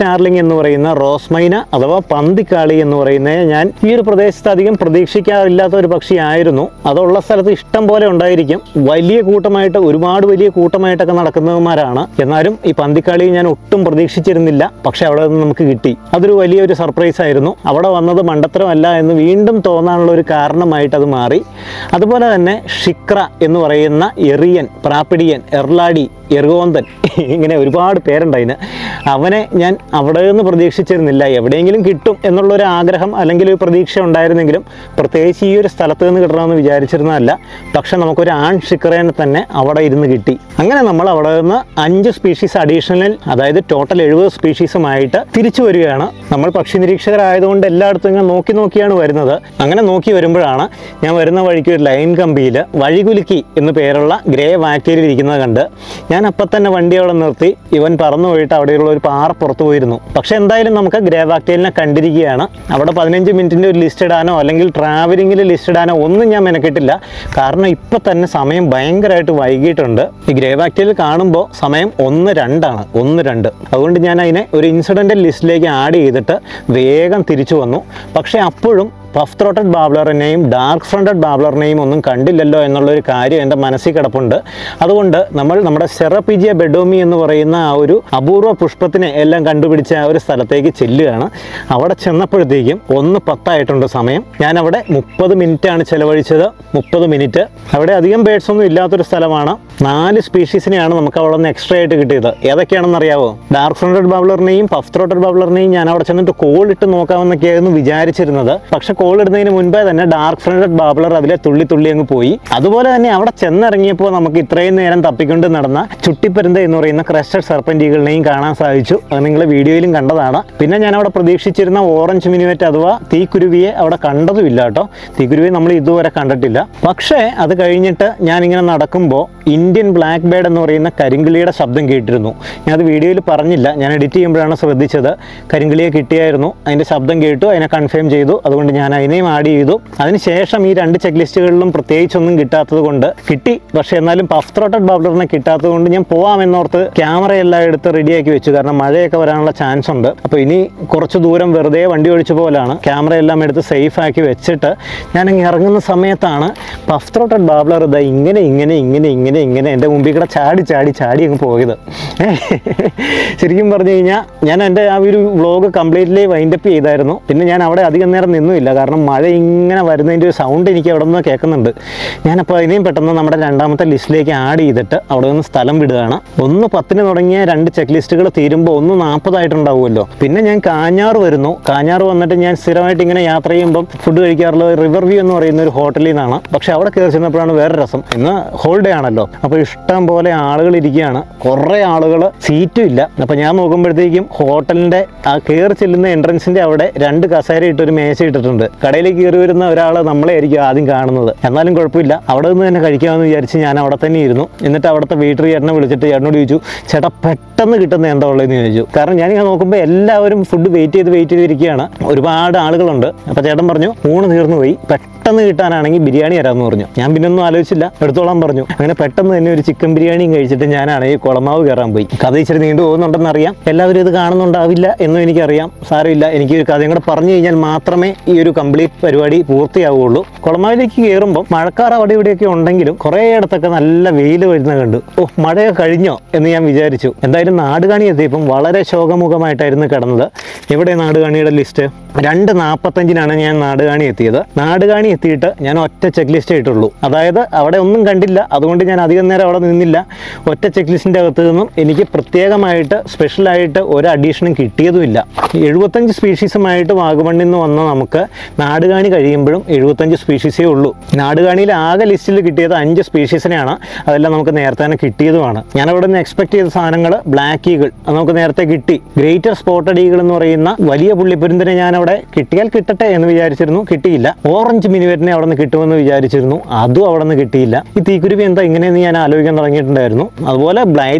സ്റ്റാർലിംഗ് എന്ന് പറയുന്ന റോസ് മൈന അഥവാ പന്തിക്കാളി എന്ന് പറയുന്നത് ഞാൻ ഈ ഒരു പ്രദേശത്ത് അധികം പ്രതീക്ഷിക്കാറില്ലാത്ത ഒരു പക്ഷിയായിരുന്നു. അതുള്ള സ്ഥലത്ത് ഇഷ്ടം പോലെ ഉണ്ടായിരിക്കും. വലിയ കൂട്ടമായിട്ട് ഒരുപാട് വലിയ കൂട്ടമായിട്ടൊക്കെ നടക്കുന്നവന്മാരാണ്. എന്നാലും ഈ പന്തിക്കാളി ഞാൻ ഒട്ടും പ്രതീക്ഷിച്ചിരുന്നില്ല. പക്ഷെ അവിടെ നിന്ന് നമുക്ക് കിട്ടി. അതൊരു വലിയൊരു സർപ്രൈസ് ആയിരുന്നു. അവിടെ വന്നത് മണ്ടത്തരമല്ല എന്ന് വീണ്ടും തോന്നാനുള്ള ഒരു കാരണമായിട്ട് അത് മാറി. അതുപോലെ തന്നെ ഷിക്ര എന്ന് പറയുന്ന എറിയൻ, പ്രാപ്പിടിയൻ, എർലാടി, എറുകോന്തൻ, ഇങ്ങനെ ഒരുപാട് പേരുണ്ട് അതിന്. അവനെ ഞാൻ അവിടെ നിന്ന് പ്രതീക്ഷിച്ചിരുന്നില്ല. എവിടെയെങ്കിലും കിട്ടും എന്നുള്ളൊരു ആഗ്രഹം അല്ലെങ്കിൽ ഒരു പ്രതീക്ഷ ഉണ്ടായിരുന്നെങ്കിലും പ്രത്യേകിച്ച് ഈ ഒരു സ്ഥലത്ത് നിന്ന് കിട്ടണമെന്ന് വിചാരിച്ചിരുന്നതല്ല. പക്ഷെ നമുക്കൊരു ആൺ ഷിക്രേനെ തന്നെ അവിടെ ഇരുന്ന് കിട്ടി. അങ്ങനെ നമ്മൾ അവിടെ നിന്ന് അഞ്ച് സ്പീഷീസ് അഡീഷണൽ, അതായത് ടോട്ടൽ എഴുപത് സ്പീഷീസുമായിട്ട് തിരിച്ചു വരികയാണ്. നമ്മൾ പക്ഷി നിരീക്ഷകരായതുകൊണ്ട് എല്ലായിടത്തും ഇങ്ങനെ നോക്കി നോക്കിയാണ് വരുന്നത്. അങ്ങനെ നോക്കി വരുമ്പോഴാണ് ഞാൻ വരുന്ന വഴിക്ക് ഒരു ലൈൻ കമ്പിയിൽ വഴികുലുക്കി എന്ന് പേരുള്ള ഗ്രേ വാക്ടീരിയൽ ഇരിക്കുന്നത് കണ്ട് ഞാൻ അപ്പം തന്നെ വണ്ടി അവിടെ നിർത്തി. ഇവൻ പറന്നു പോയിട്ട് അവിടെയുള്ള ഒരു പാറ പുറത്തു പോയിരുന്നു. പക്ഷെ എന്തായാലും നമുക്ക് ഗ്രേ വാക്ടീരിയലിനെ കണ്ടിരിക്കുകയാണ്. അവിടെ പതിനഞ്ച് മിനിറ്റിൻ്റെ ഒരു ലിസ്റ്റ് ഇടാനോ അല്ലെങ്കിൽ ട്രാവലിങ്ങിൽ ലിസ്റ്റ് ഇടാനോ ഒന്നും ഞാൻ മെനക്കെട്ടില്ല. കാരണം ഇപ്പം തന്നെ സമയം ഭയങ്കരമായിട്ട് വൈകിട്ടുണ്ട്. ഈ ഗ്രേ വാക്ടീരിയൽ കാണുമ്പോൾ സമയം ഒന്ന് രണ്ടാണ്, ഒന്ന് രണ്ട്. അതുകൊണ്ട് ഞാൻ അതിനെ ഒരു ഇൻസിഡൻ്റൽ ലിസ്റ്റിലേക്ക് ആഡ് ചെയ്തിട്ട് വേഗം തിരിച്ചു വന്നു. പക്ഷേ അപ്പോഴും പഫ് ത്രോട്ടഡ് ബാബ്ലറിനെയും ഡാർക്ക് ഫ്രണ്ടഡ് ബാബ്ലറിനെയും ഒന്നും കണ്ടില്ലല്ലോ എന്നുള്ളൊരു കാര്യം എൻ്റെ മനസ്സിൽ കിടപ്പുണ്ട്. അതുകൊണ്ട് നമ്മൾ നമ്മുടെ സെറപ്പിജിയ ബെഡോമി എന്ന് പറയുന്ന ആ ഒരു അപൂർവ പുഷ്പത്തിനെ എല്ലാം കണ്ടുപിടിച്ച ആ ഒരു സ്ഥലത്തേക്ക് ചെല്ലുകയാണ്. അവിടെ ചെന്നപ്പോഴത്തേക്കും ഒന്ന് പത്തായിട്ടുണ്ട് സമയം. ഞാൻ അവിടെ മുപ്പത് മിനിറ്റാണ് ചിലവഴിച്ചത്. മുപ്പത് മിനിറ്റ് അവിടെ അധികം ബേഡ്സ് ഒന്നും ഇല്ലാത്തൊരു സ്ഥലമാണ്. നാല് സ്പീഷീസിനെയാണ് നമുക്ക് അവിടെ നിന്ന് എക്സ്ട്രാ ആയിട്ട് കിട്ടിയത്. ഏതൊക്കെയാണെന്ന് അറിയാവോ? ഡാർക്ക് ഫ്രണ്ടഡ് ബാബ്ലറിനെയും പഫ് ത്രോട്ടഡ് ബാബ്ലറിനെയും ഞാൻ അവിടെ ചെന്നിട്ട് കോൾ ഇട്ട് നോക്കാമെന്നൊക്കെയായിരുന്നു വിചാരിച്ചിരുന്നത്. പക്ഷെ കോൾ ഇടുന്നതിന് മുൻപേ തന്നെ ഡാർക്ക് ഫ്രണ്ടഡ് ബാബ്ലർ അതിലെ തുള്ളി തുള്ളി അങ്ങ് പോയി. അതുപോലെ തന്നെ അവിടെ ചെന്നിറങ്ങിയപ്പോൾ നമുക്ക് ഇത്രയും നേരം തപ്പിക്കൊണ്ട് നടന്ന ചുട്ടിപ്പരുന്ത എന്ന് പറയുന്ന ക്രെസ്റ്റഡ് സെർപ്പന്റ് ഈഗിളിനെയും കാണാൻ സാധിച്ചു. അത് നിങ്ങൾ വീഡിയോയിലും കണ്ടതാണ്. പിന്നെ ഞാൻ അവിടെ പ്രതീക്ഷിച്ചിരുന്ന ഓറഞ്ച് മിനുവറ്റ് അഥവാ തീക്കുരുവിയെ അവിടെ കണ്ടതുമില്ല കേട്ടോ. തീക്കുരുവിയെ നമ്മൾ ഇതുവരെ കണ്ടിട്ടില്ല. പക്ഷേ അത് കഴിഞ്ഞിട്ട് ഞാനിങ്ങനെ നടക്കുമ്പോൾ ഇന്ത്യൻ ബ്ലാക്ക് ബേർഡ് എന്ന് പറയുന്ന കരിങ്കിളിയുടെ ശബ്ദം കേട്ടിരുന്നു. ഞാനത് വീഡിയോയിൽ പറഞ്ഞില്ല, ഞാൻ എഡിറ്റ് ചെയ്യുമ്പോഴാണ് ശ്രദ്ധിച്ചത്. കരിങ്കിളിയെ കിട്ടിയായിരുന്നു. അതിൻ്റെ ശബ്ദം കേട്ടു, അതിനെ കൺഫേം ചെയ്തു. അതുകൊണ്ട് ഞാൻ അതിനെയും ആഡ് ചെയ്തു. അതിനുശേഷം ഈ രണ്ട് ചെക്ക് ലിസ്റ്റുകളിലും പ്രത്യേകിച്ചൊന്നും കിട്ടാത്തത് കൊണ്ട് കിട്ടി. പക്ഷേ എന്നാലും പഫ് ത്രോട്ടഡ് ബാബ്ലറിനെ കിട്ടാത്തത് കൊണ്ട് ഞാൻ പോവാമെന്നോർത്ത് ക്യാമറയെല്ലാം എടുത്ത് റെഡിയാക്കി വെച്ചു. കാരണം മഴയൊക്കെ വരാനുള്ള ചാൻസ് ഉണ്ട്. അപ്പോൾ ഇനി കുറച്ച് ദൂരം വെറുതെ വണ്ടി ഓടിച്ച പോലാണ്. ക്യാമറയെല്ലാം എടുത്ത് സേഫ് ആക്കി വെച്ചിട്ട് ഞാനങ്ങ് ഇറങ്ങുന്ന സമയത്താണ് പഫ് ത്രോട്ടഡ് ബാബ്ലർ ഇതാ ഇങ്ങനെ ഇങ്ങനെ ഇങ്ങനെ ഇങ്ങനെ ഇങ്ങനെ എൻ്റെ മുമ്പിൽ കൂടെ ചാടി ചാടി ചാടി അങ്ങ് പോയത്. ശരിക്കും പറഞ്ഞു കഴിഞ്ഞാൽ ഞാൻ എൻ്റെ ആ ഒരു വ്ളോഗ് കംപ്ലീറ്റ്ലി വൈൻഡപ്പ് ചെയ്തായിരുന്നു. പിന്നെ ഞാൻ അവിടെ അധികം നേരം നിന്നുമില്ല. കാരണം മഴ ഇങ്ങനെ വരുന്നതിൻ്റെ ഒരു സൗണ്ട് എനിക്ക് അവിടെ നിന്ന് കേൾക്കുന്നുണ്ട്. ഞാനപ്പോൾ അതിനെയും പെട്ടെന്ന് നമ്മുടെ രണ്ടാമത്തെ ലിസ്റ്റിലേക്ക് ആഡ് ചെയ്തിട്ട് അവിടെ നിന്ന് സ്ഥലം വിടുകയാണ്. ഒന്ന് പത്തിന് തുടങ്ങിയ രണ്ട് ചെക്ക് ലിസ്റ്റുകൾ തീരുമ്പോൾ ഒന്ന് നാൽപ്പതായിട്ടുണ്ടാവുമല്ലോ. പിന്നെ ഞാൻ കാഞ്ഞാറ് വരുന്നു. കാഞ്ഞാറ് വന്നിട്ട് ഞാൻ സ്ഥിരമായിട്ട് ഇങ്ങനെ യാത്ര ചെയ്യുമ്പം ഫുഡ് കഴിക്കാറുള്ളത് റിവർ വ്യൂ എന്ന് പറയുന്ന ഒരു ഹോട്ടലിൽ നിന്നാണ്. പക്ഷെ അവിടെ കയറി ചെന്നപ്പോഴാണ് വേറെ രസം. ഇന്ന് ഹോളിഡേ ആണല്ലോ. അപ്പോൾ ഇഷ്ടം പോലെ ആളുകൾ ഇരിക്കുകയാണ്. കുറേ ആളുകൾ, സീറ്റും ഇല്ല. അപ്പോൾ ഞാൻ നോക്കുമ്പോഴത്തേക്കും ഹോട്ടലിൻ്റെ ആ കയറി ചെല്ലുന്ന എൻട്രൻസിൻ്റെ അവിടെ രണ്ട് കസേര ഇട്ടൊരു മേശ ഇട്ടിട്ടുണ്ട്. കടയിലേക്ക് കയറി വരുന്ന ഒരാൾ നമ്മളെ ആയിരിക്കും ആദ്യം കാണുന്നത്. എന്നാലും കുഴപ്പമില്ല, അവിടെ നിന്ന് തന്നെ കഴിക്കാമെന്ന് വിചാരിച്ച് ഞാൻ അവിടെ തന്നെ ഇരുന്നു. എന്നിട്ട് അവിടുത്തെ വെയിറ്റർ ചേട്ടനെ വിളിച്ചിട്ട് ചേട്ടനോട് ചോദിച്ചു, ചേട്ടാ പെട്ടെന്ന് കിട്ടുന്ന എന്താ ഉള്ളതെന്ന് ചോദിച്ചു. കാരണം ഞാനിങ്ങനെ നോക്കുമ്പോൾ എല്ലാവരും ഫുഡ് വെയിറ്റ് ചെയ്ത് വെയിറ്റ് ചെയ്തിരിക്കുകയാണ്. ഒരുപാട് ആളുകളുണ്ട്. അപ്പോൾ ചേട്ടൻ പറഞ്ഞു ഊണ് തീർന്നു പോയി, പെട്ടെന്ന് കിട്ടാനാണെങ്കിൽ ബിരിയാണി തരാമെന്ന് പറഞ്ഞു. ഞാൻ പിന്നെ ഒന്നും ആലോചിച്ചില്ല, എടുത്തോളാൻ പറഞ്ഞു. അങ്ങനെ പെട്ടെന്ന് തന്നെ ഒരു ചിക്കൻ ബിരിയാണിയും കഴിച്ചിട്ട് ഞാനാണെങ്കിൽ കുളമാവ് കയറാൻ പോയി. കഥ ഇച്ചിരി നീണ്ടു പോകുന്നുണ്ടെന്ന് അറിയാം. എല്ലാവരും ഇത് കാണുന്നുണ്ടാവില്ല എന്നും എനിക്കറിയാം. സാരമില്ല, എനിക്ക് ഒരു കഥയും കൂടെ പറഞ്ഞു കഴിഞ്ഞാൽ മാത്രമേ ഈ ഒരു കംപ്ലീറ്റ് പരിപാടി പൂർത്തിയാവുകയുള്ളൂ. കുളമാവിലേക്ക് കയറുമ്പോൾ മഴക്കാർ അവിടെ ഇവിടെയൊക്കെ ഉണ്ടെങ്കിലും കുറേ ഇടത്തൊക്കെ നല്ല വെയിൽ വരുന്ന കണ്ടു. ഓ, മഴയൊക്കെ കഴിഞ്ഞോ എന്ന് ഞാൻ വിചാരിച്ചു. എന്തായാലും നാടുകാണി എത്തിയപ്പം വളരെ ശോകമുഖമായിട്ടായിരുന്നു കിടന്നത്. എവിടെ നാടുകാണിയുടെ ലിസ്റ്റ്? രണ്ട് നാൽപ്പത്തഞ്ചിനാണ് ഞാൻ നാടുകാണി എത്തിയത്. നാടുകാണി എത്തിയിട്ട് ഞാൻ ഒറ്റ ചെക്ക് ലിസ്റ്റ് ആയിട്ടുള്ളൂ. അതായത് അവിടെ ഒന്നും കണ്ടില്ല. അതുകൊണ്ട് ഞാൻ അധികം നേരം അവിടെ നിന്നില്ല. ഒറ്റ ചെക്ക് ലിസ്റ്റിൻ്റെ അകത്ത് നിന്നും എനിക്ക് പ്രത്യേകമായിട്ട് സ്പെഷ്യലായിട്ട് ഒരു അഡീഷനും കിട്ടിയതുമില്ല. എഴുപത്തഞ്ച് സ്പീഷീസുമായിട്ട് വാഗമണ്ണിൽ നിന്ന് വന്ന നമുക്ക് നാടുകാണി കഴിയുമ്പോഴും എഴുപത്തഞ്ച് സ്പീഷീസേ ഉള്ളൂ. നാടുകാണിയിൽ ആകെ ലിസ്റ്റിൽ കിട്ടിയത് അഞ്ച് സ്പീഷീസിനെയാണ്. അതെല്ലാം നമുക്ക് നേരത്തെ തന്നെ കിട്ടിയതുമാണ്. ഞാൻ അവിടെ നിന്ന് എക്സ്പെക്ട് ചെയ്ത സാധനങ്ങൾ ബ്ലാക്ക് ഈഗിൾ, അത് നമുക്ക് നേരത്തെ കിട്ടി. ഗ്രേറ്റർ സ്പോട്ടഡ് ഈഗിൾ എന്ന് പറയുന്ന വലിയ പുള്ളിപ്പരുന്തിനെ ഞാൻ അവിടെ കിട്ടിയാൽ കിട്ടട്ടെ എന്ന് വിചാരിച്ചിരുന്നു, കിട്ടിയില്ല. ഓറഞ്ച് മിനുവറ്റിനെ അവിടെ നിന്ന് കിട്ടുമെന്ന് വിചാരിച്ചിരുന്നു, അതും അവിടെ നിന്ന് കിട്ടിയില്ല. ഈ തീക്കുരുവി എന്താ ഇങ്ങനെയെന്ന് ഞാൻ ആലോചിക്കാൻ തുടങ്ങിയിട്ടുണ്ടായിരുന്നു. അതുപോലെ ബ്ലൈറ്റ് ഫ്രീഡ്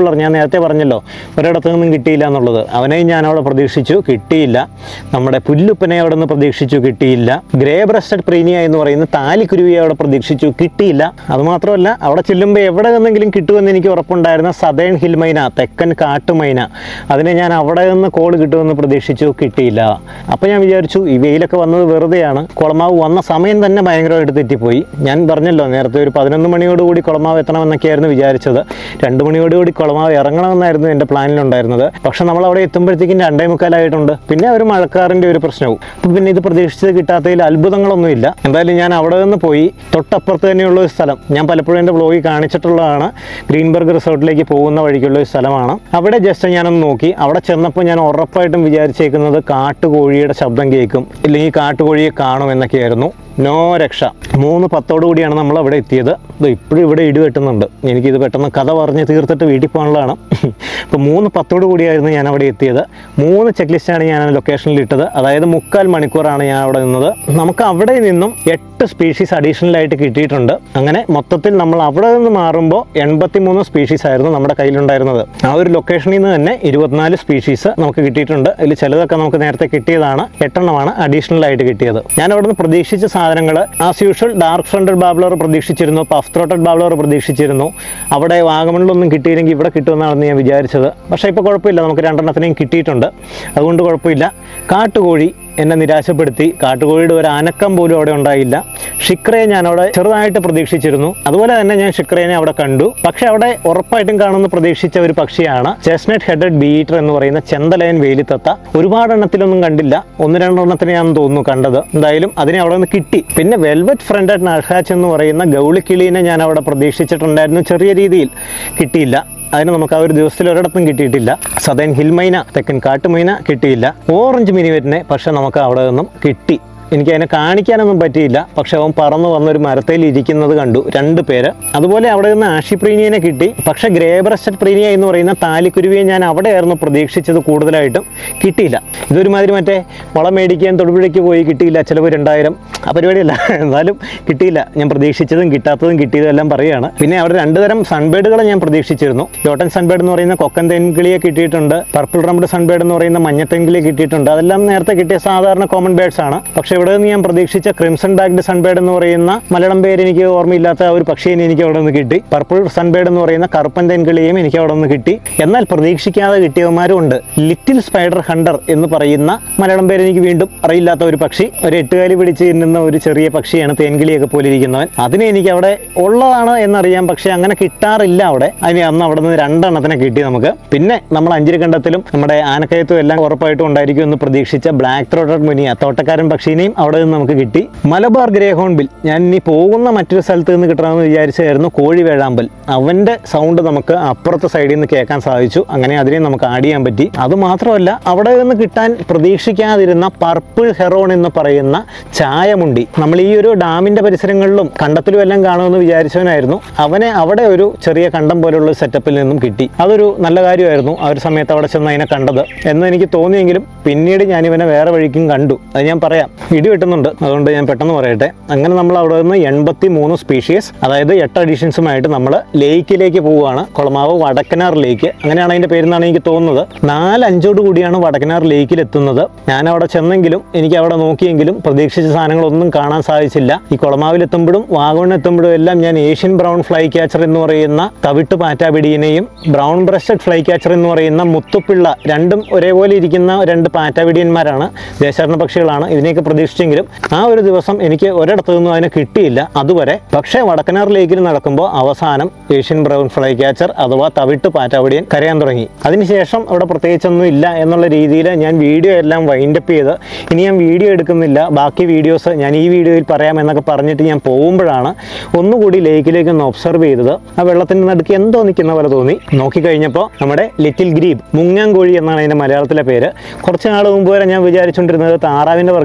ബാബ്ലർ ഞാൻ നേരത്തെ പറഞ്ഞല്ലോ ഒരിടത്തു നിന്നും കിട്ടിയില്ല എന്നുള്ളത്. അവനെയും ഞാൻ അവിടെ പ്രതീക്ഷിച്ചു, കിട്ടിയില്ല. നമ്മുടെ പുല്ലുപ്പനെ അവിടെ നിന്ന് പ്രതീക്ഷിച്ചു, കിട്ടിയില്ല. ഗ്രേ ബ്രസ്റ്റഡ് പ്രീനിയ എന്ന് പറയുന്ന താലിക്കുരുവിയെ അവിടെ പ്രതീക്ഷിച്ചു, കിട്ടിയില്ല. അതുമാത്രമല്ല അവിടെ ചെല്ലുമ്പോൾ എവിടെ നിന്നെങ്കിലും കിട്ടുമെന്ന് എനിക്ക് ഉറപ്പുണ്ടായിരുന്ന സദേൺ ഹിൽ മൈന, തെക്കൻ കാട്ടുമൈന, അതിനെ ഞാൻ അവിടെ നിന്ന് കോൾ കിട്ടുമെന്ന് പ്രതീക്ഷിച്ചു, കിട്ടിയില്ല. അപ്പോൾ ഞാൻ വിചാരിച്ചു ഈ വെയിലൊക്കെ വന്നത് വെറുതെയാണ്. കുളമാവ് വന്ന സമയം തന്നെ ഭയങ്കരമായിട്ട് തെറ്റിപ്പോയി. ഞാൻ പറഞ്ഞല്ലോ നേരത്തെ ഒരു പതിനൊന്ന് മണിയോടുകൂടി കുളമാവ് എത്തണമെന്നൊക്കെയായിരുന്നു വിചാരിച്ചത്. രണ്ട് മണിയോടുകൂടി കുളമാവ് ഇറങ്ങണമെന്നായിരുന്നു എൻ്റെ പ്ലാനിലുണ്ടായിരുന്നത്. പക്ഷെ നമ്മൾ അവിടെ എത്തുമ്പോഴത്തേക്കും രണ്ടേ മുക്കാലായിട്ടുണ്ട്. പിന്നെ ഒരു മഴക്കാറിൻ്റെ ഒരു പ്രശ്നവും. അപ്പം പിന്നെ ഇത് പ്രതീക്ഷിച്ചത് കിട്ടാത്തതിൽ അത്ഭുതങ്ങളൊന്നുമില്ല. എന്തായാലും ഞാൻ അവിടെ നിന്ന് പോയി തൊട്ടപ്പുറത്ത് തന്നെയുള്ള ഒരു സ്ഥലം ഞാൻ പലപ്പോഴും എൻ്റെ വ്ലോഗിൽ കാണിച്ചിട്ടുള്ളതാണ്. ഗ്രീൻബർഗ് റിസോർട്ടിലേക്ക് പോകുന്ന വഴിക്കുള്ള ഒരു സ്ഥലമാണ്. അവിടെ ജസ്റ്റ് ഞാനൊന്ന് നോക്കി. അവിടെ ചെന്നപ്പോൾ ഞാൻ ഉറപ്പായിട്ടും വിചാരിച്ചേക്കുന്നത് കാട്ടുകോഴിയുടെ ശബ്ദം കേൾക്കും, ഇല്ലെങ്കിൽ കാട്ടുകോഴിയെ കാണും എന്നൊക്കെയായിരുന്നു. നോ രക്ഷ. മൂന്ന് പത്തോടു കൂടിയാണ് നമ്മൾ അവിടെ എത്തിയത്. ഇത് ഇപ്പോഴും ഇവിടെ ഇടി വെട്ടുന്നുണ്ട്. എനിക്കിത് പെട്ടെന്ന് കഥ പറഞ്ഞ് തീർത്തിട്ട് വീട്ടിൽ പോകാനുള്ളതാണ്. അപ്പോൾ മൂന്ന് പത്തോടു കൂടിയായിരുന്നു ഞാൻ അവിടെ എത്തിയത്. മൂന്ന് ചെക്ക് ലിസ്റ്റാണ് ഞാൻ ലൊക്കേഷനിൽ ഇട്ടത്. അതായത് മുക്കാൽ മണിക്കൂറാണ് ഞാൻ അവിടെ നിന്നത്. നമുക്ക് അവിടെ നിന്നും എട്ട് സ്പീഷീസ് അഡീഷണലായിട്ട് കിട്ടിയിട്ടുണ്ട്. അങ്ങനെ മൊത്തത്തിൽ നമ്മൾ അവിടെ നിന്ന് മാറുമ്പോൾ എൺപത്തി മൂന്ന് സ്പീഷീസ് ആയിരുന്നു നമ്മുടെ കയ്യിലുണ്ടായിരുന്നത്. ആ ഒരു ലൊക്കേഷനിൽ നിന്ന് തന്നെ ഇരുപത്തിനാല് സ്പീഷീസ് നമുക്ക് കിട്ടിയിട്ടുണ്ട്. അതിൽ ചിലതൊക്കെ നമുക്ക് നേരത്തെ കിട്ടിയതാണ്. എട്ടെണ്ണമാണ് അഡീഷണലായിട്ട് കിട്ടിയത്. ഞാൻ അവിടെ നിന്ന് പ്രതീക്ഷിച്ച സാധനങ്ങൾ as usual dark fronted babbler പ്രതീക്ഷിച്ചിരുന്നു, പഫ് ത്രോട്ടഡ് ബാബ്ലർ പ്രതീക്ഷിച്ചിരുന്നു. അവിടെ വാഗമണിലൊന്നും കിട്ടിയില്ലെങ്കിൽ ഇവിടെ കിട്ടുമെന്നാണെന്ന് ഞാൻ വിചാരിച്ചത്. പക്ഷേ ഇപ്പോൾ കുഴപ്പമില്ല, നമുക്ക് രണ്ടെണ്ണത്തിനെയും കിട്ടിയിട്ടുണ്ട്. അതുകൊണ്ട് കുഴപ്പമില്ല. കാട്ടുകോഴി എന്നെ നിരാശപ്പെടുത്തി. കാട്ടുകോഴിയുടെ ഒരു അനക്കം പോലും അവിടെ ഉണ്ടായില്ല. ഷിക്രയെ ഞാൻ അവിടെ ചെറുതായിട്ട് പ്രതീക്ഷിച്ചിരുന്നു. അതുപോലെ തന്നെ ഞാൻ ഷിക്രേനെ അവിടെ കണ്ടു. പക്ഷെ അവിടെ ഉറപ്പായിട്ടും കാണുമെന്ന് പ്രതീക്ഷിച്ച ഒരു പക്ഷിയാണ് ചെസ്റ്റ്നട്ട് ഹെഡഡ് ബീറ്റർ എന്ന് പറയുന്ന ചെന്തലയൻ വേലിത്തത്ത. ഒരുപാട് എണ്ണത്തിലൊന്നും കണ്ടില്ല, ഒന്ന് രണ്ടെണ്ണത്തിന് ഞാൻ തോന്നുന്നു കണ്ടത്. എന്തായാലും അതിനെ അവിടെ നിന്ന് കിട്ടി. പിന്നെ വെൽവെറ്റ് ഫ്രണ്ടഡ് നഴ്ഹാച്ച് എന്ന് പറയുന്ന ഗൗളിക്കിളീനെ ഞാൻ അവിടെ പ്രതീക്ഷിച്ചിട്ടുണ്ടായിരുന്നു, ചെറിയ രീതിയിൽ. കിട്ടിയില്ല. അതിന് നമുക്ക് ആ ഒരു ദിവസത്തിൽ ഒരിടത്തും കിട്ടിയിട്ടില്ല. സദേൺ ഹിൽ മൈന, തെക്കൻ കാട്ടുമൈന കിട്ടിയില്ല. ഓറഞ്ച് മിനിവെറ്റിനെ പക്ഷെ നമുക്ക് അവിടെ നിന്നും കിട്ടി. എനിക്ക് അതിനെ കാണിക്കാനൊന്നും പറ്റിയില്ല. പക്ഷെ അവൻ പറന്ന് വന്നൊരു മരത്തിൽ ഇരിക്കുന്നത് കണ്ടു, രണ്ട് പേര്. അതുപോലെ അവിടെ നിന്ന് ആഷി പ്രീനിയനെ കിട്ടി. പക്ഷെ ഗ്രേ ബ്രസ്റ്റഡ് പ്രീനിയ എന്ന് പറയുന്ന താലിക്കുരുവിയെ ഞാൻ അവിടെയായിരുന്നു പ്രതീക്ഷിച്ചത്, കൂടുതലായിട്ടും കിട്ടിയില്ല. ഇതൊരുമാതിരി മറ്റേ വളം മേടിക്കാൻ തൊടുപുഴയ്ക്ക് പോയി കിട്ടിയില്ല, ചിലവ് രണ്ടായിരം, ആ പരിപാടിയല്ല. എന്നാലും കിട്ടിയില്ല. ഞാൻ പ്രതീക്ഷിച്ചതും കിട്ടാത്തതും കിട്ടിയതും എല്ലാം പറയുകയാണ്. പിന്നെ അവിടെ രണ്ട് തരം സൺബേഡുകളെ ഞാൻ പ്രതീക്ഷിച്ചിരുന്നു. യോട്ടൻ സൺബേഡ് എന്ന് പറയുന്ന കൊക്കൻ തെൻകിളിയെ കിട്ടിയിട്ടുണ്ട്. പർപ്പിൾ റംഡ് സൺബേഡ് എന്ന് പറയുന്ന മഞ്ഞത്തെങ്കിളിയെ കിട്ടിയിട്ടുണ്ട്. അതെല്ലാം നേരത്തെ കിട്ടിയ സാധാരണ കോമൺ ബേഡ്സ് ആണ്. പക്ഷേ ഇവിടെ നിന്ന് ഞാൻ പ്രതീക്ഷിച്ച ക്രിംസൺ ബാക്ക്ഡ് സൺബേഡ് എന്ന് പറയുന്ന മലയാളം പേര് എനിക്ക് ഓർമ്മയില്ലാത്ത ഒരു പക്ഷിയെ എനിക്ക് അവിടെ നിന്ന് കിട്ടി. പർപ്പിൾ സൺബേഡ് എന്ന് പറയുന്ന കറുപ്പൻ തെൻകിളിയും എനിക്ക് അവിടെ നിന്ന് കിട്ടി. എന്നാൽ പ്രതീക്ഷിക്കാതെ കിട്ടിയവന്മാരും ഉണ്ട്. ലിറ്റിൽ സ്പൈഡർ ഹണ്ടർ എന്ന് പറയുന്ന മലയാളം പേര് എനിക്ക് വീണ്ടും അറിയില്ലാത്ത ഒരു പക്ഷി. ഒരു എട്ടുകാലി പിടിച്ച് തിന്നുന്ന ഒരു ചെറിയ പക്ഷിയാണ്, തേൻകിളിയൊക്കെ പോലെ ഇരിക്കുന്നവൻ. അതിനെ എനിക്ക് അവിടെ ഉള്ളതാണ് എന്നറിയാം, പക്ഷെ അങ്ങനെ കിട്ടാറില്ല അവിടെ. അതിന് അന്ന് അവിടെ നിന്ന് രണ്ടെണ്ണത്തിനെ കിട്ടി നമുക്ക്. പിന്നെ നമ്മൾ അഞ്ചിരക്കണ്ടത്തിലും നമ്മുടെ ആനക്കയത്തും എല്ലാം ഉറപ്പായിട്ടും ഉണ്ടായിരിക്കും എന്ന് പ്രതീക്ഷിച്ച ബ്ലാക്ക് ത്രോട്ടഡ് മുനിയ, തോട്ടക്കാരൻ പക്ഷിനെയും അവിടെ നിന്ന് നമുക്ക് കിട്ടി. മലബാർ ഗ്രേ ഹോൺബിൽ ഞാൻ ഇനി പോകുന്ന മറ്റൊരു സ്ഥലത്ത് നിന്ന് കിട്ടണമെന്ന് വിചാരിച്ചായിരുന്നു കോഴി വേഴാമ്പൽ. അവൻ്റെ സൗണ്ട് നമുക്ക് അപ്പുറത്തെ സൈഡിൽ നിന്ന് കേൾക്കാൻ സാധിച്ചു. അങ്ങനെ അതിനെ നമുക്ക് ആഡ് ചെയ്യാൻ പറ്റി. അതുമാത്രമല്ല അവിടെ നിന്ന് കിട്ടാൻ പ്രതീക്ഷിക്കാതിരുന്ന പർപ്പിൾ ഹെറോൺ എന്ന് പറയുന്ന ചായമുണ്ടി, നമ്മൾ ഈ ഒരു ഡാമിൻ്റെ പരിസരങ്ങളിലും കണ്ടത്തിലും എല്ലാം കാണുമെന്ന് വിചാരിച്ചവനായിരുന്നു. അവനെ അവിടെ ഒരു ചെറിയ കണ്ടം പോലുള്ള സെറ്റപ്പിൽ നിന്നും കിട്ടി. അതൊരു നല്ല കാര്യമായിരുന്നു ആ ഒരു സമയത്ത് അവിടെ ചെന്ന് അതിനെ കണ്ടത് എന്ന് എനിക്ക് തോന്നിയെങ്കിലും പിന്നീട് ഞാനിവനെ വേറെ വഴിക്കും കണ്ടു. അത് ഞാൻ പറയാം, ഇടി വെട്ടുന്നുണ്ട്, അതുകൊണ്ട് ഞാൻ പെട്ടെന്ന് പറയട്ടെ. അങ്ങനെ നമ്മൾ അവിടെ നിന്ന് എൺപത്തി മൂന്ന് സ്പീഷീസ്, അതായത് എട്ട് അഡീഷൻസുമായിട്ട് നമ്മൾ ലേക്കിലേക്ക് പോവുകയാണ്. കുളമാവ് വടക്കനാർ ലേക്ക്, അങ്ങനെയാണ് അതിൻ്റെ പേരെന്നാണ് എനിക്ക് തോന്നുന്നത്. നാലഞ്ചോട് കൂടിയാണ് വടക്കനാർ ലേക്കിൽ എത്തുന്നത്. ഞാൻ അവിടെ ചെന്നെങ്കിലും എനിക്ക് അവിടെ നോക്കിയെങ്കിലും പ്രതീക്ഷിച്ച സാധനങ്ങളൊന്നും കാണാൻ സാധിച്ചില്ല. ഈ കുളമാവിലെത്തുമ്പോഴും വാഗമണെത്തുമ്പോഴും എല്ലാം ഞാൻ ഏഷ്യൻ ബ്രൗൺ ഫ്ലൈ ക്യാച്ചർ എന്ന് പറയുന്ന തവിട്ട് പാറ്റാപിടിയനെയും ബ്രൗൺ ബ്രസ്റ്റഡ് ഫ്ലൈ ക്യാച്ചർ എന്ന് പറയുന്ന മുത്തുപ്പിള്ള, രണ്ടും ഒരേപോലെ ഇരിക്കുന്ന രണ്ട് പാറ്റാപിടിയന്മാരാണ്, ദേശാടന പക്ഷികളാണ്. ഇതിനെയൊക്കെ പ്രതീക്ഷിച്ചെങ്കിലും ആ ഒരു ദിവസം എനിക്ക് ഒരിടത്തു നിന്നും അതിനെ കിട്ടിയില്ല അതുവരെ. പക്ഷേ വടക്കനാർ ലേക്കിൽ നടക്കുമ്പോൾ അവസാനം ഏഷ്യൻ ബ്രൗൺ ഫ്ലൈ ക്യാച്ചർ അഥവാ തവിട്ട് പാറ്റാപിടിയൻ കരയാൻ തുടങ്ങി. അതിനുശേഷം അവിടെ പ്രത്യേകിച്ചൊന്നും ഇല്ല എന്നുള്ള രീതിയിൽ ഞാൻ വീഡിയോ എല്ലാം വൈൻഡപ്പ് ചെയ്ത് ഇനി ഞാൻ വീഡിയോ എടുക്കുന്നില്ല, ബാക്കി വീഡിയോസ് ഞാൻ ഈ വീഡിയോയിൽ പറയാമെന്നൊക്കെ പറഞ്ഞിട്ട് ഞാൻ പോകുമ്പോഴാണ് ഒന്നുകൂടി ലേക്കിലേക്ക് ഒന്ന് ഒബ്സർവ് ചെയ്തത്. ആ വെള്ളത്തിൻ്റെ നടുക്ക് എന്തോ നിൽക്കുന്ന പോലെ തോന്നി. നോക്കിക്കഴിഞ്ഞപ്പോൾ നമ്മുടെ ലിറ്റിൽ ഗ്രീബ്, മുങ്ങാങ്കോഴി എന്നാണ് അതിൻ്റെ മലയാളത്തിലെ പേര്. കുറച്ച് നാൾ മുമ്പ് വരെ ഞാൻ വിചാരിച്ചുകൊണ്ടിരുന്നത് താറാവിൻ്റെ വർഗ്ഗത്തിൽപ്പെടുന്ന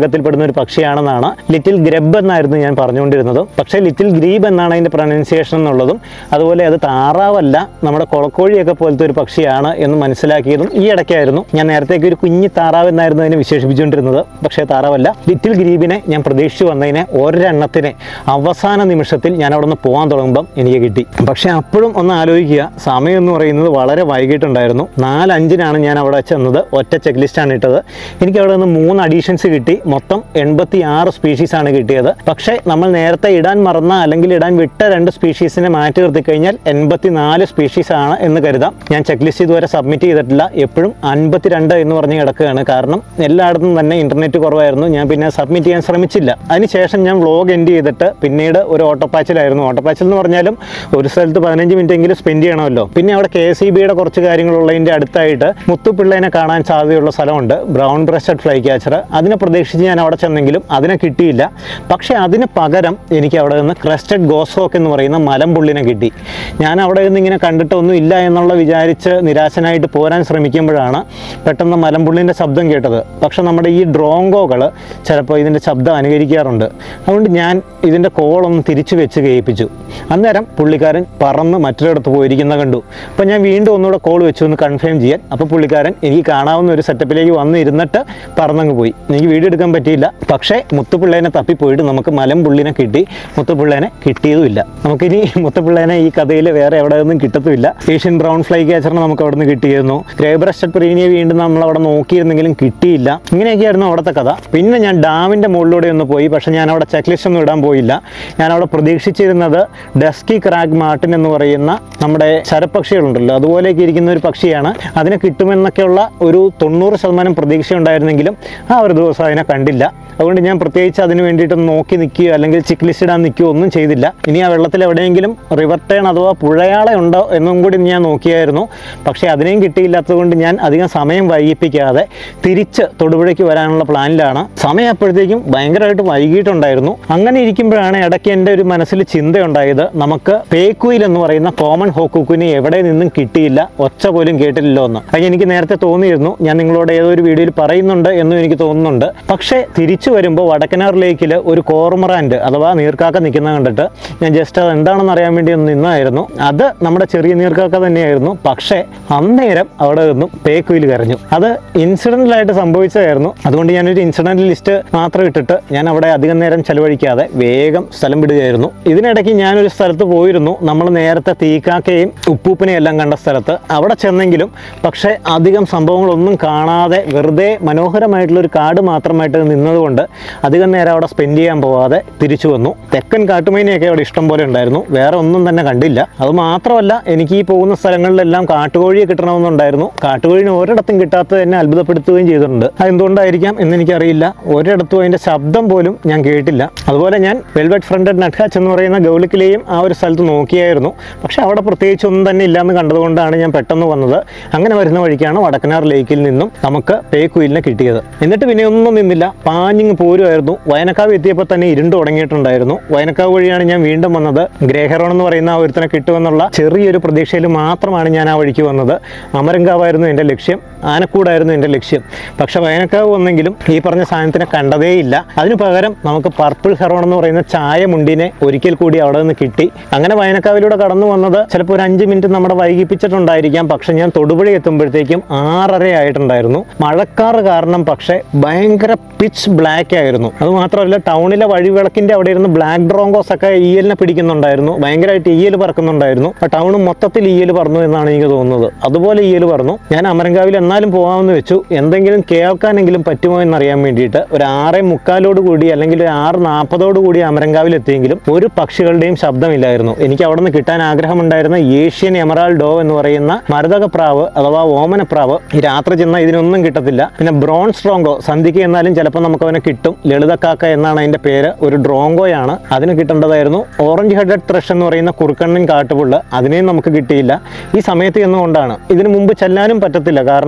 ഒരു പക്ഷിയാണെന്നാണ്. ലിറ്റിൽ ഗ്രബ് എന്നായിരുന്നു ഞാൻ പറഞ്ഞുകൊണ്ടിരുന്നത്. പക്ഷേ ലിറ്റിൽ ഗ്രീബ് എന്നാണ് അതിൻ്റെ പ്രൊനൗൺസിയേഷൻ എന്നുള്ളതും അതുപോലെ അത് താറാവല്ല, നമ്മുടെ കൊളക്കോഴിയൊക്കെ പോലത്തെ ഒരു പക്ഷിയാണ് എന്ന് മനസ്സിലാക്കിയതും ഈ ഇടയ്ക്കായിരുന്നു. ഞാൻ നേരത്തേക്ക് ഒരു കുഞ്ഞി താറാവ് എന്നായിരുന്നു അതിനെ വിശേഷിപ്പിച്ചുകൊണ്ടിരുന്നത്. പക്ഷേ താറാവല്ല. ലിറ്റിൽ ഗ്രീബിനെ ഞാൻ പ്രതീക്ഷിച്ചു വന്നതിനെ ഒരെണ്ണത്തിനെ അവസാന നിമിഷത്തിൽ ഞാൻ അവിടെ നിന്ന് പോകാൻ തുടങ്ങുമ്പം എനിക്ക് കിട്ടി. പക്ഷേ അപ്പോഴും ഒന്ന് ആലോചിക്കുക, സമയം എന്ന് പറയുന്നത് വളരെ വൈകിട്ടുണ്ടായിരുന്നു. നാലഞ്ചിനാണ് ഞാൻ അവിടെ ചെന്നത്. ഒറ്റ ചെക്ക് ലിസ്റ്റാണ് ഇട്ടത്. എനിക്ക് അവിടെ നിന്ന് മൂന്ന് അഡീഷൻസ് കിട്ടി. മൊത്തം എൺപത്തി ആറ് സ്പീഷീസാണ് കിട്ടിയത്. പക്ഷേ നമ്മൾ നേരത്തെ ഇടാൻ മറന്ന അല്ലെങ്കിൽ ഇടാൻ വിട്ട രണ്ട് സ്പീഷീസിനെ മാറ്റി നിർത്തി കഴിഞ്ഞാൽ എൺപത്തി നാല് സ്പീഷീസാണ് എന്ന് കരുതാം. ഞാൻ ചെക്ക് ലിസ്റ്റ് ഇതുവരെ സബ്മിറ്റ് ചെയ്തിട്ടില്ല. എപ്പോഴും അൻപത്തിരണ്ട് എന്ന് പറഞ്ഞ് കിടക്കുകയാണ്. കാരണം എല്ലായിടത്തും തന്നെ ഇൻ്റർനെറ്റ് കുറവായിരുന്നു. ഞാൻ പിന്നെ സബ്മിറ്റ് ചെയ്യാൻ ശ്രമിച്ചില്ല. അതിനുശേഷം ഞാൻ വ്ളോഗ് എൻഡ് ചെയ്തിട്ട് പിന്നീട് ഒരു ഓട്ടപ്പാച്ചിലായിരുന്നു. ഓട്ടപ്പാച്ചിൽ എന്ന് പറഞ്ഞാലും ഒരു സ്ഥലത്ത് പതിനഞ്ച് മിനിറ്റ് എങ്കിലും സ്പെൻഡ് ചെയ്യണമല്ലോ. പിന്നെ അവിടെ കെ എസ് ഇ ബിയുടെ കുറച്ച് കാര്യങ്ങളുള്ളതിൻ്റെ അടുത്തായിട്ട് മുത്തുപിള്ളേനെ കാണാൻ സാധ്യതയുള്ള സ്ഥലമുണ്ട്, ബ്രൗൺ ബ്രസ്റ്റഡ് ഫ്ലൈ ക്യാച്ചർ. അതിനെ പ്രതീക്ഷിച്ച് ഞാൻ അവിടെ ചെന്നെങ്കിലും അതിനെ കിട്ടിയില്ല. പക്ഷേ അതിന് പകരം എനിക്ക് അവിടെ നിന്ന് ക്രെസ്റ്റഡ് ഗോസ്ഹോക്ക് എന്ന് പറയുന്ന മലമ്പുള്ളിനെ കിട്ടി. ഞാൻ അവിടെ നിന്ന് ഇങ്ങനെ കണ്ടിട്ടൊന്നും ഇല്ല എന്നുള്ള വിചാരിച്ച് നിരാശനായിട്ട് പോരാൻ ശ്രമിക്കുമ്പോഴാണ് പെട്ടെന്ന് മലമ്പുള്ളിൻ്റെ ശബ്ദം കേട്ടത്. പക്ഷെ നമ്മുടെ ഈ ഡ്രോങ്കോകൾ ചിലപ്പോൾ ഇതിൻ്റെ ശബ്ദം അനുകരിക്കാറുണ്ട്. അതുകൊണ്ട് ഞാൻ ഇതിൻ്റെ കോളൊന്ന് തിരിച്ചു വെച്ച് കേൾപ്പിച്ചു. അന്നേരം പുള്ളിക്കാരൻ പറന്ന് മറ്റൊരിടത്ത് പോയിരിക്കുന്ന കണ്ടു. അപ്പോൾ ഞാൻ വീണ്ടും ഒന്നുകൂടെ കോൾ വെച്ചു ഒന്ന് കൺഫേം ചെയ്യാൻ. അപ്പോൾ പുള്ളിക്കാരൻ എനിക്ക് കാണാവുന്ന ഒരു സെറ്റപ്പിലേക്ക് വന്ന് ഇരുന്നിട്ട് പറന്നങ്ങ് പോയി. എനിക്ക് വീഡിയോ എടുക്കാൻ പറ്റിയില്ല. പക്ഷേ മുത്തുപിള്ളേനെ തപ്പിപ്പോയിട്ട് നമുക്ക് മലമ്പുള്ളിനെ കിട്ടി. മുത്തുപിള്ളേനെ കിട്ടിയതുമില്ല. നമുക്കിനി മുത്തുപിള്ളേനെ ഈ കഥയിൽ വേറെ എവിടെ നിന്നും കിട്ടത്തുമില്ല. ഏഷ്യൻ ബ്രൗൺ ഫ്ലൈ ക്യാച്ചറിനെ നമുക്ക് അവിടെ നിന്ന് കിട്ടിയിരുന്നു. ഗ്രേ ബ്രസ്റ്റഡ് പ്രീനിയെ വീണ്ടും നമ്മൾ അവിടെ നോക്കിയിരുന്നെങ്കിലും കിട്ടിയില്ല. ഇങ്ങനെയൊക്കെയായിരുന്നു അവിടുത്തെ കഥ. പിന്നെ ഞാൻ ഡാമിൻ്റെ മുകളിലൂടെ ഒന്ന് പോയി. പക്ഷേ ഞാൻ അവിടെ ചെക്ക് ലിസ്റ്റ് ഒന്നും ഇടാൻ പോയില്ല. ഞാൻ അവിടെ പ്രതീക്ഷിച്ചിരുന്നത് ഡസ്കി ക്രാഗ് മാർട്ടിൻ എന്ന് പറയുന്ന നമ്മുടെ ശരപ്പക്ഷികളുണ്ടല്ലോ, അതുപോലെയൊക്കെ ഇരിക്കുന്ന ഒരു പക്ഷിയാണ്. അതിനെ കിട്ടുമെന്നൊക്കെയുള്ള ഒരു തൊണ്ണൂറ് ശതമാനം പ്രതീക്ഷ ഉണ്ടായിരുന്നെങ്കിലും ആ ഒരു ദിവസം അതിനെ കണ്ടില്ല. അതുകൊണ്ട് ഞാൻ പ്രത്യേകിച്ച് അതിന് വേണ്ടിയിട്ടൊന്ന് നോക്കി നിൽക്കുകയോ അല്ലെങ്കിൽ ചെക്ക് ലിസ്റ്റ് ഇടാൻ നിൽക്കുകയോ ഒന്നും ചെയ്തില്ല. ഇനി ആ വെള്ളത്തിൽ എവിടെയെങ്കിലും റിവർ ടേൺ അഥവാ പുഴയാളെ ഉണ്ടോ എന്നും കൂടി ഞാൻ നോക്കിയായിരുന്നു. പക്ഷേ അതിനെയും കിട്ടിയില്ലാത്തതുകൊണ്ട് ഞാൻ അധികം സമയം വൈകിപ്പിക്കാതെ തിരിച്ച് തൊടുപുഴയ്ക്ക് വരാനുള്ള പ്ലാനിലാണ്. സമയം അപ്പോഴത്തേക്കും ഭയങ്കരമായിട്ട് വൈകിട്ടുണ്ടായിരുന്നു. അങ്ങനെ ഇരിക്കുമ്പോഴാണ് ഇടയ്ക്ക് എൻ്റെ ഒരു മനസ്സിൽ ചിന്തയുണ്ടായത്, നമുക്ക് പേക്കുയിൽ എന്ന് പറയുന്ന കോമൺ ഹോക്കുക്കിനെ എവിടെ നിന്നും കിട്ടിയില്ല, ഒച്ച പോലും കേട്ടില്ലല്ലോ എന്ന്. അത് എനിക്ക് നേരത്തെ തോന്നിയിരുന്നു. ഞാൻ നിങ്ങളോട് ഏതൊരു വീഡിയോയിൽ പറയുന്നുണ്ട് എന്നും എനിക്ക് തോന്നുന്നുണ്ട്. പക്ഷേ തിരിച്ചു വരുമ്പോൾ വടക്കനാർ ലേക്കിൽ ഒരു കോർമറാന്റ് അഥവാ നീർക്കാക്ക നിൽക്കുന്ന കണ്ടിട്ട് ഞാൻ ജസ്റ്റ് അത് എന്താണെന്ന് അറിയാൻ വേണ്ടി ഒന്ന് നിന്നായിരുന്നു. അത് നമ്മുടെ ചെറിയ നീർക്കാക്ക തന്നെയായിരുന്നു. പക്ഷേ അന്നേരം അവിടെ നിന്നും പേക്കുയിൽ കരഞ്ഞു. അത് ഇൻസിഡൻ്റലായിട്ട് സംഭവിച്ചതായിരുന്നു. അതുകൊണ്ട് ഞാനൊരു ഇൻസിഡൻ്റ് ലിസ്റ്റ് മാത്രം ഇട്ടിട്ട് ഞാൻ അവിടെ അധികം നേരം ചെലവഴിക്കാതെ വേഗം സ്ഥലം വിടുകയായിരുന്നു. ഇതിനിടയ്ക്ക് ഞാനൊരു സ്ഥലത്ത് പോയിരുന്നു, നമ്മൾ നേരത്തെ തീക്കാക്കയും ഉപ്പൂപ്പിനെയും എല്ലാം കണ്ട സ്ഥലത്ത്. അവിടെ ചെന്നെങ്കിലും പക്ഷേ അധികം സംഭവങ്ങളൊന്നും കാണാതെ വെറുതെ മനോഹരമായിട്ടുള്ളൊരു കാട് മാത്രമായിട്ട് നിന്നതുകൊണ്ട് അധികം നേരം അവിടെ സ്പെൻഡ് ചെയ്യാൻ പോവാതെ തിരിച്ചു വന്നു. തെക്കൻ കാട്ടുമൈനയൊക്കെ അവിടെ ഇഷ്ടം പോലെ ഉണ്ടായിരുന്നു. വേറെ ഒന്നും തന്നെ കണ്ടില്ല. അതുമാത്രമല്ല, എനിക്ക് ഈ പോകുന്ന സ്ഥലങ്ങളിലെല്ലാം കാട്ടുകോഴിയെ കിട്ടണമെന്നുണ്ടായിരുന്നു. കാട്ടുകോഴിന് ഒരിടത്തും കിട്ടാത്തത് എന്നെ അത്ഭുതപ്പെടുത്തുകയും ചെയ്തിട്ടുണ്ട്. അതെന്തുകൊണ്ടായിരിക്കാം എന്നെനിക്കറിയില്ല. ഒരിടത്തും അതിൻ്റെ ശബ്ദം പോലും ഞാൻ കേട്ടില്ല. അതുപോലെ ഞാൻ വെൽവെറ്റ് ഫ്രണ്ടഡ് നട്ട്ഹാച്ച് എന്ന് പറയുന്ന ഗൗലിക്കിലെയും ആ ഒരു സ്ഥലത്ത് നോക്കിയായിരുന്നു. പക്ഷേ അവിടെ പ്രത്യേകിച്ച് ഒന്നും തന്നെ ഇല്ലയെന്ന് കണ്ടതുകൊണ്ടാണ് ഞാൻ പെട്ടെന്ന് വന്നത്. അങ്ങനെ വരുന്ന വഴിക്കാണ് വടക്കനാർ ലേക്കിൽ നിന്നും നമുക്ക് പേക്കുയിലിനെ കിട്ടിയത്. എന്നിട്ട് പിന്നെ ഒന്നും നിന്നില്ല, പാഞ്ഞിങ് പോരുമായിരുന്നു. വയനക്കാവ് എത്തിയപ്പോൾ തന്നെ ഇരുണ്ട് തുടങ്ങിയിട്ടുണ്ടായിരുന്നു. വയനക്കാവ് വഴിയാണ് ഞാൻ വീണ്ടും വന്നത്. ഗ്രേഹറോൺ എന്ന് പറയുന്ന ആ ഒരുത്തനെ കിട്ടുമെന്നുള്ള ചെറിയൊരു പ്രതീക്ഷയിൽ മാത്രമാണ് ഞാൻ ആ വഴിക്ക് വന്നത്. അമരങ്കാവായിരുന്നു എൻ്റെ ലക്ഷ്യം, ആനക്കൂടായിരുന്നു എൻ്റെ ലക്ഷ്യം. പക്ഷേ വയനക്കാവ് വന്നെങ്കിലും ഈ പറഞ്ഞ സാധനത്തിനെ കണ്ടതേയില്ല. അതിനു പകരം നമുക്ക് പർപ്പിൾ ഹെറോൺ എന്ന് പറയുന്ന ചായ മുണ്ടിനെ ഒരിക്കൽ കൂടി അവിടെ നിന്ന് കിട്ടി. അങ്ങനെ വയനക്കാവിലൂടെ കടന്നു വന്നത് ചിലപ്പോൾ ഒരു അഞ്ച് മിനിറ്റ് നമ്മുടെ വൈകിപ്പിച്ചിട്ടുണ്ടായിരിക്കാം. പക്ഷെ ഞാൻ തൊടുപുഴ എത്തുമ്പോഴത്തേക്കും ആറര ആയിട്ടുണ്ടായിരുന്നു. മഴക്കാറ് കാരണം പക്ഷേ ഭയങ്കര പിച്ച് ബ്ലാക്ക് ആയിരുന്നു. അതുമാത്രമല്ല, ടൗണിലെ വഴിവിളക്കിൻ്റെ അവിടെ ഇരുന്ന് ബ്ലാക്ക് ഡ്രോങ്കോസ് ഒക്കെ ഈയലിനെ പിടിക്കുന്നുണ്ടായിരുന്നു. ഭയങ്കരമായിട്ട് ഈയൽ പറക്കുന്നുണ്ടായിരുന്നു. ആ ടൗൺ മൊത്തത്തിൽ ഈയൽ പറന്നു എന്നാണ് എനിക്ക് തോന്നുന്നത്. അതുപോലെ ഈയൽ പറന്നു. ഞാൻ അമരങ്കാവിൽ എന്നാലും പോകാമെന്ന് വെച്ചു. എന്തെങ്കിലും കേൾക്കാനെങ്കിലും പറ്റുമോ എന്നറിയാൻ വേണ്ടിയിട്ട് ഒരു ആറേ മുക്കാലോട് കൂടി അല്ലെങ്കിൽ ഒരു ആറ് നാൽപ്പതോട് കൂടി അമരങ്കാവിൽ എത്തിയെങ്കിലും ഒരു പക്ഷികളുടെയും ശബ്ദമില്ലായിരുന്നു. എനിക്ക് അവിടെ നിന്ന് കിട്ടാൻ ആഗ്രഹമുണ്ടായിരുന്ന ഏഷ്യൻ എമറാൾഡ് ഡോവ് എന്ന് പറയുന്ന മരതകപ്രാവ് അഥവാ ഓമനപ്രാവ്. രാത്രി ചെന്നാൽ ഇതിനൊന്നും കിട്ടത്തില്ല. പിന്നെ ബ്രോൺസ് ഡ്രോങ്കോ, സന്ധിക്ക് എന്നാലും ചിലപ്പോൾ നമുക്ക് അവനെ കിട്ടും. ലളിതക്കാക്ക എന്നാണ് അതിൻ്റെ പേര്. ഒരു ഡ്രോങ്കോയാണ്, അതിന് കിട്ടേണ്ടതായിരുന്നു. ഓറഞ്ച് ഹെഡഡ് ത്രഷ് എന്ന് പറയുന്ന കുറുക്കണ്ണൻ കാട്ടുപുള്ള്, അതിനെയും നമുക്ക് കിട്ടിയില്ല. ഈ സമയത്ത് എന്നുകൊണ്ടാണ്. ഇതിനു മുമ്പ് ചെല്ലാനും പറ്റത്തില്ല. കാരണം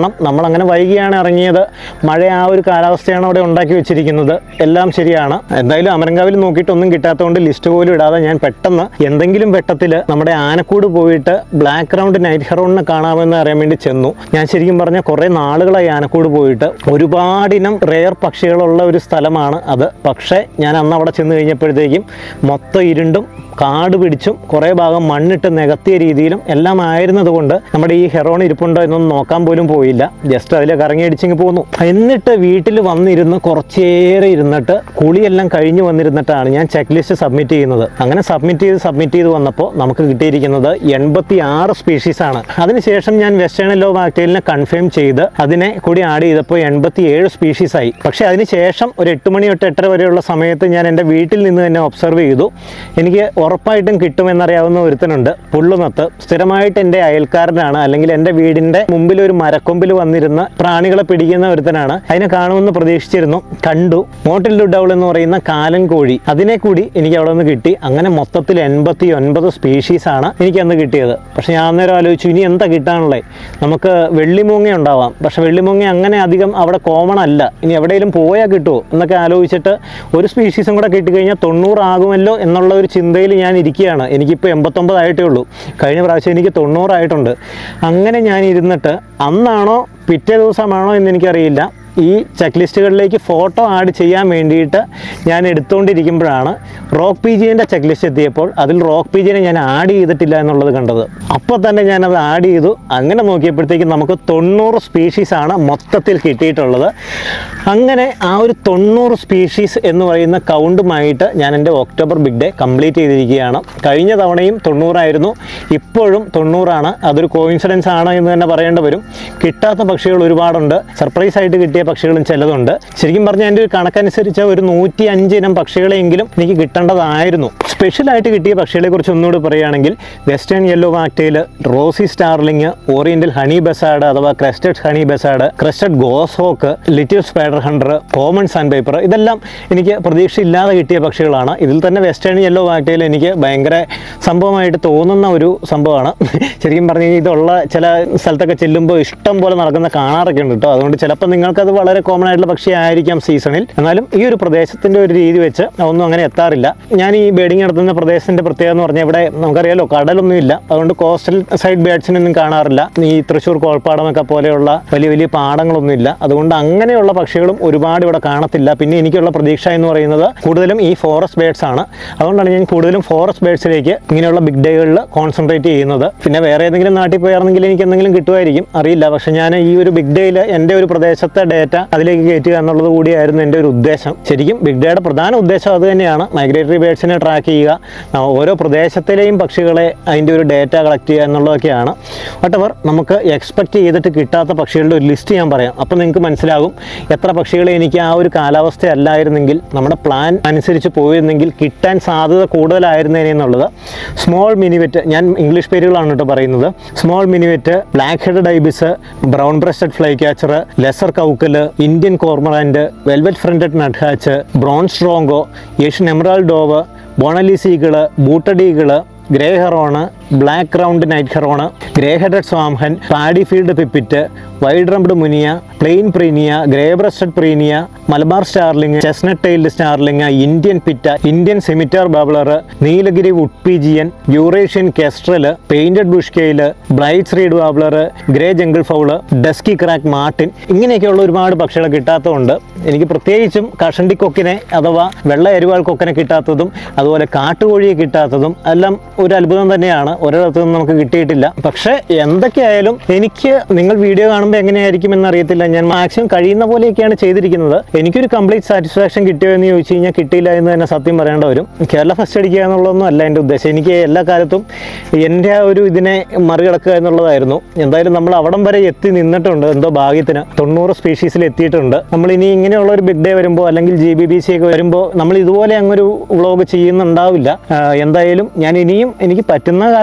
കാരണം നമ്മളങ്ങനെ വൈകിയാണ് ഇറങ്ങിയത്. മഴ ആ ഒരു കാലാവസ്ഥയാണ് അവിടെ ഉണ്ടാക്കി വെച്ചിരിക്കുന്നത്. എല്ലാം ശരിയാണ്. എന്തായാലും അമരങ്കാവിൽ നോക്കിയിട്ട് ഒന്നും കിട്ടാത്തതുകൊണ്ട് ലിസ്റ്റ് പോലും ഇടാതെ ഞാൻ പെട്ടെന്ന് എന്തെങ്കിലും വെട്ടത്തിൽ നമ്മുടെ ആനക്കൂട് പോയിട്ട് ബ്ലാക്ക് റൗണ്ട് നൈറ്റ് ഹെറോണിനെ കാണാമെന്ന് അറിയാൻ വേണ്ടി ചെന്നു. ഞാൻ ശരിക്കും പറഞ്ഞാൽ കുറേ നാളുകളായി ആനക്കൂട് പോയിട്ട്. ഒരുപാടിനം റെയർ പക്ഷികളുള്ള ഒരു സ്ഥലമാണ് അത്. പക്ഷേ ഞാൻ അന്ന് അവിടെ ചെന്ന് കഴിഞ്ഞപ്പോഴത്തേക്കും മൊത്തം ഇരുണ്ടും കാട് പിടിച്ചും കുറേ ഭാഗം മണ്ണിട്ട് നികത്തിയ രീതിയിലും എല്ലാം ആയിരുന്നത് കൊണ്ട് നമ്മുടെ ഈ ഹെറോൺ ഇരിപ്പുണ്ടോ എന്നൊന്നും നോക്കാൻ പോലും പോയില്ല. ജസ്റ്റ് അതിൽ കറങ്ങിയടിച്ചിങ്ങ് പോന്നു. എന്നിട്ട് വീട്ടിൽ വന്നിരുന്ന് കുറച്ചേറെ ഇരുന്നിട്ട് കുളിയെല്ലാം കഴിഞ്ഞ് വന്നിരുന്നിട്ടാണ് ഞാൻ ചെക്ക് ലിസ്റ്റ് സബ്മിറ്റ് ചെയ്യുന്നത്. അങ്ങനെ സബ്മിറ്റ് ചെയ്ത് സബ്മിറ്റ് ചെയ്ത് വന്നപ്പോൾ നമുക്ക് കിട്ടിയിരിക്കുന്നത് എൺപത്തി ആറ് സ്പീഷീസാണ്. അതിനുശേഷം ഞാൻ വെസ്റ്റേൺ യെല്ലോ വാക്ടെയിലിനെ കൺഫേം ചെയ്ത് അതിനെ കൂടി ആഡ് ചെയ്തപ്പോൾ എൺപത്തി ഏഴ് സ്പീഷീസായി. പക്ഷേ അതിനുശേഷം ഒരു എട്ട് മണി തൊട്ട് എട്ടര വരെയുള്ള സമയത്ത് ഞാൻ എൻ്റെ വീട്ടിൽ നിന്ന് തന്നെ ഒബ്സർവ് ചെയ്തു. എനിക്ക് ഉറപ്പായിട്ടും കിട്ടുമെന്നറിയാവുന്ന ഒരുത്തനുണ്ട്, പുള്ളുനത്ത്. സ്ഥിരമായിട്ട് എൻ്റെ അയൽക്കാരനാണ്, അല്ലെങ്കിൽ എൻ്റെ വീടിൻ്റെ മുമ്പിൽ ഒരു മരക്കൊമ്പിൽ വന്നിരുന്ന പ്രാണികളെ പിടിക്കുന്ന ഒരുത്തനാണ്. അതിനെ കാണുമെന്ന് പ്രതീക്ഷിച്ചിരുന്നു, കണ്ടു. മോട്ടിൽ ഡുഡൗൾ എന്ന് പറയുന്ന കാലൻ കോഴി, അതിനെ കൂടി എനിക്ക് അവിടെ നിന്ന് കിട്ടി. അങ്ങനെ മൊത്തത്തിൽ എൺപത്തി ഒൻപത് സ്പീഷീസാണ് എനിക്ക് അന്ന് കിട്ടിയത്. പക്ഷേ ഞാൻ അന്നേരം ആലോചിച്ചു, ഇനി എന്താ കിട്ടാനുള്ളത്? നമുക്ക് വെള്ളിമൂങ്ങ ഉണ്ടാവാം, പക്ഷെ വെള്ളിമൂങ്ങ അങ്ങനെ അധികം അവിടെ കോമൺ അല്ല. ഇനി എവിടെയെങ്കിലും പോയാൽ കിട്ടുമോ എന്നൊക്കെ ആലോചിച്ചിട്ട് ഒരു സ്പീഷീസും കൂടെ കിട്ടിക്കഴിഞ്ഞാൽ തൊണ്ണൂറാകുമല്ലോ എന്നുള്ള ഒരു ചിന്തയിൽ ഞാൻ ഇരിക്കുകയാണ്. എനിക്കിപ്പോൾ എൺപത്തൊമ്പതായിട്ടേ ഉള്ളൂ. കഴിഞ്ഞ പ്രാവശ്യം എനിക്ക് തൊണ്ണൂറായിട്ടുണ്ട്. അങ്ങനെ ഞാൻ ഇരുന്നിട്ട് അന്നാണോ പിറ്റേ ദിവസമാണോ എന്നെനിക്കറിയില്ല, ഈ ചെക്ക് ലിസ്റ്റുകളിലേക്ക് ഫോട്ടോ ആഡ് ചെയ്യാൻ വേണ്ടിയിട്ട് ഞാൻ എടുത്തുകൊണ്ടിരിക്കുമ്പോഴാണ് റോക്ക് പീജിയൻ്റെ ചെക്ക് ലിസ്റ്റ് എത്തിയപ്പോൾ അതിൽ റോക്ക് പീജിയനെ ഞാൻ ആഡ് ചെയ്തിട്ടില്ല എന്നുള്ളത് കണ്ടത്. അപ്പോൾ തന്നെ ഞാനത് ആഡ് ചെയ്തു. അങ്ങനെ നോക്കിയപ്പോഴത്തേക്കും നമുക്ക് തൊണ്ണൂറ് സ്പീഷീസാണ് മൊത്തത്തിൽ കിട്ടിയിട്ടുള്ളത്. അങ്ങനെ ആ ഒരു തൊണ്ണൂറ് സ്പീഷീസ് എന്ന് പറയുന്ന കൗണ്ടുമായിട്ട് ഞാൻ എൻ്റെ ഒക്ടോബർ ബിഗ് ഡേ കംപ്ലീറ്റ് ചെയ്തിരിക്കുകയാണ്. കഴിഞ്ഞ തവണയും തൊണ്ണൂറായിരുന്നു, ഇപ്പോഴും തൊണ്ണൂറാണ്. അതൊരു കോയിൻസിഡൻസ് ആണ് എന്ന് തന്നെ പറയേണ്ടി വരും. കിട്ടാത്ത പക്ഷികൾ ഒരുപാടുണ്ട്, സർപ്രൈസ് ആയിട്ട് കിട്ടിയ പക്ഷികളും ചിലതുണ്ട്. ശരിക്കും പറഞ്ഞാൽ എൻ്റെ ഒരു കണക്കനുസരിച്ച് ഒരു നൂറ്റി അഞ്ച് ഇനം പക്ഷികളെങ്കിലും എനിക്ക് കിട്ടേണ്ടതായിരുന്നു. സ്പെഷ്യലായിട്ട് കിട്ടിയ പക്ഷികളെ കുറിച്ച് ഒന്നുകൂടി പറയുകയാണെങ്കിൽ western yellow wagtail, rosy starling, oriental honey buzzard അഥവാ crested honey buzzard, crested goshawk, little spider hunter, common sandpiper, ഇതെല്ലാം എനിക്ക് പ്രതീക്ഷയില്ലാതെ കിട്ടിയ പക്ഷികളാണ്. ഇതിൽ തന്നെ വെസ്റ്റേൺ യെല്ലോ വാക്ടെയിൽ എനിക്ക് ഭയങ്കര സംഭവമായിട്ട് തോന്നുന്ന ഒരു സംഭവമാണ്. ശരിക്കും പറഞ്ഞു കഴിഞ്ഞാൽ ഇതുള്ള ചില സ്ഥലത്തൊക്കെ ചെല്ലുമ്പോൾ ഇഷ്ടം പോലെ നടക്കുന്ന കാണാറൊക്കെ ഉണ്ട് കേട്ടോ. അതുകൊണ്ട് ചിലപ്പോൾ നിങ്ങൾക്കത് വളരെ കോമൺ ആയിട്ടുള്ള പക്ഷി ആയിരിക്കാം സീസണിൽ. എന്നാലും ഈ ഒരു പ്രദേശത്തിൻ്റെ ഒരു രീതി വെച്ച് ഒന്നും അങ്ങനെ എത്താറില്ല. ഞാൻ ഈ ബേഡിങ് നടത്തുന്ന പ്രദേശത്തിൻ്റെ പ്രത്യേകത എന്ന് പറഞ്ഞാൽ ഇവിടെ നമുക്കറിയാലോ കടലൊന്നും ഇല്ല. അതുകൊണ്ട് കോസ്റ്റൽ സൈഡ് ബേഡ്സിനൊന്നും കാണാറില്ല. ഈ തൃശ്ശൂർ കോൾപ്പാടമൊക്കെ പോലെയുള്ള വലിയ വലിയ പാടങ്ങളൊന്നും ഇല്ല. അതുകൊണ്ട് അങ്ങനെയുള്ള പക്ഷികളും ഒരുപാട് ഇവിടെ കാണത്തില്ല. പിന്നെ എനിക്കുള്ള പ്രതീക്ഷ എന്ന് പറയുന്നത് കൂടുതലും ഈ ഫോറസ്റ്റ് ബേഡ്സ് ആണ്. അതുകൊണ്ടാണ് ഞാൻ കൂടുതലും ഫോറസ്റ്റ് ബേഡ്സിലേക്ക് ഇങ്ങനെയുള്ള ബിഗ് ഡേകളിൽ കോൺസെൻട്രേറ്റ് ചെയ്യുന്നത്. പിന്നെ വേറെ ഏതെങ്കിലും നാട്ടിൽ പോയാണെങ്കിൽ എനിക്ക് എന്തെങ്കിലും കിട്ടുമായിരിക്കും, അറിയില്ല. പക്ഷേ ഞാൻ ഈ ഒരു ബിഗ് ഡേയിൽ എൻ്റെ ഒരു പ്രദേശത്തെ ഡേറ്റ അതിലേക്ക് കയറ്റുക എന്നുള്ളത് കൂടിയായിരുന്നു എൻ്റെ ഒരു ഉദ്ദേശം. ശരിക്കും ബിഗ് ഡേയുടെ പ്രധാന ഉദ്ദേശം അത് തന്നെയാണ്, മൈഗ്രേറ്ററി ബേഡ്സിനെ ട്രാക്ക് ചെയ്യുക, ഓരോ പ്രദേശത്തിലെയും പക്ഷികളെ അതിൻ്റെ ഒരു ഡേറ്റ കളക്ട് ചെയ്യുക എന്നുള്ളതൊക്കെയാണ്. വട്ടവർ നമുക്ക് എക്സ്പെക്റ്റ് ചെയ്തിട്ട് കിട്ടാത്ത പക്ഷികളുടെ ഒരു ലിസ്റ്റ് ഞാൻ പറയാം. അപ്പോൾ നിങ്ങൾക്ക് മനസ്സിലാകും എത്ര പക്ഷികളെ എനിക്ക് ആ ഒരു കാലാവസ്ഥ അല്ലായിരുന്നെങ്കിൽ, നമ്മുടെ പ്ലാൻ അനുസരിച്ച് പോയിരുന്നെങ്കിൽ കിട്ടാൻ സാധ്യത കൂടുതലായിരുന്നേനെ എന്നുള്ളത്. സ്മോൾ മിനിവെറ്റ്, ഞാൻ ഇംഗ്ലീഷ് പേരുകളാണ് കേട്ടോ പറയുന്നത്. Small minivet, black headed ibis, brown breasted flycatcher, lesser coucal, Indian cormorant, velvet fronted nuthatch, bronzed drongo, Asian emerald dove, bonelli's eagle, booted eagle, grey heron, black crowned night heron, grey headed swamphen, paddy field pipit, white rumped munia, plain prinia, grey breasted prinia, Malabar starling, chestnut tailed starling, Indian pitta, Indian scimitar babbler, Nilgiri wood pigeon, Eurasian kestrel, painted bush quail, Blyth's reed warbler, grey jungle foul, dusky crag martin, ഇങ്ങനെയൊക്കെയുള്ള ഒരുപാട് പക്ഷികളെ കിട്ടാത്തതുകൊണ്ട് എനിക്ക് പ്രത്യേകിച്ചും കഷണ്ടിക്കൊക്കിനെ അഥവാ വെള്ള എരുവാൾ കൊക്കിനെ കിട്ടാത്തതും അതുപോലെ കാട്ടുകോഴിയെ കിട്ടാത്തതും എല്ലാം ഒരു അത്ഭുതം തന്നെയാണ്. ഒരിടത്തു നിന്നും നമുക്ക് കിട്ടിയിട്ടില്ല. പക്ഷേ എന്തൊക്കെയായാലും എനിക്ക് നിങ്ങൾ വീഡിയോ കാണുമ്പോൾ എങ്ങനെയായിരിക്കും എന്നറിയത്തില്ല. ഞാൻ മാക്സിമം കഴിയുന്ന പോലെയൊക്കെയാണ് ചെയ്തിരിക്കുന്നത്. എനിക്കൊരു കംപ്ലീറ്റ് സാറ്റിസ്ഫാക്ഷൻ കിട്ടിയോ എന്ന് ചോദിച്ചു കഴിഞ്ഞാൽ കിട്ടിയില്ല എന്ന് തന്നെ സത്യം പറയേണ്ട വരും. കേരള ഫസ്റ്റ് അടിക്കുക എന്നുള്ളതൊന്നും അല്ല എൻ്റെ ഉദ്ദേശം. എനിക്ക് എല്ലാ കാലത്തും എൻ്റെ ആ ഒരു ഇതിനെ മറികടക്കുക എന്നുള്ളതായിരുന്നു. എന്തായാലും നമ്മൾ അവിടം വരെ എത്തി നിന്നിട്ടുണ്ട്. എന്തോ ഭാഗ്യത്തിന് തൊണ്ണൂറ് സ്പീഷീസിൽ എത്തിയിട്ടുണ്ട്. നമ്മൾ ഇനി ഇങ്ങനെയുള്ള ഒരു ബിഗ് ഡേ വരുമ്പോൾ അല്ലെങ്കിൽ ജി ബി ബി സി ഒക്കെ വരുമ്പോൾ നമ്മൾ ഇതുപോലെ അങ്ങൊരു വ്ളോഗ് ചെയ്യുന്നുണ്ടാവില്ല. എന്തായാലും ഞാൻ ഇനിയും എനിക്ക് പറ്റുന്ന കാലം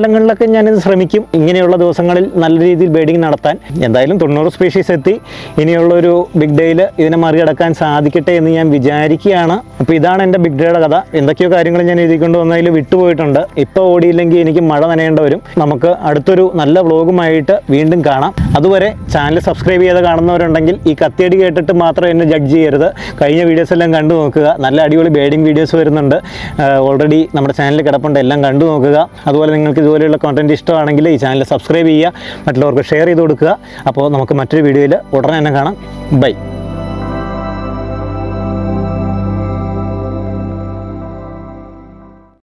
കാലങ്ങളിലൊക്കെ ഞാനിത് ശ്രമിക്കും ഇങ്ങനെയുള്ള ദിവസങ്ങളിൽ നല്ല രീതിയിൽ ബേഡിങ് നടത്താൻ. എന്തായാലും തൊണ്ണൂറ് സ്പീഷീസ് എത്തി. ഇനിയുള്ളൊരു ബിഗ് ഡേയിൽ ഇതിനെ മറികടക്കാൻ സാധിക്കട്ടെ എന്ന് ഞാൻ വിചാരിക്കുകയാണ്. അപ്പോൾ ഇതാണ് എൻ്റെ ബിഗ് ഡേയുടെ കഥ. എന്തൊക്കെയോ കാര്യങ്ങൾ ഞാൻ എഴുതിക്കൊണ്ട് വന്നതിൽ വിട്ടുപോയിട്ടുണ്ട്. ഇപ്പോൾ ഓടിയില്ലെങ്കിൽ എനിക്ക് മഴ നനയേണ്ട വരും. നമുക്ക് അടുത്തൊരു നല്ല വ്ളോഗുമായിട്ട് വീണ്ടും കാണാം. അതുവരെ ചാനൽ സബ്സ്ക്രൈബ് ചെയ്ത് കാണുന്നവരുണ്ടെങ്കിൽ ഈ കത്തിയടി കേട്ടിട്ട് മാത്രം എന്നെ ജഡ്ജ് ചെയ്യരുത്. കഴിഞ്ഞ വീഡിയോസ് എല്ലാം കണ്ടു നോക്കുക. നല്ല അടിപൊളി ബേഡിങ് വീഡിയോസ് വരുന്നുണ്ട്. ഓൾറെഡി നമ്മുടെ ചാനലിൽ കിടപ്പുണ്ട്, എല്ലാം കണ്ടു നോക്കുക. അതുപോലെ നിങ്ങൾക്ക് ഇതുപോലെയുള്ള കോണ്ടൻറ്റ് ഇഷ്ടമാണെങ്കിൽ ഈ ചാനൽ സബ്സ്ക്രൈബ് ചെയ്യുക, മറ്റുള്ളവർക്ക് ഷെയർ ചെയ്ത് കൊടുക്കുക. അപ്പോൾ നമുക്ക് മറ്റൊരു വീഡിയോയിൽ ഉടനെ തന്നെ കാണാം. ബൈ.